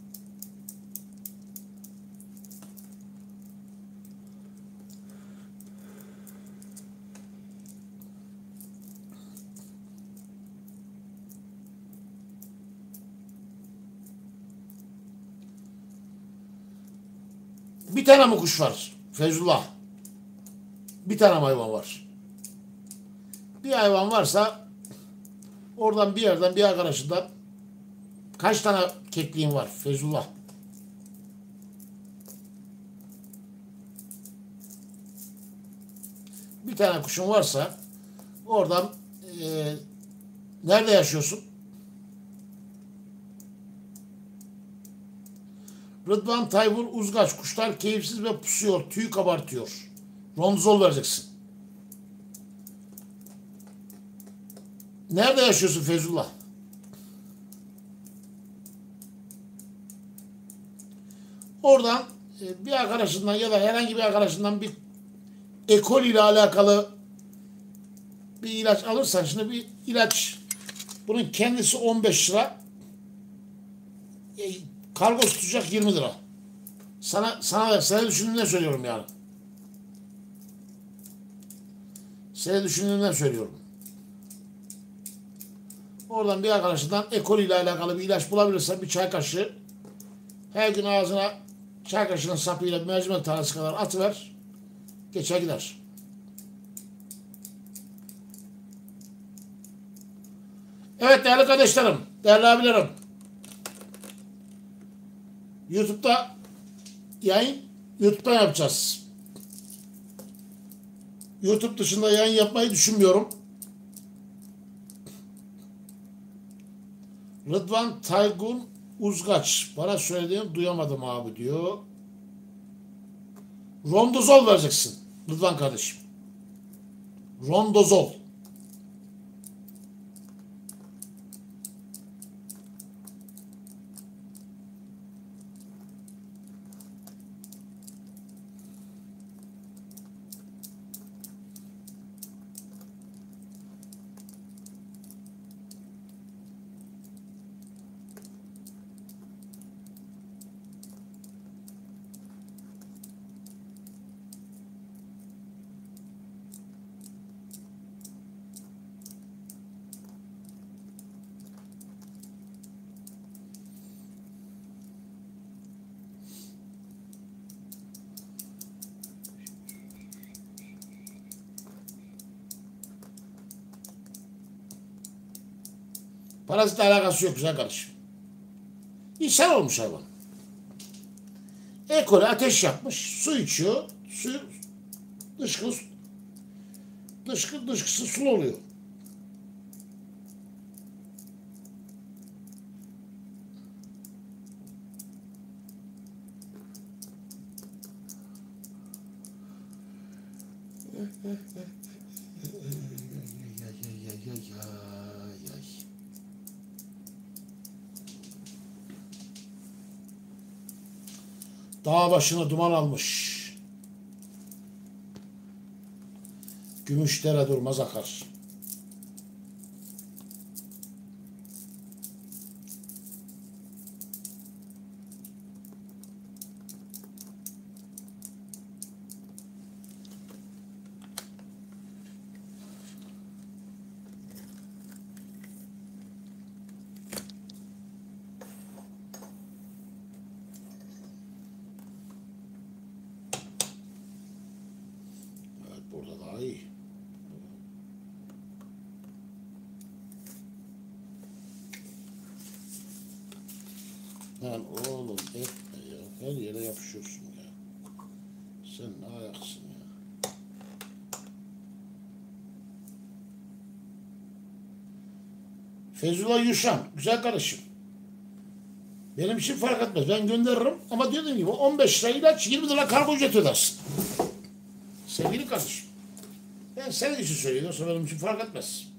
Bir tane mi kuş var Feyzullah? Bir tane mi hayvan var? Bir hayvan varsa oradan bir yerden bir arkadaşından kaç tane kekliğin var Feyzullah? Bir tane kuşun varsa oradan e, nerede yaşıyorsun? Rıdvan Tayfur Uzgaç. Kuşlar keyifsiz ve pusuyor. Tüy kabartıyor. Ronzol vereceksin. Nerede yaşıyorsun Feyzullah? Oradan e, bir arkadaşından ya da herhangi bir arkadaşından bir ekol ile alakalı bir ilaç alırsan şimdi bir ilaç bunun kendisi on beş lira e, kargo tutacak yirmi lira. Sana sana sana düşündüğümden söylüyorum yani. Seni düşündüğümden söylüyorum. Oradan bir arkadaşından ekol ile alakalı bir ilaç bulabilirsen bir çay kaşığı her gün ağzına çay kaşığının sapıyla mercimek tanesi kadar atıver. Geçer gider. Evet değerli kardeşlerim, değerli abilerim. YouTube'da yayın YouTube'dan yapacağız. YouTube dışında yayın yapmayı düşünmüyorum. Rıdvan Taygun Uzgaç. Bana söylediğini duyamadım abi diyor. Rondozol vereceksin Rıdvan kardeşim. Rondozol. Parazitle alakası yok güzel kardeşim. İshal olmuş hayvan. Ekole ateş yapmış. Su içiyor. Suyu dışkı, dışkı, dışkısı sulu oluyor. Dağ başına duman almış. Gümüşdere durmaz akar. Burada daha iyi. Lan oğlum etme ya. Her yere yapışıyorsun ya. Sen ne ayaksın ya. Feyzullah Yuşan. Güzel kardeşim. Benim için fark etmez. Ben gönderirim. Ama dediğim gibi on beş lira ilaç, yirmi lira kargo ücreti ödersin. Sevgili kardeşim. Ben senin için söylüyorum. Yoksa benim için fark etmez.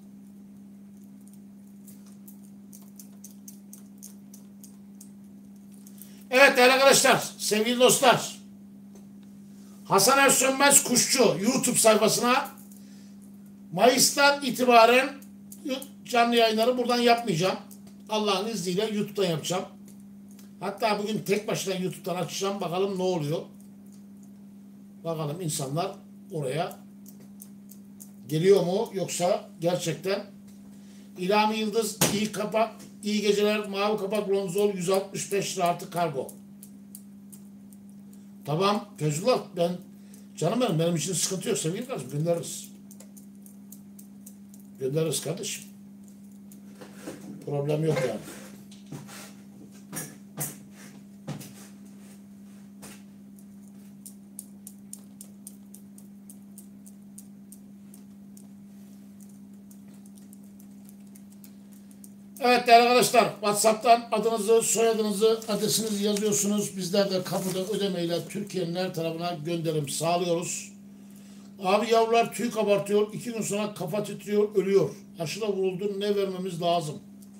Evet değerli arkadaşlar, sevgili dostlar. Hasan Ersönmez Kuşçu YouTube sayfasına Mayıs'tan itibaren canlı yayınları buradan yapmayacağım. Allah'ın izniyle YouTube'dan yapacağım. Hatta bugün tek başına YouTube'dan açacağım. Bakalım ne oluyor. Bakalım insanlar oraya geliyor mu yoksa gerçekten. İlhami Yıldız iyi kapak, iyi geceler, mavi kapak Lonzol yüz altmış beş lira artı kargo. Tamam Feyzullah, ben canım benim, benim için sıkıntı yok sevgili kardeşim, göndeririz. Göndeririz kardeşim. Problem yok yani. Evet değerli arkadaşlar, WhatsApp'tan adınızı, soyadınızı, adresinizi yazıyorsunuz. Bizler de kapıda ödemeyle Türkiye'nin her tarafına gönderim sağlıyoruz. Abi yavrular tüy kabartıyor, iki gün sonra kafa titriyor, ölüyor. Aşıda vuruldu, ne vermemiz lazım?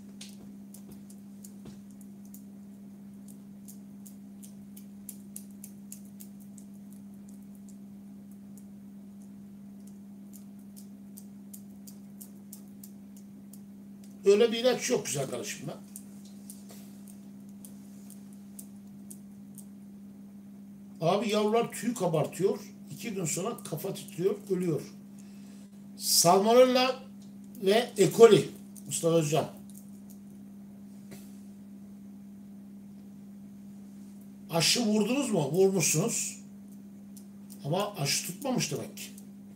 Öyle bir ilaç yok güzel kardeşim ben. Abi yavrular tüy kabartıyor. iki gün sonra kafa titriyor, ölüyor. Salmonella ve E. coli Mustafa Özcan. Aşı vurdunuz mu? Vurmuşsunuz. Ama aşı tutmamış demek ki.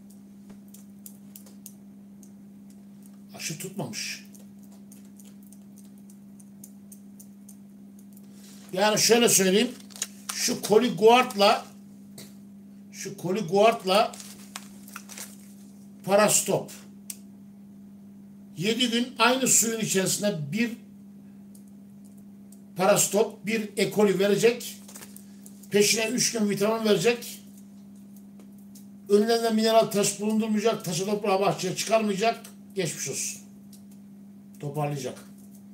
Aşı tutmamış. Yani şöyle söyleyeyim. şu koli guardla şu koli guardla parastop. yedi gün aynı suyun içerisinde bir parastop, bir ekoli verecek. Peşine üç gün vitamin verecek. Önlerinde mineral taş bulundurmayacak. Taşı toprağı bahçeye çıkarmayacak. Geçmiş olsun. Toparlayacak.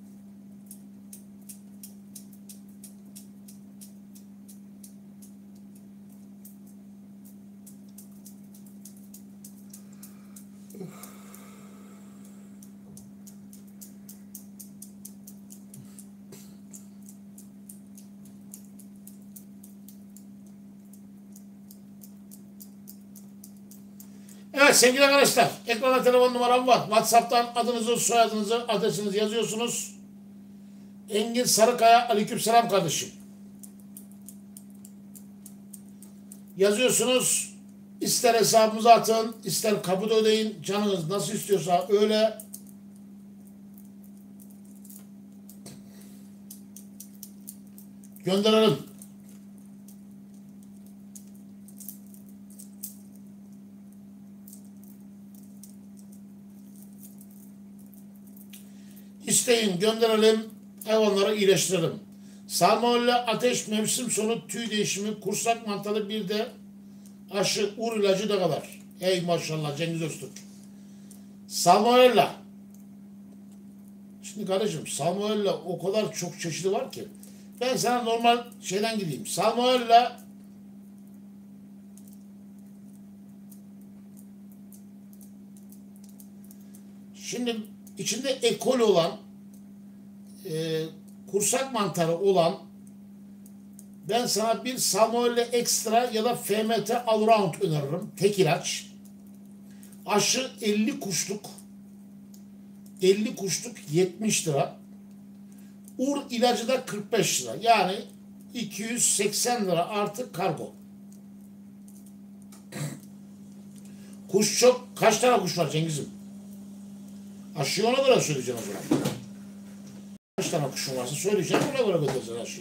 Evet sevgili arkadaşlar, ekrana telefon numaram var. WhatsApp'tan adınızı, soyadınızı, adresinizi yazıyorsunuz. Engin Sarıkaya, aleykümselam kardeşim. Yazıyorsunuz. İster hesabımıza atın, ister kapıda ödeyin. Canınız nasıl istiyorsa öyle. Gönderelim. İsteyin, gönderelim, hayvanları iyileştirelim. Salmonella, ateş, mevsim sonu, tüy değişimi, kursak mantarı, bir de aşı, ur ilacı ne kadar? Ey maşallah Cengiz Öztürk. Salmonella. Şimdi kardeşim, salmonella o kadar çok çeşidi var ki. Ben sana normal şeyden gideyim. Salmonella şimdi içinde E. coli olan, e, kursak mantarı olan, ben sana bir Salmonella Extra ya da F M T Allround öneririm. Tek ilaç. Aşı elli kuşluk. elli kuşluk yetmiş lira. Ur ilacı da kırk beş lira. Yani iki yüz seksen lira artı kargo. Kuş çok. Kaç tane kuş var Cengiz'im? Aşıyı ona göre söyleyeceğim o zaman. Kaç tane kuşun varsa söyleyeceğim, ona göre götüreceğiz aşıyı.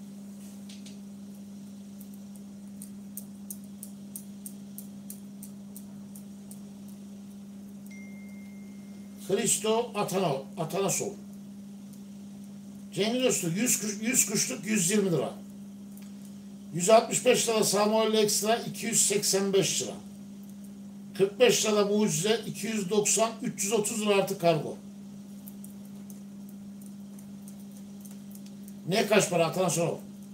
Hristo Atana, Atanasov. Cengiz Öztürk yüz, kuş, yüz kuşluk yüz yirmi lira. yüz altmış beş lira Salmonella Extra iki yüz seksen beş lira. kırk beş lira mucize iki yüz doksan, üç yüz otuz lira artı kargo. Ne kaç para atana soralım.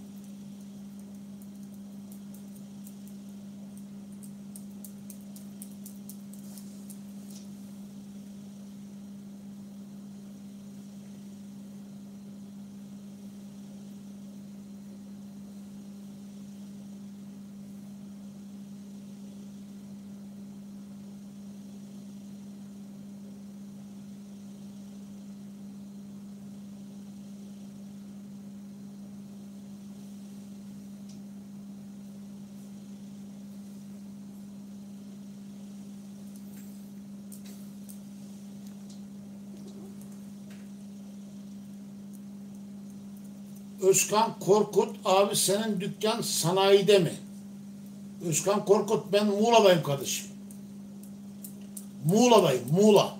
Özkan Korkut abi, senin dükkan sanayide mi? Özkan Korkut, ben Muğla'dayım kardeşim. Muğla'dayım, Muğla.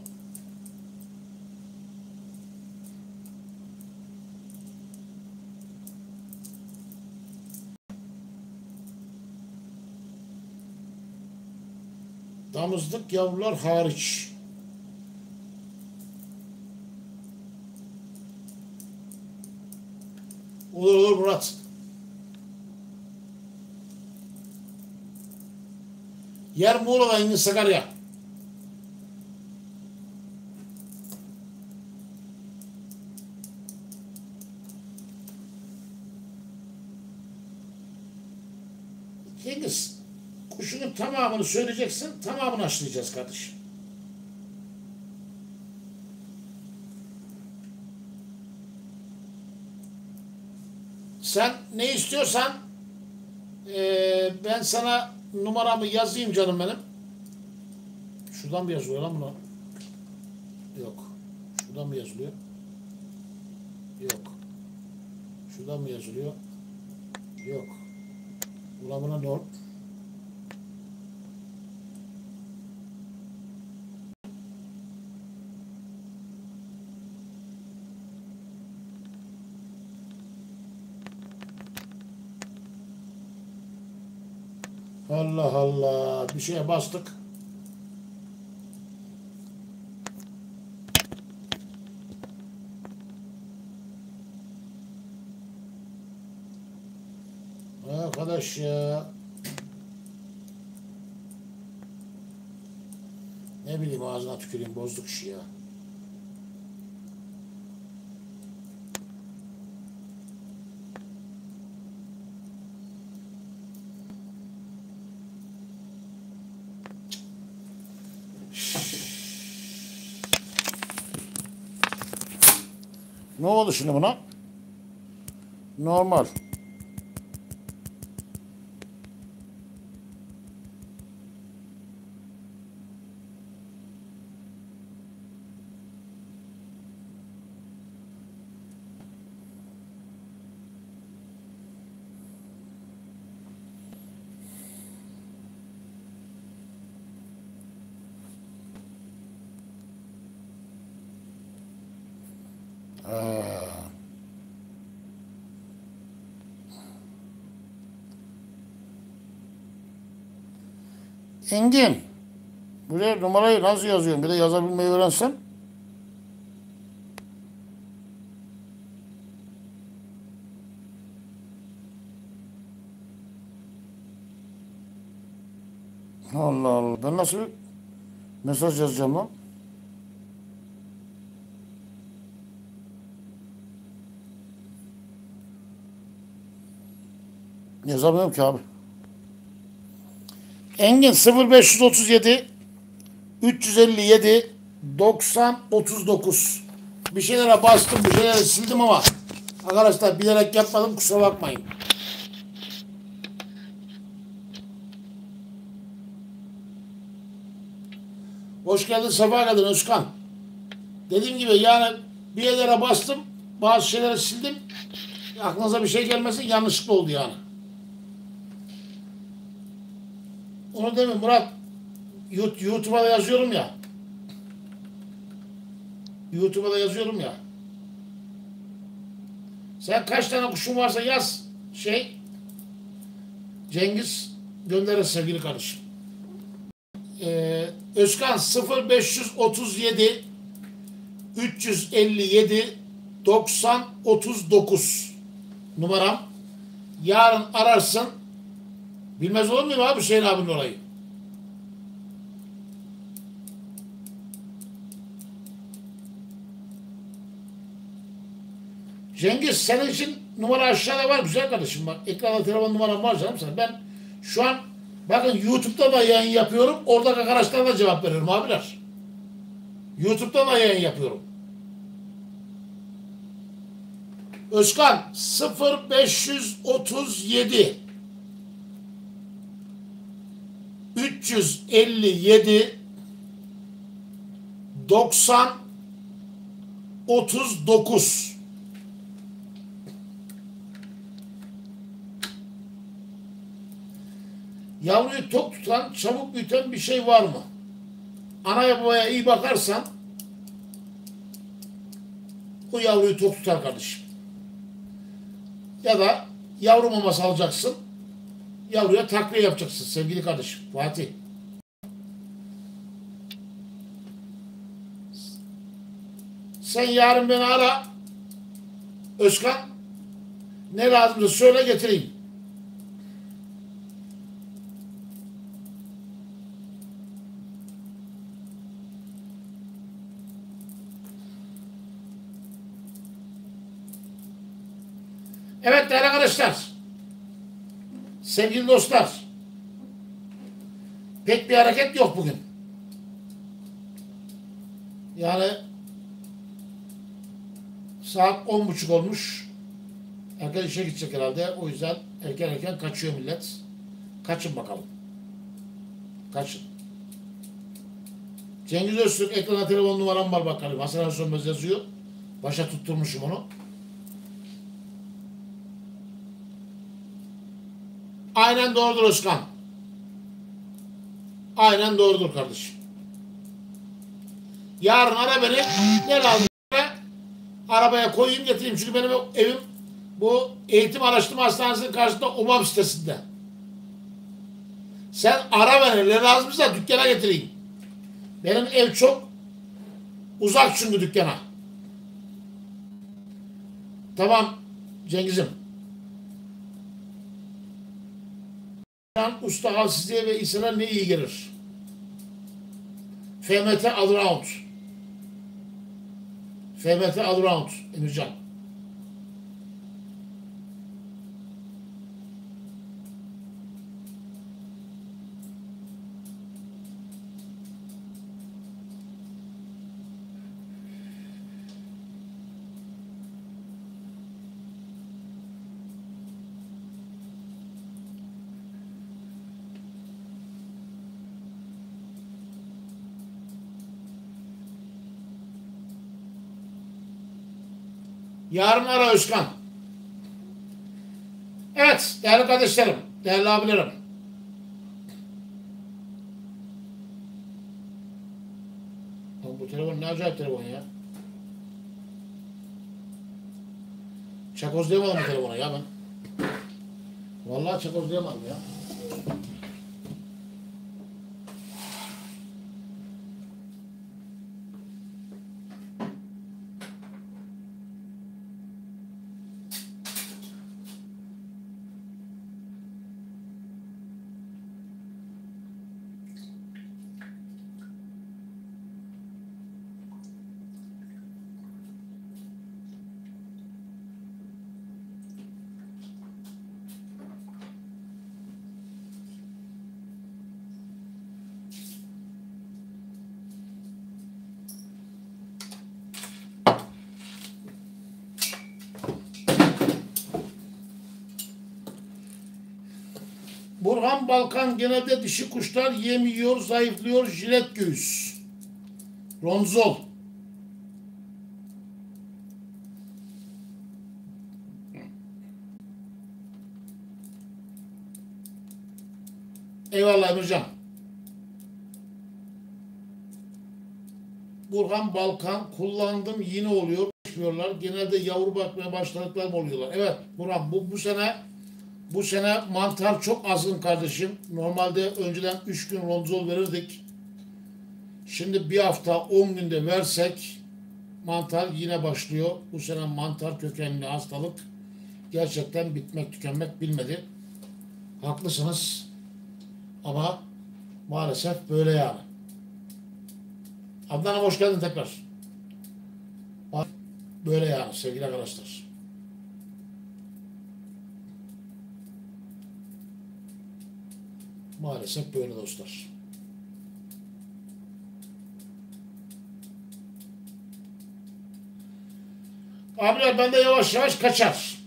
Damızlık yavrular hariç. Olur olur Murat. Yer Muğla'da, Engin Sakarya. Cengiz, kuşunun tamamını söyleyeceksin, tamamını aşılayacağız kardeşim. Sen ne istiyorsan e, ben sana numaramı yazayım canım benim. Şuradan mı yazılıyor lan buna? Yok. Şuradan mı yazılıyor? Yok. Şuradan mı yazılıyor? Yok. Ulan buna ne oldu? Allah Allah. Bir şeye bastık. Arkadaş ya. Ne bileyim ağzına tüküreyim, bozduk işi ya. Ne oldu şimdi buna? Normal. Aa. Engin, buraya numarayı nasıl yazıyorum? Bir de yazabilmeyi öğrensen. Allah Allah. Ben nasıl bir mesaj yazacağım lan? Yazamıyorum ki abi. Engin sıfır beş otuz yedi üç yüz elli yedi doksan otuz dokuz. Bir şeylere bastım, bir şeylere sildim ama arkadaşlar bilerek yapmadım, kusura bakmayın. Hoş geldin, sefa geldin Özkan. Dediğim gibi yani bir yerlere bastım, bazı şeyleri sildim. Aklınıza bir şey gelmesin, yanlışlıkla oldu yani. Onu demin Murat, YouTube'a da yazıyorum ya. YouTube'a da yazıyorum ya. Sen kaç tane kuşun varsa yaz. Şey, Cengiz gönderir sevgili kardeşim. Ee, Özkan sıfır beş otuz yedi üç yüz elli yedi doksan otuz dokuz numaram. Yarın ararsın. Bilmez olur muyum abi Hüseyin abinin orayı? Cengiz senin için numara aşağıda var güzel kardeşim bak. Ekranda telefon numaram var canım sen. Ben şu an bakın YouTube'da da yayın yapıyorum. Oradaki arkadaşlara da cevap veriyorum abiler. YouTube'da da yayın yapıyorum. Özkan sıfır beş otuz yedi üç yüz elli yedi doksan otuz dokuz. Yavruyu tok tutan, çabuk büyüten bir şey var mı? Anaya babaya iyi bakarsan o yavruyu tok tutar kardeşim. Ya da yavru maması alacaksın. Yavruya takviye yapacaksın sevgili kardeşim Fatih. Sen yarın beni ara Özkan. Ne lazımsa söyle getireyim. Evet değerli arkadaşlar. Sevgili dostlar. Pek bir hareket yok bugün. Yani saat on buçuk olmuş. Erken işe gidecek herhalde. O yüzden erken erken kaçıyor millet. Kaçın bakalım. Kaçın. Cengiz Öztürk ekrana telefon numaram var bakalım. Hasan Ali Sönmez yazıyor. Başa tutturmuşum onu. Aynen doğrudur Özkan. Aynen doğrudur kardeşim. Yarın ara beni. Ne lazım? Arabaya koyayım getireyim. Çünkü benim evim bu eğitim araştırma hastanesinin karşısında UMAM sitesinde. Sen ara beni. Ne lazımsa dükkana getireyim. Benim ev çok uzak çünkü dükkana. Tamam Cengiz'im. Usta halsizliğe ve insana ne iyi gelir? F M T Allround. F M T Allround Emircan. Yarın ara Özkan. Evet değerli kardeşlerim, değerli abilerim. Bu telefon ne acayip telefon ya. Çakozlayamadım bu telefonu ya ben. Vallahi çakozlayamadım ya. Burhan Balkan genelde dişi kuşlar yemiyor, zayıflıyor, jilet göğüs. Ronzol. Eyvallah Emircan. Burhan Balkan kullandım yine oluyor. Diyorlar. Genelde yavru bakmaya başladıklar mı oluyorlar? Evet Burhan bu, bu sene bu sene mantar çok azgın kardeşim. Normalde önceden üç gün ronzol verirdik. Şimdi bir hafta on günde versek mantar yine başlıyor. Bu sene mantar kökenli hastalık gerçekten bitmek tükenmek bilmedi. Haklısınız. Ama maalesef böyle yani. Adnan'ım hoş geldin tekrar. Böyle yani sevgili arkadaşlar. Maalesef böyle dostlar. Abiler ben de yavaş yavaş kaçar.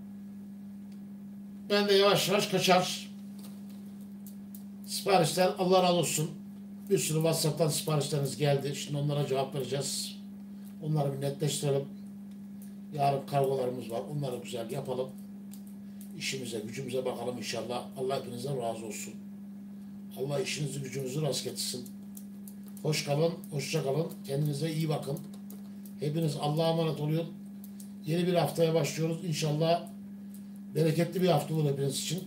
Ben de yavaş yavaş kaçar. Siparişler Allah razı olsun. Bir sürü WhatsApp'tan siparişleriniz geldi. Şimdi onlara cevap vereceğiz. Onları bir netleştirelim. Yarın kargolarımız var. Onları güzel yapalım. İşimize, gücümüze bakalım inşallah. Allah hepinizden razı olsun. Allah işinizi, gücünüzü rast getirsin. Hoş kalın, hoşça kalın. Kendinize iyi bakın. Hepiniz Allah'a emanet olun. Yeni bir haftaya başlıyoruz. İnşallah bereketli bir hafta olur hepiniz için.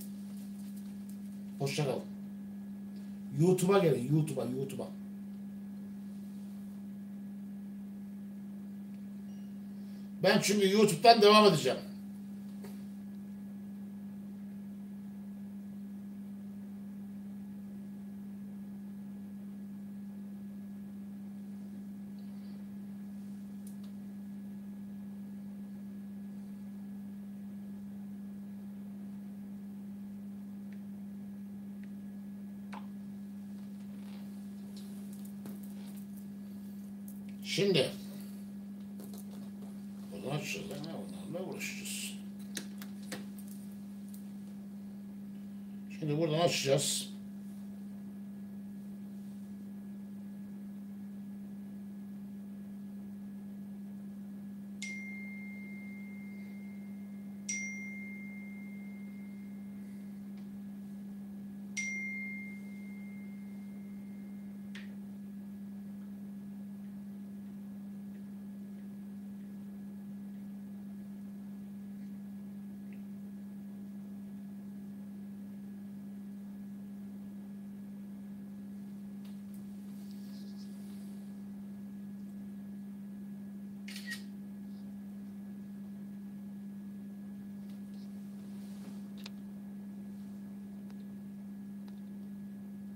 Hoşça kalın. YouTube'a gelin. YouTube'a, YouTube'a. Ben çünkü YouTube'dan devam edeceğim. Şimdi o zaman açacağız. Onlarla uğraşacağız. Şimdi buradan açacağız.